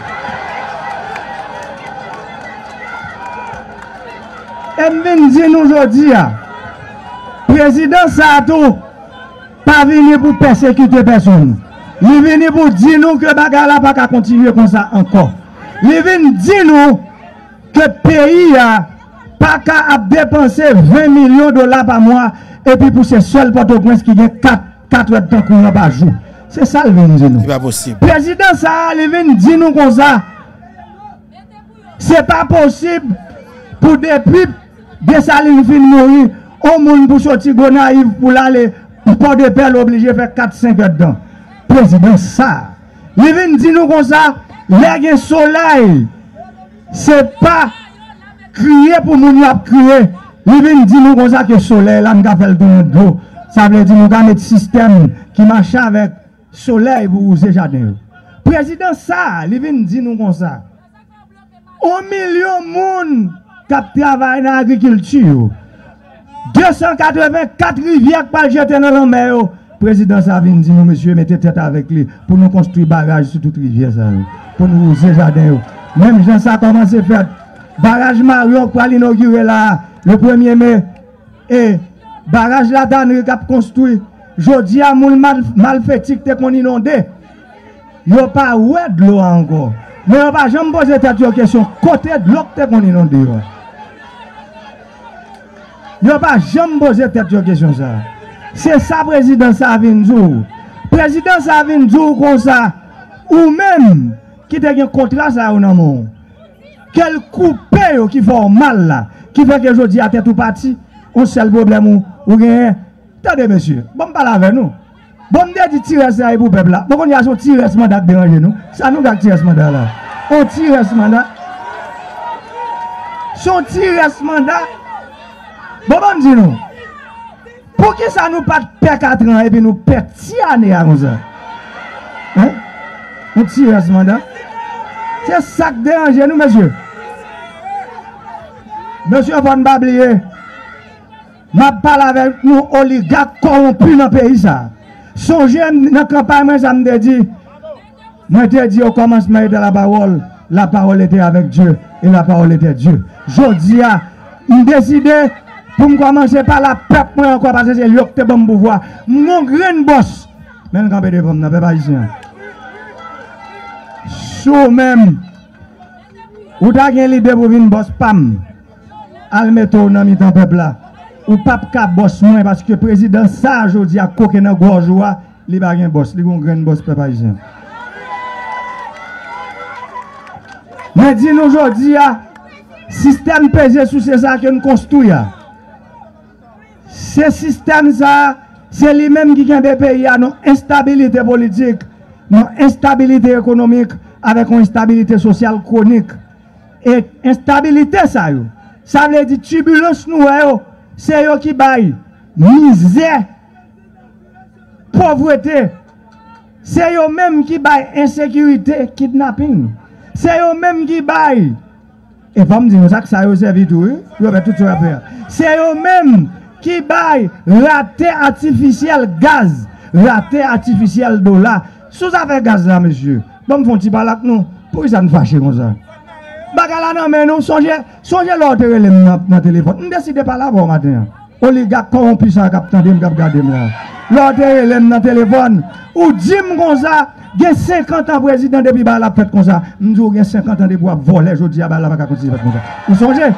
K: et me dit nous aujourd'hui président ça tout pas venir pour persécuter personne il vient pour dire nous que bagarre là pas continuer comme ça encore il vient dire nous que pays a pas qu'à dépenser vingt millions de dollars par mois et puis pour ces seuls Port-au-Prince qui gagne quatre heures de temps courant par jour c'est ça il vient dire nous
A: c'est pas possible
K: président ça il vient dire nous comme ça c'est pas possible pour depuis des salines fin mourir au monde pour sortir Gonaïve pour aller pour de pelle obligé de faire quatre cinq heures dedans président ça il vient dire nous comme ça les soleil c'est pas crier pour nous a crier il vient dire nous comme ça que soleil là nous a fait le tour de l'eau ça veut dire nous avons un système qui marche avec soleil pour user jardin président ça il vient dire nous comme ça un million de monde qui travaillent dans l'agriculture deux cent quatre-vingt-quatre rivières qui jeter dans la mer président Savine dit, nous, monsieur, mettez tête avec lui pour nous construire barrage sur toute rivière, ça, pour nous ouvrir jardin. Même Jean, ça a commencé à faire barrage Marion pour l'inaugurer là, le premier mai. Et barrage la Dannerie qui a construit. Jodi a moun mal, mal fétique te qu'on inondé. Yo pas ouais de l'eau encore. Mais on va jamais poser cette question. Côté de l'eau te qu'on inondé. Yo pas jamais poser cette question ça. C'est ça président Savine Zou. Président Savine Zou comme ça. Ou même qui te un contrat ça ou non. Quel coupé qui fait mal là. Qui fait que jodi a tête tout parti. On seul problème ou ou gagne. Attendez monsieur, bon parle avec nous. Bon me dit tirer ça pour peuple là. Bon on y a son tirer ce mandat déranger nous. Ça nous va tirer ce mandat là. On tire ce mandat. Son tirer ce mandat. Bon bon dit nous. Pour que ça nous pas perdre quatre ans et puis nous perdre six années comme ça. Hein? On tire ce mandat. C'est ça qui dérange nous monsieur. Monsieur Van Bablier. Ma parle avec nous oligarques corrompus dans le pays ça. Songez dans la campagne, moi ça me dit. Moi te dit au commencement de la parole, la parole était avec Dieu et la parole était Dieu. Jodi a, me décidé pour me commencer par la peuple moi encore parce que c'est lui qui bon pouvoir. Mon grand boss. Mais le campé de femme n'a pas ici. Sous même ou ta gen l'idée pour venir boss pam. Al metto dans mi temps peuple là. Ou pas ka boss moins parce que président ça aujourd'hui a coqué dans gorge wa, li ba gen boss, li gon grand boss peuple haïtien. Mais dit nous aujourd'hui a système pesé sous c'est ça que nous construisons. Ce système ça c'est lui-même qui gagne des pays à non instabilité politique, non instabilité économique avec une instabilité sociale chronique. Et instabilité ça yo, ça veut dire turbulence nous yo. C'est eux qui baillent misère, pauvreté. C'est eux même qui baillent insécurité, kidnapping. C'est eux même qui baillent. Et pas me dire ça que ça a servi tout, tout ça faire. C'est eux même qui baillent raté artificiel gaz, raté artificiel dollar. Sous affaire gaz là, monsieur. Bon, me font-ils parler avec nous? Pourquoi ça nous fâche comme ça? Bagala non mais nous songez songez l'autre dans le téléphone. On décide pas là bon matin. Oligarque corrompu ça cap tande me cap garder là. L'autre dans le téléphone ou dim comme ça, il cinquante ans président depuis ba la fête comme ça. M'dou gen cinquante ans de bois voler jodi a ba la pas continuer comme ça. Vous songez?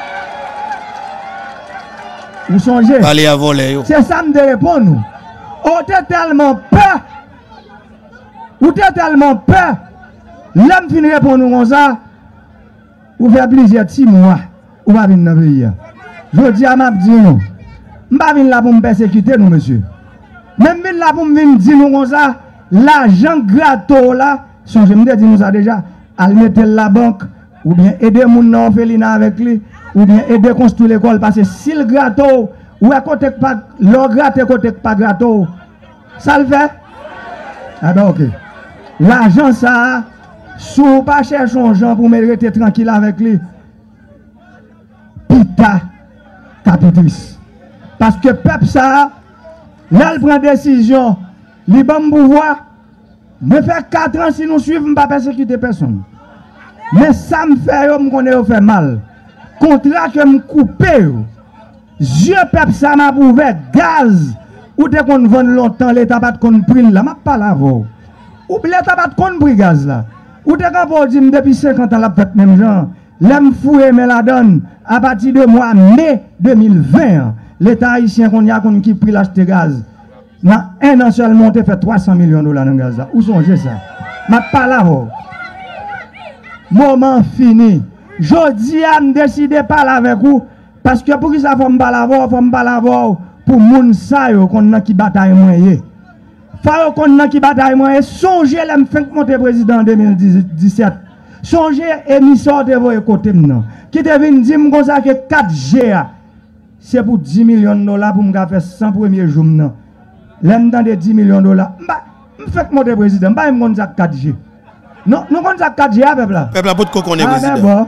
K: Vous songez?
A: Aller à voler yo.
K: C'est ça me répond nous. On était tellement peur. Ou était tellement peur. L'homme fin répond nous comme ça. Ou faire plusieurs petits mois, ou pas venir dans le pays. Je dis à ma dit nous, je ne pas venir là pour me persécuter, nous, monsieur. Même venir là pour me dire nous comme ça, l'argent gratos là, je me dis nous ça déjà, à mettre la banque, ou bien aider mon orphelinat avec lui, ou bien aider à construire l'école, parce que si le gratos, ou à côté pas, l'or gratte côté pas gratos, ça le fait? Ah ben ok. L'argent ça, si vous ne pas chercher un gens pour me rester tranquille avec lui, pita capitrice. Parce que peuple ça, là il prend décision, il bon pouvoir, me fait quatre ans si nous suivons, je ne pas persécuter personne. Mais ça me fait, je me connais, fait mal. Contrat que me couper, je peuple ça m'a ouvert gaz, ou dès qu'on vend longtemps, l'État pas de qu'on prenne là, je ne pas là. Ou l'État pas de qu'on prenne gaz là. Ou te quand dit depuis cinquante ans la fête même genre, l'aime foué mais la donne à partir de mois mai deux mille vingt, l'État haïtien qu'on y a qui pris l'acheter gaz. Dans un an seulement, on fait trois cents millions de dollars dans le gaz. Où songez ça? Ma pas là. Moment fini. Jodi a décidé de parler avec vous parce que pour que ça faut me parler, faut me parler pour moun sa yo qu'on a qui bataille moyen. Faut qu'on a qui bataille moyen. Songez l'aime fin monter président en deux mille dix-sept. Songez émission de vos côté maintenant. Qui te vient dire comme ça que quatre G c'est pour dix millions de dollars pour me faire cent premiers jours maintenant. L'aime dans des dix millions de dollars. Je fais monter président, je ne sais pas quatre G. Non, nous avons quatre G, peuple là.
A: Peuple là, pour qu'on connaisse
K: ah,
A: président.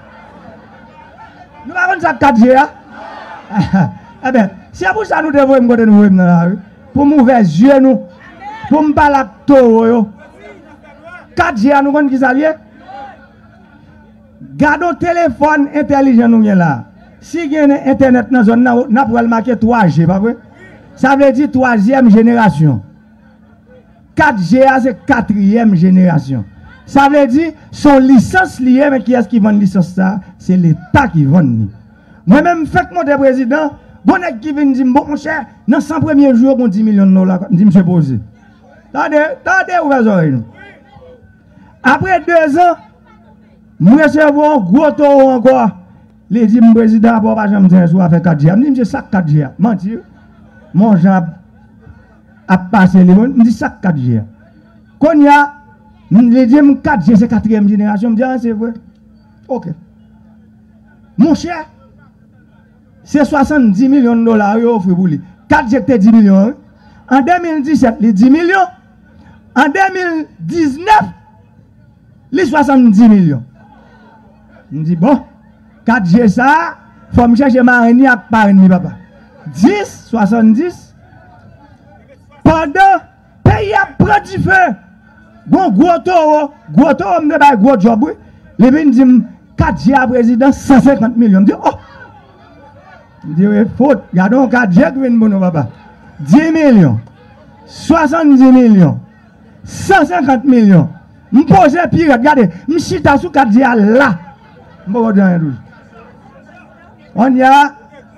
K: Nous avons quatre G. Eh bien, si pour ça nous devons me côté nous dans la rue. pour m'ouvrir les yeux nous, pour me parler de tout. quatre G, nous connaissons qui ça lié? Gardons le téléphone intelligent nous là. Si il y a internet dans la zone, nous avons marqué trois G, pas vrai? Ça veut dire troisième génération. quatre G, c'est quatrième génération. Ça veut dire son licence liée, mais qui est-ce qui vend licence ça? C'est l'État qui vend. Moi-même, fait mon président, bon qui vient dire, bon mon cher, dans cent premiers jours, on dix millions de dollars, je dis, monsieur posé. Attendez, attendez, ouvrez oreilles. Après deux ans, nous recevons un gros taux encore. Les dit, mon président, pour pas jamais dire, soit fait quatre G. Je dis, monsieur, ça quatre G. Mentir. Mon Jean a passé les mots, je dis, ça quatre G. Quand il y a, les dit, quatre G, c'est quatrième génération, je dis, ah, c'est vrai. Ok. Mon cher, c'est soixante-dix millions de dollars qui offrent pour lui. quatre G, c'est dix millions. En deux mille dix-sept, les dix millions. En deux mille dix-neuf, les soixante-dix millions. Je dis, bon, quatre G ça, il faut me chercher Marigny à Marigny, papa. dix, soixante-dix. Pendant, pays a pris du feu. Bon, gros taux, gros taux, on me dit, gros job, oui. Les gens disent, quatre G à président, cent cinquante millions. Je dis, oh! Je dis, oui, faute. Regardons quatre G qui viennent, mon papa. dix millions, soixante-dix millions, cent cinquante millions. Je pose un pire, regardez, je suis sous quatre G là. Je ne vais pas dire on y a.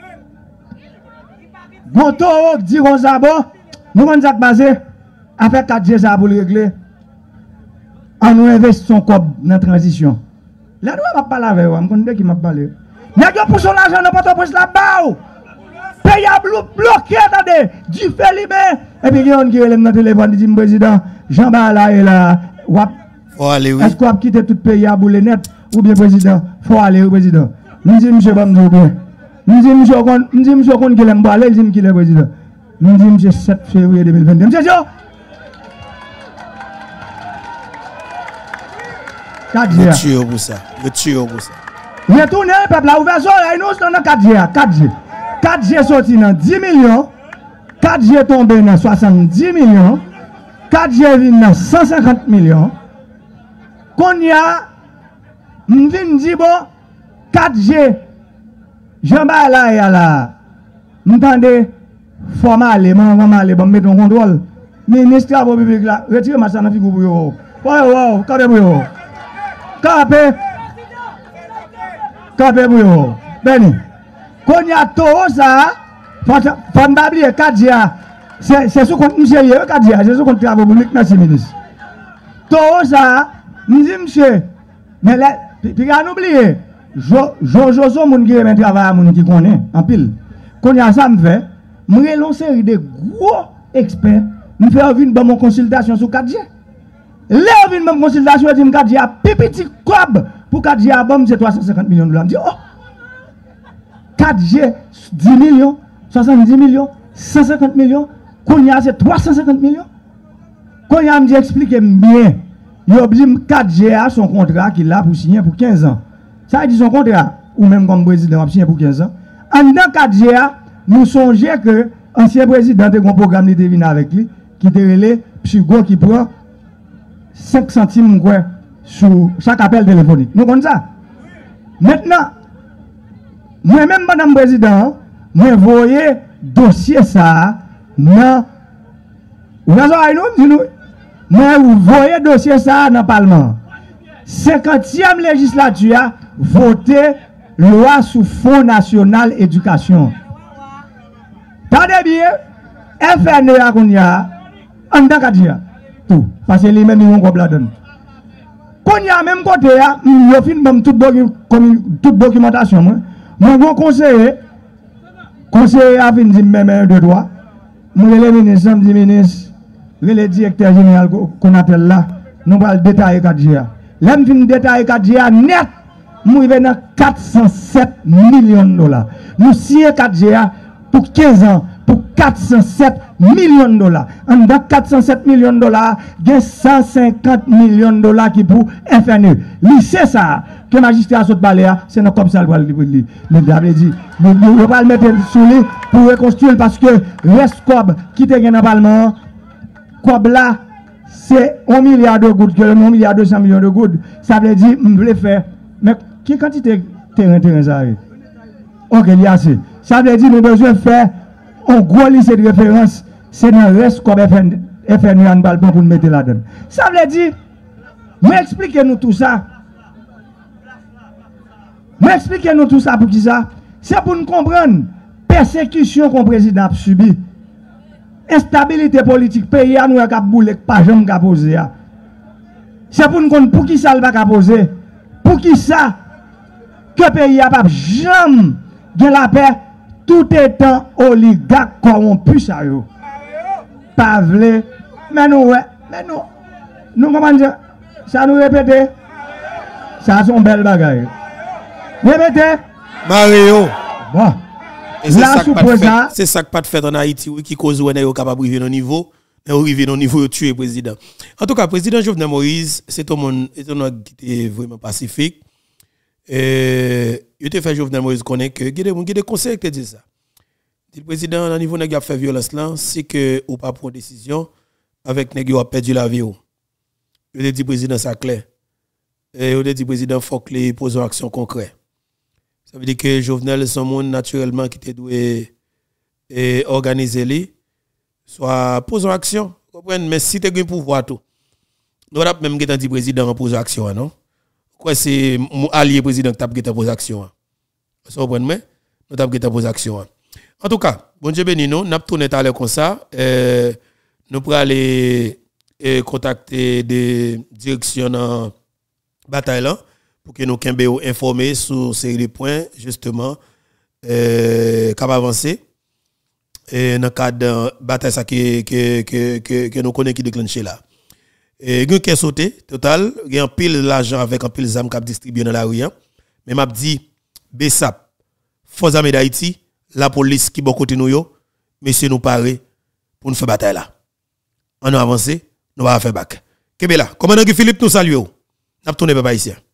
K: Gonto, dit qu'on ça bon. Nous avons passé. Après quatre G ça pour le régler. On nous investit son corps dans la transition. Là, nous ne parler avec vous. Je connais qui m'a parlé. Mais vous pour son argent, nous ne pouvons pas là-bas. Pays à bloqué, attendez. Du fait libéré. Et puis, il y a un qui est dans le téléphone, dit président, Jean-Bala est là.
A: Faut aller, oui.
K: Est-ce qu'on a quitté tout le pays à bouler net? Ou bien président, faut aller au président. Nous disons, monsieur, pas me dire. Nous disons, monsieur, nous disons, monsieur, qu'on aime pas aller, nous disons qu'il est président. Nous disons, monsieur, sept février deux mille vingt-deux. Monsieur, monsieur! quatre G.
A: Retire pour ça. Retire pour ça.
K: Retournez, le peuple, a ouvert ça, nous sommes dans quatre G. quatre G. quatre G sorti dans dix millions. quatre G tombé dans soixante-dix millions. quatre G vient dans cent cinquante millions. Qu'on y a, m'vin dit bon, quatre G, Jean-Bala là et là, m'entendez, faut m'aller, m'aller, bon, mettre en contrôle. Ministre de la République là, retirez ma santé pour vous. Ouais, ouais, capé pour vous. Capé. Capé pour vous. Beni. Qu'on y a tout ça, faut m'oublier quatre G, c'est sous compte monsieur, quatre G, c'est sous compte de la République, merci ministre. Tout ça, nous disons monsieur, mais là, puis on oublie, Jojo son moun qui remet travail à moun qui connaît en pile. Quand y a ça me fait, me relance une série de gros experts, me faire une bonne consultation sur quatre G. Là une bonne consultation dit quatre G a petit cob pour quatre G a bon c'est trois cent cinquante millions de dollars. Me dit oh quatre G dix millions, soixante-dix millions, cent cinquante millions, quand y a c'est trois cent cinquante millions. Quand y a me dit expliquer bien. Il oblige quatre G a son contrat qu'il a pour signer pour quinze ans. Ça veut dire son contrat, ou même comme président, a signé pour quinze ans. En dans quatre G A, nous songeons que l'ancien président a un programme qui venu avec lui, qui était relé, psycho qui prend cinq centimes sur chaque appel téléphonique. Nous comprenons ça. Maintenant, moi-même, madame président, moi, voyez dossier ça, non. Vous avez nous, mais vous voyez dossier ça dans le Parlement. cinquantième législature a voté loi sous Fonds national éducation. Tendez bien, F N E A qu'on y a, en tant que tout. Parce que les mêmes ils vont comme la donne. Qu'on y a même côté, il y a fin toute documentation. Moi, mon conseiller, conseiller a fini de me de droit. Moi, le ministre, le ministre, le directeur général qu'on appelle là, nous allons détailler quatre G A. L'homme fin détailler quatre G A net, nous avons dans quatre cent sept millions de dollars. Nous signons quatre G A pour quinze ans, pour quatre cent sept millions de dollars. En dans quatre cent sept millions de dollars, il y a cent cinquante millions de dollars qui pour F N E. C'est ça que le magistrat saute baléa, c'est non comme ça le le le diable dit. Nous ne pas le mettre sous lui pour reconstruire parce que reste cob qui te gagne dans le parlement, cob là c'est un milliard de gouttes, un milliard deux cents millions de gouttes. Ça veut dire on veut faire mais qui quantité terrain terrain ça? OK, il y a assez. Ça veut dire nous besoin faire un gros lycée de référence, c'est dans le reste comme F N U en balbon pour nous mettre là-dedans. Ça veut dire, m'expliquez-nous tout ça. M'expliquez-nous tout ça pour qui ça? C'est pour nous comprendre persécution qu'on président a subi. Instabilité politique, pays à nous a boulé, pas jamais qu'a posé. C'est pour nous comprendre pour qui ça le va poser. Pour qui ça que pays a pas jamais de la paix. Tout étant oligarque corrompu, ça yo. Pas vrai. Mais nous, mais nous, nous, comment dire, ça nous répète. Ça sont belles bagailles. Répétez.
A: Mario.
K: Bon.
A: C'est ça que pas de fait. C'est ça que pas de fait en Haïti qui cause où on est capable de arriver au niveau, et arriver au niveau de tuer le président. En tout cas, le président Jovenel Moïse, c'est un monde qui était vraiment pacifique. Et il te fait Jovenel Moïse connaît que il y a des conseils qui disent ça. Le président au niveau de fait violence là, c'est que ou pas prendre décision avec nèg a perdu la vie. Il dit président ça clair. Et il dit président faut que les pose action concrète. Ça veut dire que Jovenel son monde naturellement qui te doit et organiser lui soit pose action, comprendre mais si tu as un pouvoir tout. Nous avons même dit président en pose action non. Quoi c'est allié président qui t'a gêté pose action. Ça vous comprenez? Nous t'a gêté pose action. En tout cas, bon Dieu béni nous, n'a tourné à comme ça, euh, nous pour aller euh, contacter des directions dans bataille là pour que nous kembe informer sur ces les points justement euh cap avancer et dans cadre bataille ça que que que que, que nous connaît qui déclenché là. Et il y a sauté total, il y a un pile l'argent avec un pile zam qui distribué dans la rue. Mais m'a dit B S A P, Forces armées d'Haïti, la police qui bon côté nous yo, monsieur nous paré pour nous faire bataille là. On a avancé, nous va faire bac. Kebela, commandant Philippe nous salue. N'a tourné papa ici.